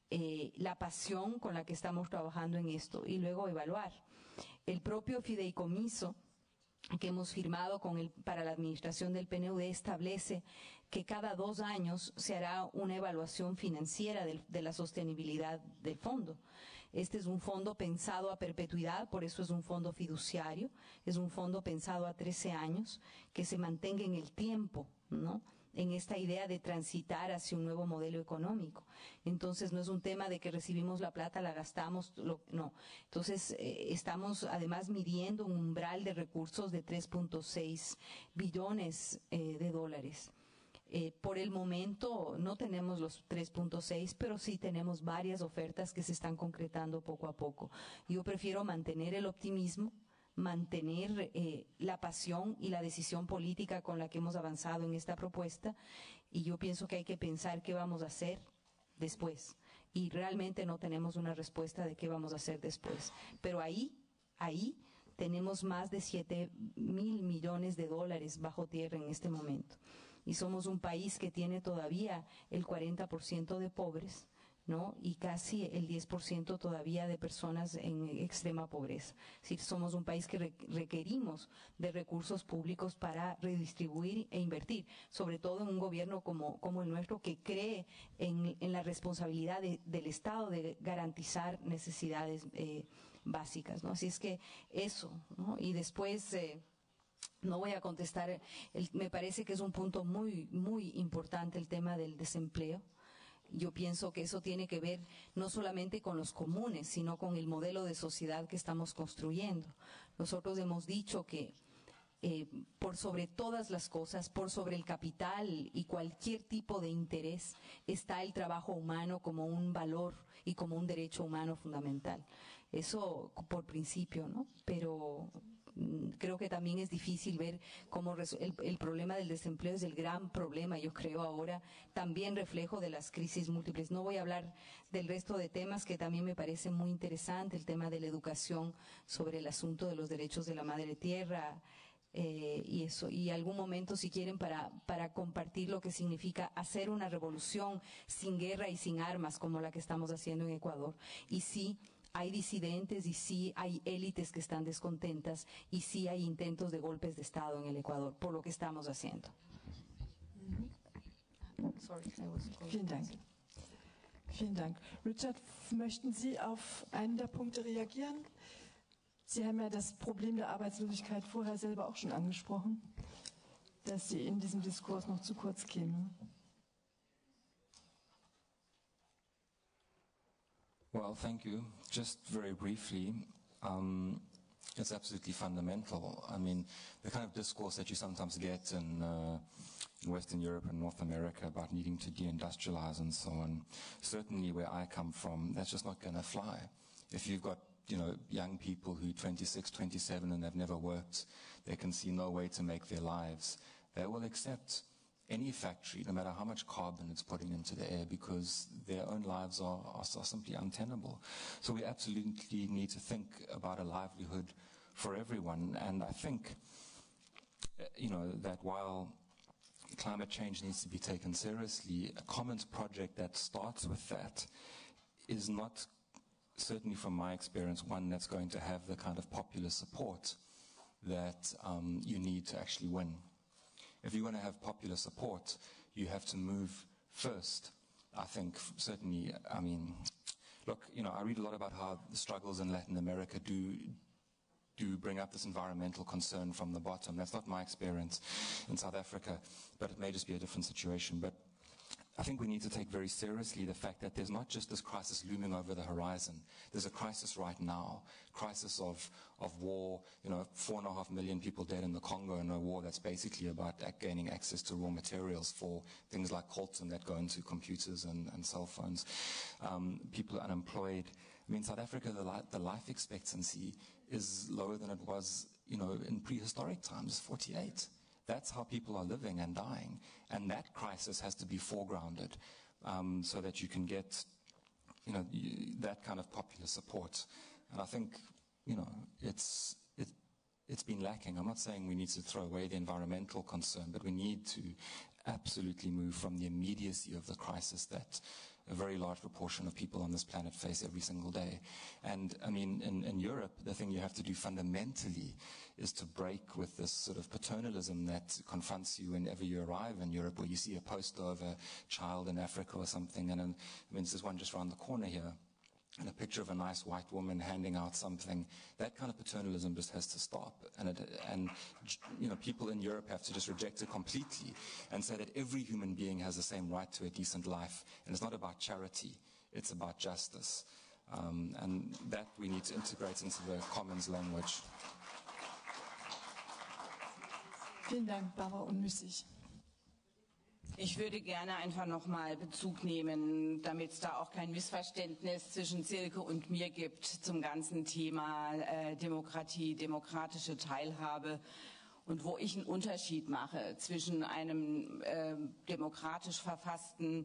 la pasión con la que estamos trabajando en esto y luego evaluar. El propio fideicomiso que hemos firmado para la administración del PNUD establece que cada 2 años se hará una evaluación financiera de la sostenibilidad del fondo. Este es un fondo pensado a perpetuidad, por eso es un fondo fiduciario, es un fondo pensado a 13 años, que se mantenga en el tiempo, ¿no?, en esta idea de transitar hacia un nuevo modelo económico. Entonces, no es un tema de que recibimos la plata, la gastamos, no. Entonces, estamos además midiendo un umbral de recursos de 3.6 billones de dólares. Por el momento no tenemos los 3.6, pero sí tenemos varias ofertas que se están concretando poco a poco. Yo prefiero mantener el optimismo, mantener la pasión y la decisión política con la que hemos avanzado en esta propuesta, y yo pienso que hay que pensar qué vamos a hacer después. Y realmente no tenemos una respuesta de qué vamos a hacer después. Pero ahí tenemos más de 7.000 millones de dólares bajo tierra en este momento. Y somos un país que tiene todavía el 40% de pobres, ¿no?, y casi el 10% todavía de personas en extrema pobreza. Es decir, somos un país que requerimos de recursos públicos para redistribuir e invertir, sobre todo en un gobierno como el nuestro, que cree en la responsabilidad del Estado de garantizar necesidades básicas, ¿no? Así es que eso, ¿no? Y después no voy a contestar, me parece que es un punto muy, muy importante el tema del desempleo. Yo pienso que eso tiene que ver no solamente con los comunes, sino con el modelo de sociedad que estamos construyendo. Nosotros hemos dicho que por sobre todas las cosas, por sobre el capital y cualquier tipo de interés, está el trabajo humano como un valor y como un derecho humano fundamental. Eso por principio, ¿no? Pero creo que también es difícil ver cómo el problema del desempleo es el gran problema, yo creo ahora, también reflejo de las crisis múltiples. No voy a hablar del resto de temas que también me parece muy interesante, el tema de la educación sobre el asunto de los derechos de la madre tierra, y eso, y algún momento si quieren para compartir lo que significa hacer una revolución sin guerra y sin armas como la que estamos haciendo en Ecuador. Y sí, hay disidentes y sí hay élites que están descontentas y sí hay intentos de golpes de Estado en el Ecuador por lo que estamos haciendo. Vielen Dank. Vielen Dank. Richard, möchten Sie auf einen der Punkte reagieren? Sie haben ja das Problem der Arbeitslosigkeit vorher selber auch schon angesprochen, dass Sie in diesem Diskurs noch zu kurz kämen. Well, thank you. Just very briefly, it's absolutely fundamental. I mean, the kind of discourse that you sometimes get in Western Europe and North America about needing to deindustrialize and so on, certainly where I come from, that's just not going to fly. If you've got, young people who are 26, 27 and they've never worked, they can see no way to make their lives, they will accept any factory, no matter how much carbon it's putting into the air, because their own lives are simply untenable. So we absolutely need to think about a livelihood for everyone. And I think, that while climate change needs to be taken seriously, a Commons project that starts with that is not, certainly from my experience, one that's going to have the kind of popular support that you need to actually win. If you're going to have popular support, you have to move first. I think, certainly, I mean, look, I read a lot about how the struggles in Latin America do bring up this environmental concern from the bottom. That's not my experience in South Africa, but it may just be a different situation. But I think we need to take very seriously the fact that there's not just this crisis looming over the horizon. There's a crisis right now, crisis of war, 4.5 million people dead in the Congo in a war that's basically about gaining access to raw materials for things like coltan that go into computers and cell phones. People unemployed. I mean, South Africa, the life expectancy is lower than it was, in prehistoric times, 48. That's how people are living and dying. And that crisis has to be foregrounded so that you can get, that kind of popular support. And I think, it's been lacking. I'm not saying we need to throw away the environmental concern, but we need to absolutely move from the immediacy of the crisis that a very large proportion of people on this planet face every single day. And I mean, in Europe, the thing you have to do fundamentally is to break with this sort of paternalism that confronts you whenever you arrive in Europe, where you see a poster of a child in Africa or something, and there's one just around the corner here, and a picture of a nice white woman handing out something. That kind of paternalism just has to stop. And people in Europe have to just reject it completely and say that every human being has the same right to a decent life. And it's not about charity, it's about justice. And that we need to integrate into the commons language. Vielen Dank, Barbara Unmüßig. Ich würde gerne einfach nochmal Bezug nehmen, damit es da auch kein Missverständnis zwischen Silke und mir gibt zum ganzen Thema Demokratie, demokratische Teilhabe und wo ich einen Unterschied mache zwischen einem demokratisch verfassten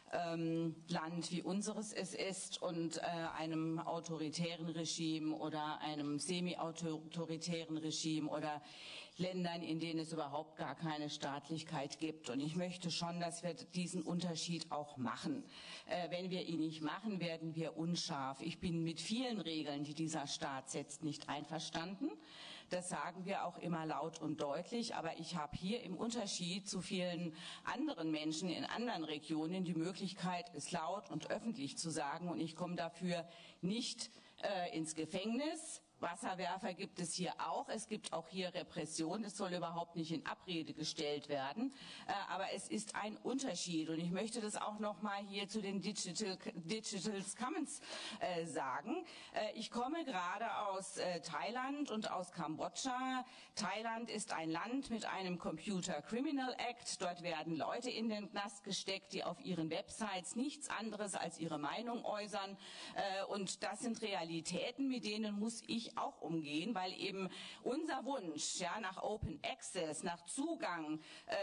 Land wie unseres es ist und einem autoritären Regime oder einem semi-autoritären Regime oder Ländern, in denen es überhaupt gar keine Staatlichkeit gibt. Und ich möchte schon, dass wir diesen Unterschied auch machen. Wenn wir ihn nicht machen, werden wir unscharf. Ich bin mit vielen Regeln, die dieser Staat setzt, nicht einverstanden. Das sagen wir auch immer laut und deutlich. Aber ich habe hier im Unterschied zu vielen anderen Menschen in anderen Regionen die Möglichkeit, es laut und öffentlich zu sagen. Und ich komme dafür nicht ins Gefängnis. Wasserwerfer gibt es hier auch. Es gibt auch hier Repression. Das soll überhaupt nicht in Abrede gestellt werden. Aber es ist ein Unterschied. Und ich möchte das auch noch mal hier zu den Digital Commons sagen. Ich komme gerade aus Thailand und aus Kambodscha. Thailand ist ein Land mit einem Computer Criminal Act. Dort werden Leute in den Knast gesteckt, die auf ihren Websites nichts anderes als ihre Meinung äußern. Und das sind Realitäten, mit denen muss ich auch umgehen, weil eben unser Wunsch nach Open Access, nach Zugang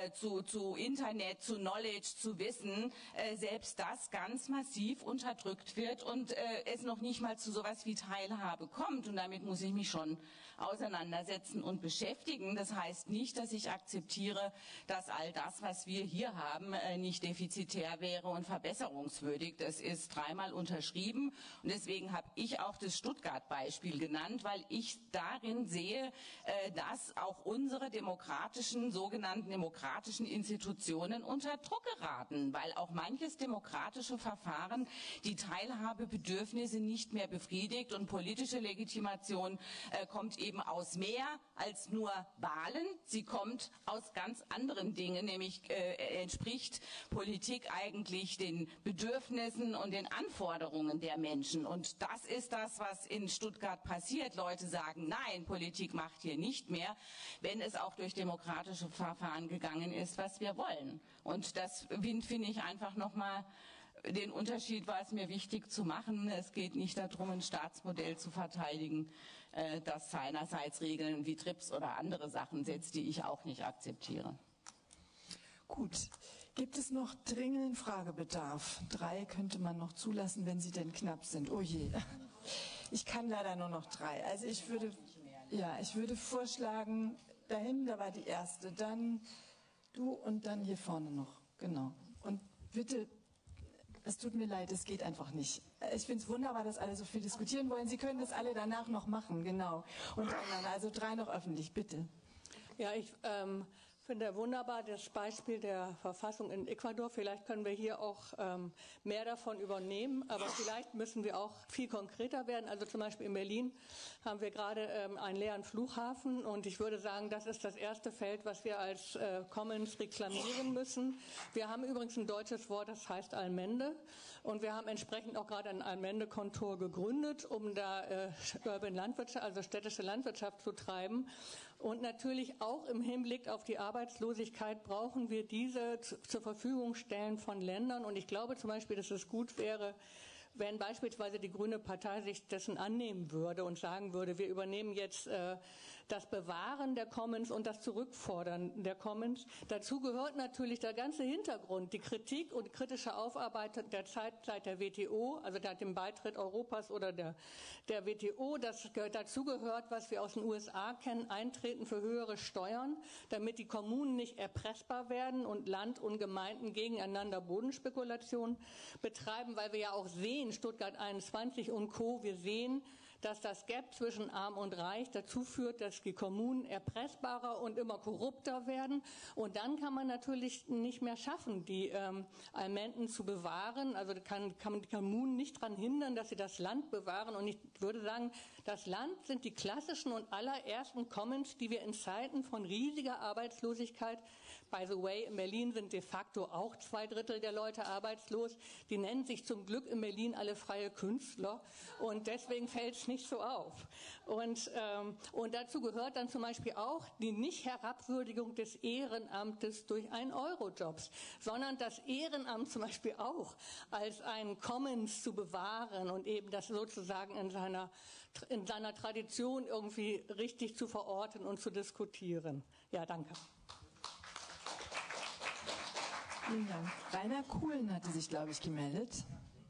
zu Internet, zu Knowledge, zu Wissen, selbst das ganz massiv unterdrückt wird und es noch nicht mal zu sowas wie Teilhabe kommt. Und damit muss ich mich schon auseinandersetzen und beschäftigen. Das heißt nicht, dass ich akzeptiere, dass all das, was wir hier haben, nicht defizitär wäre und verbesserungswürdig. Das ist 3-mal unterschrieben und deswegen habe ich auch das Stuttgart-Beispiel genannt, weil ich darin sehe, dass auch unsere sogenannten demokratischen Institutionen unter Druck geraten, weil auch manches demokratische Verfahren die Teilhabebedürfnisse nicht mehr befriedigt und politische Legitimation kommt eben aus mehr als nur Wahlen. Sie kommt aus ganz anderen Dingen, nämlich entspricht Politik eigentlich den Bedürfnissen und den Anforderungen der Menschen. Und das ist das, was in Stuttgart passiert. Leute sagen, nein, Politik macht hier nicht mehr, wenn es auch durch demokratische Verfahren gegangen ist, was wir wollen. Und das finde ich einfach nochmal den Unterschied, war es mir wichtig zu machen. Es geht nicht darum, ein Staatsmodell zu verteidigen, das seinerseits Regeln wie TRIPS oder andere Sachen setzt, die ich auch nicht akzeptiere. Gut. Gibt es noch dringenden Fragebedarf? 3 könnte man noch zulassen, wenn sie denn knapp sind. Oh je. Ich kann leider nur noch 3. Also ich würde vorschlagen, dahin, da war die erste, dann du und dann hier vorne noch. Genau. Und bitte, es tut mir leid, es geht einfach nicht. Ich finde es wunderbar, dass alle so viel diskutieren wollen. Sie können das alle danach noch machen, genau. Und also 3 noch öffentlich, bitte. Ja, ich Ich finde wunderbar das Beispiel der Verfassung in Ecuador. Vielleicht können wir hier auch mehr davon übernehmen, aber vielleicht müssen wir auch viel konkreter werden. Also zum Beispiel in Berlin haben wir gerade einen leeren Flughafen und ich würde sagen, das ist das erste Feld, was wir als Commons reklamieren müssen. Wir haben übrigens ein deutsches Wort, das heißt Allmende und wir haben entsprechend auch gerade ein Allmende-Kontor gegründet, um da Urban Landwirtschaft, also städtische Landwirtschaft zu treiben. Und natürlich auch im Hinblick auf die Arbeitslosigkeit brauchen wir diese zur Verfügung stellen von Ländern. Und ich glaube zum Beispiel, dass es gut wäre, wenn beispielsweise die Grüne Partei sich dessen annehmen würde und sagen würde, wir übernehmen jetzt das Bewahren der Commons und das Zurückfordern der Commons. Dazu gehört natürlich der ganze Hintergrund, die Kritik und kritische Aufarbeitung der Zeit seit der WTO, also seit dem Beitritt Europas oder der WTO. Dazu gehört, was wir aus den USA kennen, Eintreten für höhere Steuern, damit die Kommunen nicht erpressbar werden und Land und Gemeinden gegeneinander Bodenspekulation betreiben, weil wir ja auch sehen, Stuttgart 21 und Co., wir sehen, dass das Gap zwischen Arm und Reich dazu führt, dass die Kommunen erpressbarer und immer korrupter werden. Und dann kann man natürlich nicht mehr schaffen, die Allmenden zu bewahren. Also kann die Kommunen nicht daran hindern, dass sie das Land bewahren. Und ich würde sagen, das Land sind die klassischen und allerersten Commons, die wir in Zeiten von riesiger Arbeitslosigkeit, by the way, in Berlin sind de facto auch 2/3 der Leute arbeitslos. Die nennen sich zum Glück in Berlin alle freie Künstler. Und deswegen fällt es nicht so auf. Und dazu gehört dann zum Beispiel auch die Nicht-Herabwürdigung des Ehrenamtes durch 1-Euro-Jobs, sondern das Ehrenamt zum Beispiel auch als ein Commons zu bewahren und eben das sozusagen in seiner Tradition irgendwie richtig zu verorten und zu diskutieren. Ja, danke. Vielen Dank. Rainer Kuhlen hatte sich, glaube ich, gemeldet.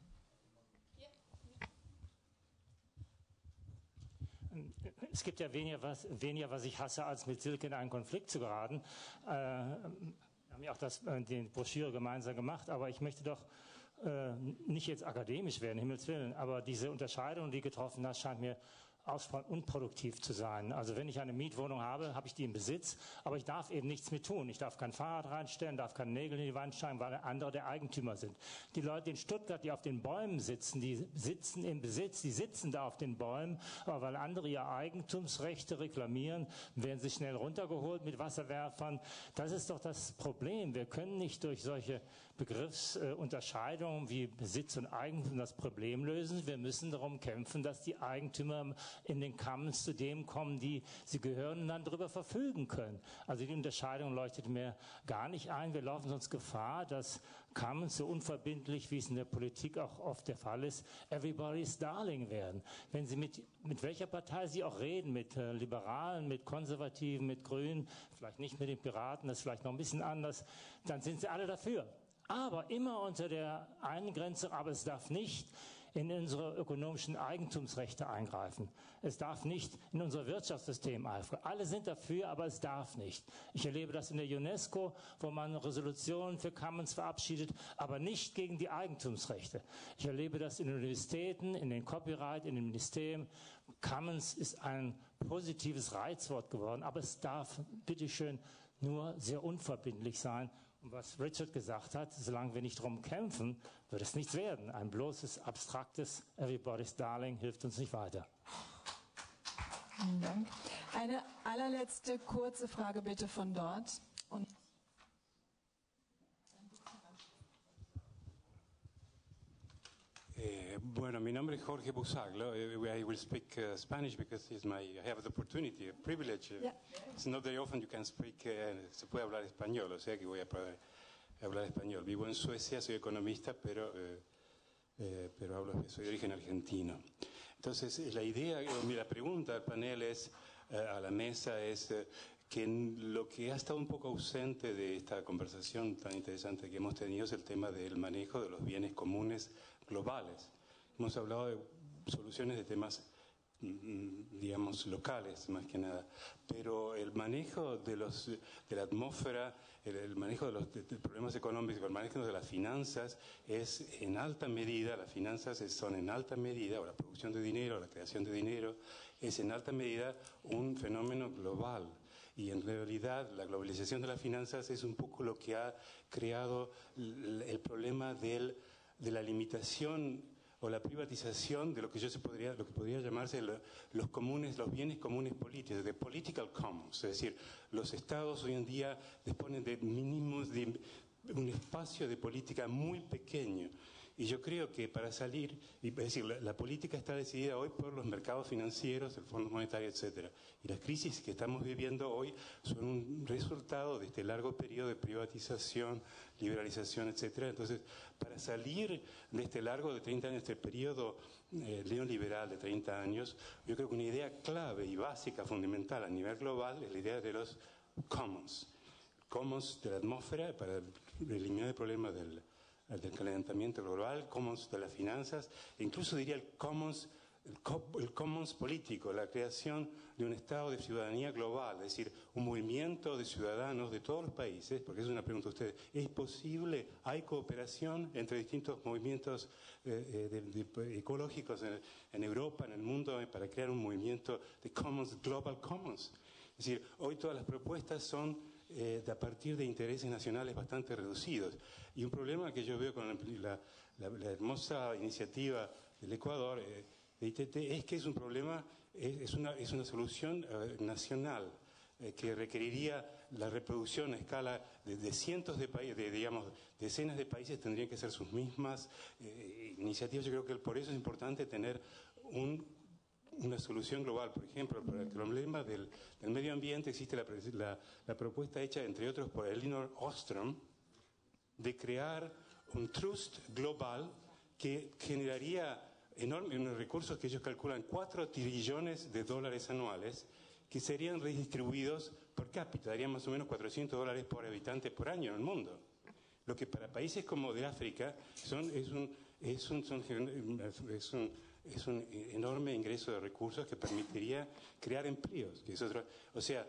Es gibt ja weniger, was ich hasse, als mit Silke in einen Konflikt zu geraten. Wir haben ja auch die Broschüre gemeinsam gemacht, aber ich möchte doch nicht jetzt akademisch werden, Himmels Willen, aber diese Unterscheidung, die getroffen hat, scheint mir ausgesprochen unproduktiv zu sein. Also wenn ich eine Mietwohnung habe, habe ich die im Besitz, aber ich darf eben nichts mit tun. Ich darf kein Fahrrad reinstellen, darf keine Nägel in die Wand schreiben, weil andere der Eigentümer sind. Die Leute in Stuttgart, die auf den Bäumen sitzen, die sitzen im Besitz, die sitzen da auf den Bäumen, aber weil andere ihre Eigentumsrechte reklamieren, werden sie schnell runtergeholt mit Wasserwerfern. Das ist doch das Problem. Wir können nicht durch solche Begriffsunterscheidungen wie Besitz und Eigentum das Problem lösen. Wir müssen darum kämpfen, dass die Eigentümer in den Commons zu dem kommen, die sie gehören und dann darüber verfügen können. Also die Unterscheidung leuchtet mir gar nicht ein. Wir laufen sonst Gefahr, dass Commons so unverbindlich, wie es in der Politik auch oft der Fall ist, everybody's darling werden. Wenn Sie mit welcher Partei Sie auch reden, mit Liberalen, mit Konservativen, mit Grünen, vielleicht nicht mit den Piraten, das ist vielleicht noch ein bisschen anders, dann sind sie alle dafür. Aber immer unter der Eingrenzung, aber es darf nicht in unsere ökonomischen Eigentumsrechte eingreifen. Es darf nicht in unser Wirtschaftssystem eingreifen. Alle sind dafür, aber es darf nicht. Ich erlebe das in der UNESCO, wo man Resolutionen für Commons verabschiedet, aber nicht gegen die Eigentumsrechte. Ich erlebe das in den Universitäten, in den Copyright, in den Ministerien. Commons ist ein positives Reizwort geworden, aber es darf, bitteschön, nur sehr unverbindlich sein. Und was Richard gesagt hat, solange wir nicht darum kämpfen, wird es nichts werden. Ein bloßes, abstraktes Everybody's Darling hilft uns nicht weiter. Vielen Dank. Eine allerletzte kurze Frage bitte von dort. Und Bueno, mi nombre es Jorge Busaglo. I will speak Spanish because I have the opportunity, a privilege. Yeah. It's not very often you can speak, se puede hablar español, o sea que voy a hablar español. Vivo en Suecia, soy economista, pero soy de origen argentino. Entonces, la pregunta al panel es, a la mesa es que lo que ha estado un poco ausente de esta conversación tan interesante que hemos tenido es el tema del manejo de los bienes comunes globales. Hemos hablado de soluciones de temas, digamos, locales, más que nada, pero el manejo de la atmósfera, el manejo de los problemas económicos, el manejo de las finanzas es en alta medida, las finanzas son en alta medida, o la producción de dinero, la creación de dinero, es en alta medida un fenómeno global. Y en realidad la globalización de las finanzas es un poco lo que ha creado el problema de la limitación o la privatización de lo que podría llamarse los bienes comunes políticos, de political commons. Es decir, los estados hoy en día disponen de mínimos de un espacio de política muy pequeño. Y yo creo que para salir, es decir, la política está decidida hoy por los mercados financieros, el Fondo Monetario, etc. Y las crisis que estamos viviendo hoy son un resultado de este largo periodo de privatización, liberalización, etc. Entonces, para salir de este largo de 30 años, este periodo neoliberal de 30 años, yo creo que una idea clave y básica, fundamental a nivel global, es la idea de los commons. Commons de la atmósfera para eliminar el problema del calentamiento global, commons de las finanzas, e incluso diría el commons político, la creación de un estado de ciudadanía global, es decir, un movimiento de ciudadanos de todos los países, porque es una pregunta a ustedes, ¿es posible, hay cooperación entre distintos movimientos ecológicos en Europa, en el mundo, para crear un movimiento de commons, global commons? Es decir, hoy todas las propuestas son a partir de intereses nacionales bastante reducidos. Y un problema que yo veo con la hermosa iniciativa del Ecuador, de ITT, es que es un problema, es una solución nacional que requeriría la reproducción a escala de cientos de países, digamos, decenas de países tendrían que ser sus mismas iniciativas. Yo creo que por eso es importante tener una solución global. Por ejemplo, para el problema del medio ambiente existe la propuesta hecha, entre otros, por Elinor Ostrom, de crear un trust global que generaría enormes recursos que ellos calculan $4 trillones anuales, que serían redistribuidos por cápita, darían más o menos $400 por habitante por año en el mundo. Lo que para países como de África es un enorme ingreso de recursos que permitiría crear empleos. Que es otro, o sea,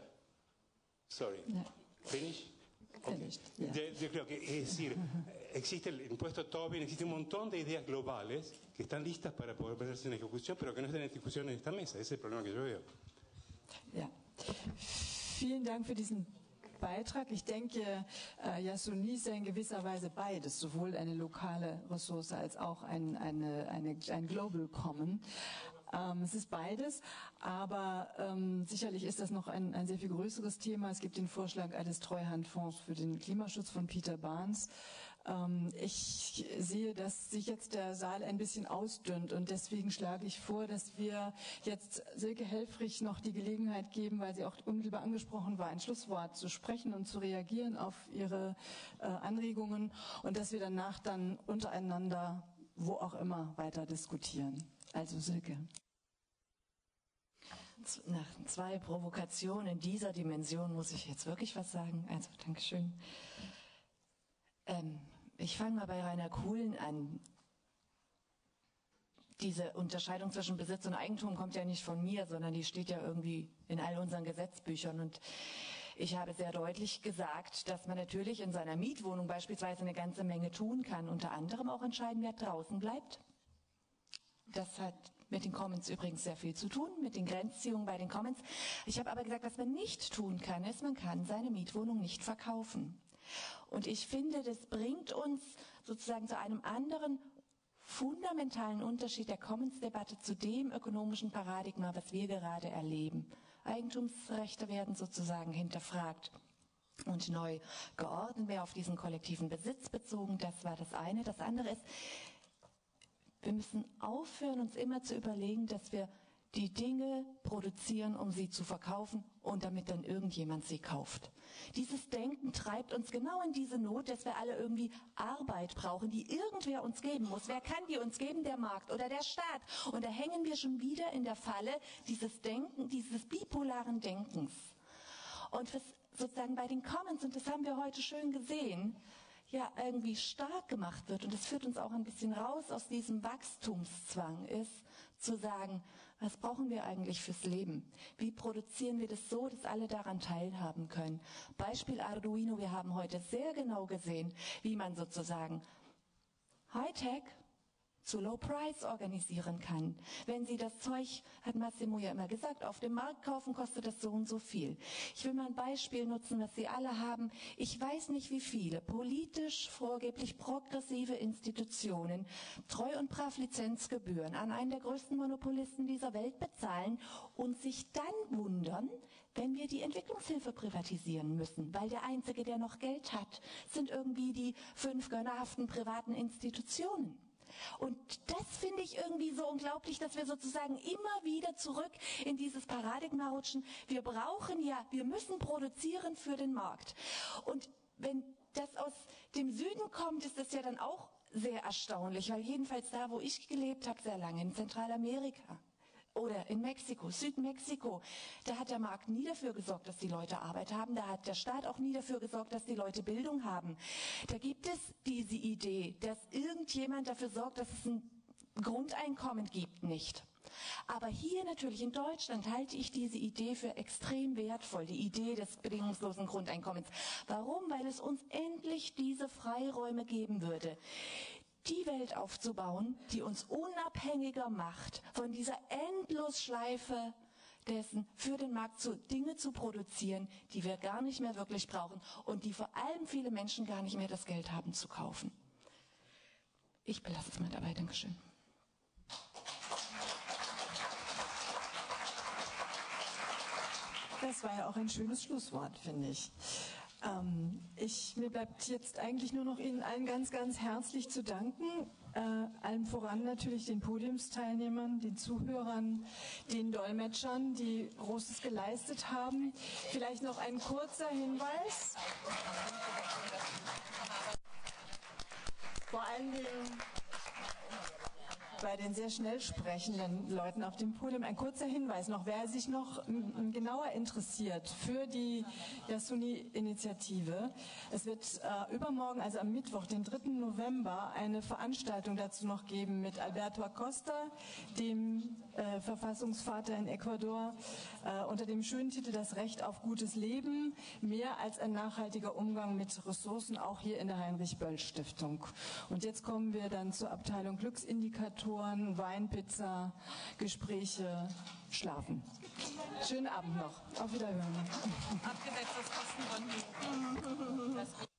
finish? Okay. Yo creo que, es decir, existe el impuesto Tobin, existe un montón de ideas globales que están listas para poder ponerse en ejecución, pero que no están en ejecución en esta mesa. Ese es el problema que yo veo. Ja. Vielen Dank für diesen Beitrag. Ich denke, Yasuni ist ja in gewisser Weise beides, sowohl eine lokale Ressource als auch ein Global Common. Es ist beides, aber sicherlich ist das noch ein sehr viel größeres Thema. Es gibt den Vorschlag eines Treuhandfonds für den Klimaschutz von Peter Barnes. Ich sehe, dass sich jetzt der Saal ein bisschen ausdünnt und deswegen schlage ich vor, dass wir jetzt Silke Helfrich noch die Gelegenheit geben, weil sie auch unmittelbar angesprochen war, ein Schlusswort zu sprechen und zu reagieren auf ihre Anregungen und dass wir danach dann untereinander, wo auch immer, weiter diskutieren. Also Silke. Nach 2 Provokationen dieser Dimension muss ich jetzt wirklich was sagen. Also, Dankeschön. Ich fange mal bei Rainer Kuhlen an. Diese Unterscheidung zwischen Besitz und Eigentum kommt ja nicht von mir, sondern die steht ja irgendwie in all unseren Gesetzbüchern. Und ich habe sehr deutlich gesagt, dass man natürlich in seiner Mietwohnung beispielsweise eine ganze Menge tun kann, unter anderem auch entscheiden, wer draußen bleibt. Das hat mit den Commons übrigens sehr viel zu tun, mit den Grenzziehungen bei den Commons. Ich habe aber gesagt, was man nicht tun kann, ist, man kann seine Mietwohnung nicht verkaufen. Und ich finde, das bringt uns sozusagen zu einem anderen fundamentalen Unterschied der Commons-Debatte zu dem ökonomischen Paradigma, was wir gerade erleben. Eigentumsrechte werden sozusagen hinterfragt und neu geordnet, mehr auf diesen kollektiven Besitz bezogen. Das war das eine. Das andere ist, wir müssen aufhören, uns immer zu überlegen, dass wir die Dinge produzieren, um sie zu verkaufen und damit dann irgendjemand sie kauft. Dieses Denken treibt uns genau in diese Not, dass wir alle irgendwie Arbeit brauchen, die irgendwer uns geben muss. Wer kann die uns geben? Der Markt oder der Staat. Und da hängen wir schon wieder in der Falle dieses Denken, dieses bipolaren Denkens. Und was sozusagen bei den Commons, und das haben wir heute schön gesehen, ja irgendwie stark gemacht wird, und das führt uns auch ein bisschen raus aus diesem Wachstumszwang, ist zu sagen, was brauchen wir eigentlich fürs Leben? Wie produzieren wir das so, dass alle daran teilhaben können? Beispiel Arduino, wir haben heute sehr genau gesehen, wie man sozusagen Hightech zu Low Price organisieren kann. Wenn Sie das Zeug, hat Massimo ja immer gesagt, auf dem Markt kaufen, kostet das so und so viel. Ich will mal ein Beispiel nutzen, was Sie alle haben. Ich weiß nicht, wie viele politisch vorgeblich progressive Institutionen Treu- und Brav-Lizenzgebühren an einen der größten Monopolisten dieser Welt bezahlen und sich dann wundern, wenn wir die Entwicklungshilfe privatisieren müssen, weil der Einzige, der noch Geld hat, sind irgendwie die 5 gönnerhaften privaten Institutionen. Und das finde ich irgendwie so unglaublich, dass wir sozusagen immer wieder zurück in dieses Paradigma rutschen. Wir müssen produzieren für den Markt. Und wenn das aus dem Süden kommt, ist das ja dann auch sehr erstaunlich, weil jedenfalls da, wo ich gelebt habe, sehr lange in Zentralamerika, oder in Mexiko, Südmexiko, da hat der Markt nie dafür gesorgt, dass die Leute Arbeit haben. Da hat der Staat auch nie dafür gesorgt, dass die Leute Bildung haben. Da gibt es diese Idee, dass irgendjemand dafür sorgt, dass es ein Grundeinkommen gibt, nicht. Aber hier natürlich in Deutschland halte ich diese Idee für extrem wertvoll, die Idee des bedingungslosen Grundeinkommens. Warum? Weil es uns endlich diese Freiräume geben würde, die Welt aufzubauen, die uns unabhängiger macht von dieser Endlosschleife dessen, für den Markt Dinge zu produzieren, die wir gar nicht mehr wirklich brauchen und die vor allem viele Menschen gar nicht mehr das Geld haben zu kaufen. Ich belasse es mal dabei. Dankeschön. Das war ja auch ein schönes Schlusswort, finde ich. Mir bleibt jetzt eigentlich nur noch Ihnen allen ganz, ganz herzlich zu danken. Allem voran natürlich den Podiumsteilnehmern, den Zuhörern, den Dolmetschern, die Großes geleistet haben. Vielleicht noch ein kurzer Hinweis. Vor allen Dingen bei den sehr schnell sprechenden Leuten auf dem Podium. Ein kurzer Hinweis noch, wer sich noch genauer interessiert für die Yasuni-Initiative. Es wird übermorgen, also am Mittwoch, den 3. November, eine Veranstaltung dazu noch geben mit Alberto Acosta, dem Verfassungsvater in Ecuador, unter dem schönen Titel Das Recht auf gutes Leben, mehr als ein nachhaltiger Umgang mit Ressourcen, auch hier in der Heinrich-Böll-Stiftung. Und jetzt kommen wir dann zur Abteilung Glücksindikatoren, Weinpizza, Gespräche, Schlafen. Schönen Abend noch. Auf Wiederhören. Abgesetzt aus Kostengründen.